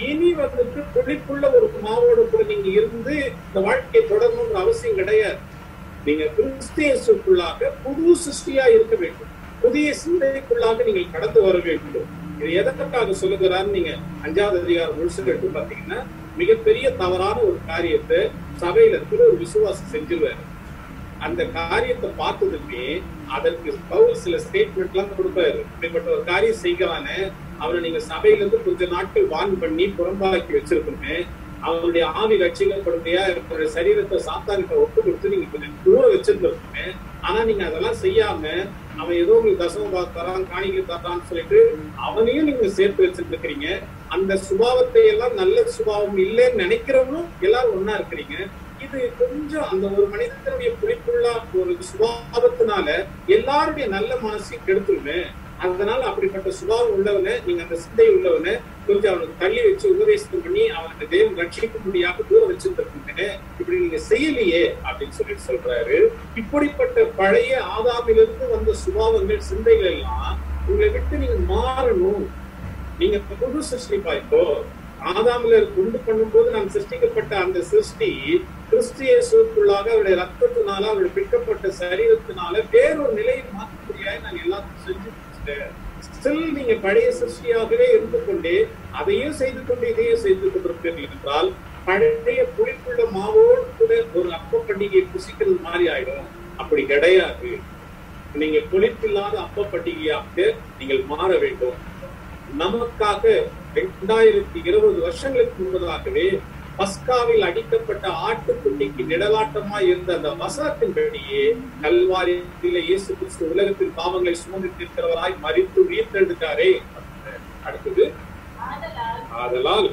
இனி வந்துட்டு புளிப்புள்ள ஒரு மாவோட கூட நீங்க இருந்து இந்த வாழ்க்கையை தொடரணும்ன்ற அவசியம் கிடையாது. நீங்க கிறிஸ்தியேசுக்குள்ளாக புது சிருஷ்டியா இருக்க வேண்டும். புதிய சிந்தைக்குள்ளாக நீங்கள் கடந்து வர வேண்டும். இது எதற்காக சொல்லுகிறான்னு நீங்க அஞ்சாவது அதிகாரம் முழுசு எடுத்து பாத்தீங்கன்னா, மிகப்பெரிய தவறான ஒரு காரியத்தை சபையில இருக்கிற ஒரு விசுவாசம் செஞ்சிருவாரு. அந்த காரியத்தை பார்த்ததுமே அதற்கு பவுல் சில ஸ்டேட்மெண்ட் எல்லாம் கொடுப்பாரு. இப்படிப்பட்ட ஒரு காரியம் செய்கிறானே அவரை நீங்க சபையில இருந்து கொஞ்ச நாட்கள் வான் பண்ணி புறம்பாக்கி வச்சிருக்கணுமே, அவனுடைய ஆவி ரட்சிக்கப்படுமையா அவருடைய சரீரத்தை சாத்தானுக்கு ஒப்பு கொடுத்து நீங்க கொஞ்சம் தூரம் வச்சிருந்துருக்கணுமே. ஆனா நீங்க அதெல்லாம் செய்யாம அவன் ஏதோ உங்களுக்கு தசமம் தரான் காணிக்கை தரான்னு சொல்லிட்டு அவனையும் நீங்க சேர்த்து வச்சுட்டு இருக்கிறீங்க. அந்த சுபாவத்தை எல்லாம் நல்ல சுபாவம் இல்லைன்னு நினைக்கிறவனும் எல்லாரும் ஒன்னா இருக்கிறீங்க. இது கொஞ்சம் அந்த ஒரு மனிதனுடைய புளிப்புள்ள ஒரு சுபாவத்தினால எல்லாருடைய நல்ல மனசையும் கெடுத்துருமே. அதனால அப்படிப்பட்ட சுபாவம் உள்ளவனை நீங்க அந்த சிந்தை உள்ளவனை கொஞ்சம் அவனுக்கு தள்ளி வச்சு உபதேசம் பண்ணி அவனுக்கு தெய்வம் ரட்சிக்க முடியாத தூரம் வச்சிருந்தீங்க. இப்படி நீங்க செய்யலையே அப்படின்னு சொல்லிட்டு சொல்றாரு. இப்படிப்பட்ட பழைய ஆதாமிலிருந்து வந்த சுபாவங்கள் சிந்தைகள் எல்லாம் உங்களை விட்டு நீங்க மாறணும். நீங்க புது சிருஷ்டிப்பா. இப்போ ஆதாமில உண்டு பண்ணும் போது நான் சிருஷ்டிக்கப்பட்ட அந்த சிருஷ்டி கிறிஸ்தியேசுக்குள்ளாக அவருடைய ரத்தத்தினால அவருடைய பிற்கப்பட்ட சரீரத்தினால வேறொரு நிலையை மாற்ற முடியாது. நான் எல்லாத்தையும் செஞ்சு ஸ்டில் நீங்க பழைய சிருஷ்டியாகவே இருந்து கொண்டே அதையும் செய்து கொண்டு இதையும் செய்து கொண்டிருப்பீர்கள் என்றால் பழைய புளிப்புள்ள மாவோடு கூட ஒரு அப்ப பண்டிகையை புசிக்கிறது மாதிரி ஆயிடும். அப்படி கிடையாது. நீங்க புளிப்பில்லாத அப்ப பண்டிகையாக நீங்கள் மாற வேண்டும். நமக்காக இரண்டாயிரத்தி இருபது வருஷங்களுக்கு முன்பதாகவே பஸ்காவில் அடிக்கப்பட்ட ஆட்டுக்குட்டிக்கு நிழலாட்டமா இருந்த அந்த வசனத்தின்படியே கல்வாரியில இயேசு கிறிஸ்து உலகத்தின் பாவங்களை சுமந்து தீர்க்கிறவராய் மரித்து உயிர்த்தெழுந்தாரே. அடுத்தது, ஆதலால்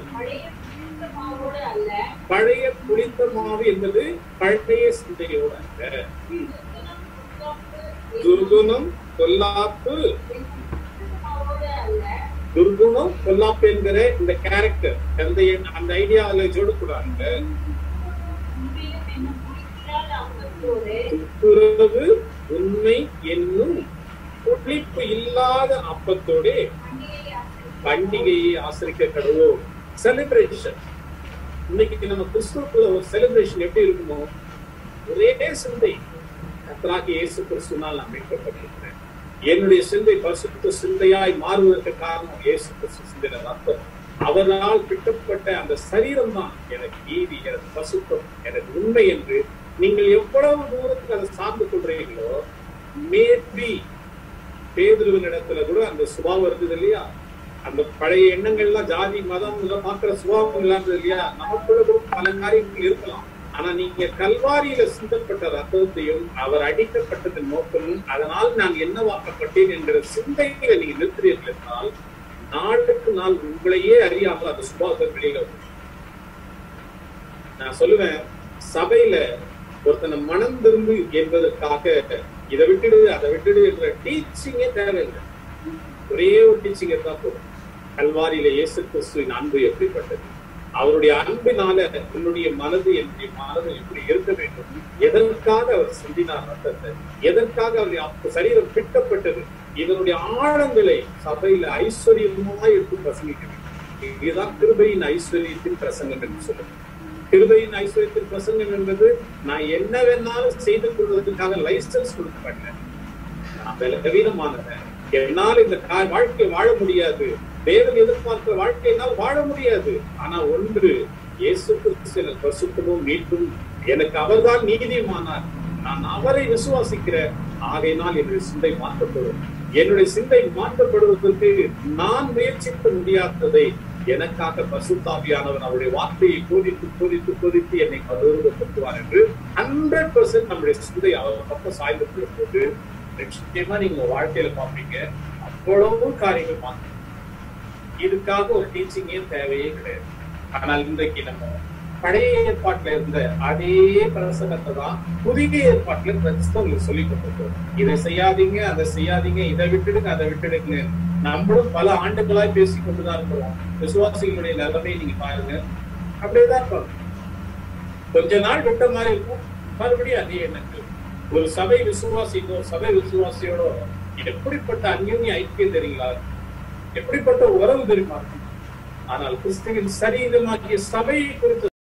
பழைய புளித்த மாவு என்பது பழைய சிந்தையோடு அல்ல, துர்குணம் பொல்லாப்பு துர்குணம் பொல்லாப்பு என்கிற இந்த கேரக்டர் அந்த அந்த ஐடியாலஜியோடு கூட துப்புரவு உண்மை என்னும் புளிப்பு இல்லாத அப்பத்தோடு பண்டிகையை ஆசரிக்க கடவோம். செலிப்ரேஷன். இன்னைக்கு நம்ம கிறிஸ்துவுக்குள்ள ஒரு செலிப்ரேஷன் எப்படி இருக்குமோ, ஒரே சிந்தை கர்த்தராகிய இயேசு கிறிஸ்துவினால் நான் மீட்கப்பட்டிருக்கிறேன். என்னுடைய சிந்தை பரிசுத்த சிந்தையாய் மாறுவதற்கு காரணம் இயேசு கிறிஸ்து சிந்தையில ரத்தம். அவரால் பிட்டப்பட்ட அந்த சரீரம் தான் எனக்கு நீதி, எனக்கு பசுத்தம், எனக்கு உண்மை என்று நீங்கள் எவ்வளவு தூரத்துக்கு அதை சார்ந்து கொள்றீங்களோ, மேபி பேதுருவின் இடத்துல கூட அந்த சுபாவம் இருந்தது இல்லையா? அந்த பழைய எண்ணங்கள்லாம் ஜாதி மதம் இதெல்லாம் பார்க்கிற சுபாவம் இல்லாதது இல்லையா? நமக்குள்ள கூட பல காரியங்கள் இருக்கலாம். ஆனா நீங்க கல்வாரியில சிந்தப்பட்ட ரத்தத்தையும் அவர் அடிக்கப்பட்டதன் நோக்கமும் அதனால் நான் என்னவாக்கப்பட்டேன் என்கிற சிந்தையில நீங்க நிறுத்துறீர்கள் என்றால் நாளுக்கு நாள் உங்களையே அறியாமல் அந்த சுபாவத்தை வெளியில வரும். நான் சொல்லுவேன், சபையில ஒருத்தனை மனம் திரும்பு என்பதற்காக இதை விட்டுடு அதை விட்டுடு என்ற டீச்சிங்கே தேவையில்லை. ஒரே ஒரு டீச்சிங் இருந்தா போதும். கல்வாரியில இயேசு கிறிஸ்துவின் அன்பு எப்படிப்பட்டது, அவருடைய அன்பினால என்னுடைய மனது என்னுடைய மனது எப்படி இருக்க வேண்டும், எதற்காக அவர் சிந்தினார் ரத்தத்தை, எதற்காக அவருடைய சரீரம் பிட்டப்பட்டது, இதனுடைய ஆழங்களை சபையில ஐஸ்வர்யமாய் எடுத்து பிரசங்கிக்க வேண்டும். இதுதான் கிருபையின் ஐஸ்வர்யத்தின் பிரசங்கம் என்று சொல்லுங்க. கிருபையின் ஐஸ்வர்யத்தின் பிரசங்கம் என்பது நான் என்ன வேணாலும் செய்து கொள்வதற்காக லைசன்ஸ் கொடுக்க மாட்டேன். நான் பலவீனமானவன், என்னால் இந்த வாழ்க்கை வாழ முடியாது, தேவன் எதிர்பார்க்கிற வாழ்க்கையினால் வாழ முடியாது. ஆனா ஒன்று, இயேசு கிறிஸ்து எனக்கு பரிசுத்தமும் மீட்டும், எனக்கு அவர்தான் நீதிமானார், நான் அவரை விசுவாசிக்கிறேன், ஆகையினால் என்னுடைய சிந்தை மாற்றப்படும். என்னுடைய சிந்தை மாற்றப்படுவதற்கு நான் முயற்சிக்க முடியாததை எனக்காக பரிசுத்தாவியானவர் அவருடைய வார்த்தையை கோதித்து கோதித்து கோதித்து என்னை பருவப்படுத்துவார் என்று ஹண்ட்ரட் பெர்சென்ட் நம்முடைய சிந்தை அவர் பக்கம் சாய்ந்து போது நிச்சயமா நீங்க வாழ்க்கையில பார்ப்பீங்க அவ்வளவு காரியங்கள் மாற்ற. இதுக்காக ஒரு டீச்சிங்கே தேவையே கிடையாது. ஆனால் இன்றைக்கு நம்ம பழைய ஏற்பாட்டுல இருந்த அதே பிரசங்கத்தை தான் புதிய ஏற்பாட்டுல உங்களுக்கு சொல்லி கொடுத்துருக்கோம். இதை செய்யாதீங்க, அதை செய்யாதீங்க, இதை விட்டுடுங்க, அதை விட்டுடுங்க. நம்மளும் பல ஆண்டுகளாய் பேசி கொண்டுதான் இருக்கிறோம். விசுவாசிகளுடைய நிலைமையை நீங்க பாருங்க, அப்படியேதான் இருப்பாங்க. கொஞ்ச நாள் விட்ட மாதிரி இருக்கும், மறுபடியும் அதே எண்ணங்கள். ஒரு சபை விசுவாசிக்கோ சபை விசுவாசியோட எப்படிப்பட்ட அந்யோன்ய ஐக்கியம் தெரியுங்களா? எப்படிப்பட்ட உறவு தெரியுமா? ஆனால் கிறிஸ்துவின் சரீரமாகிய சபையை குறித்து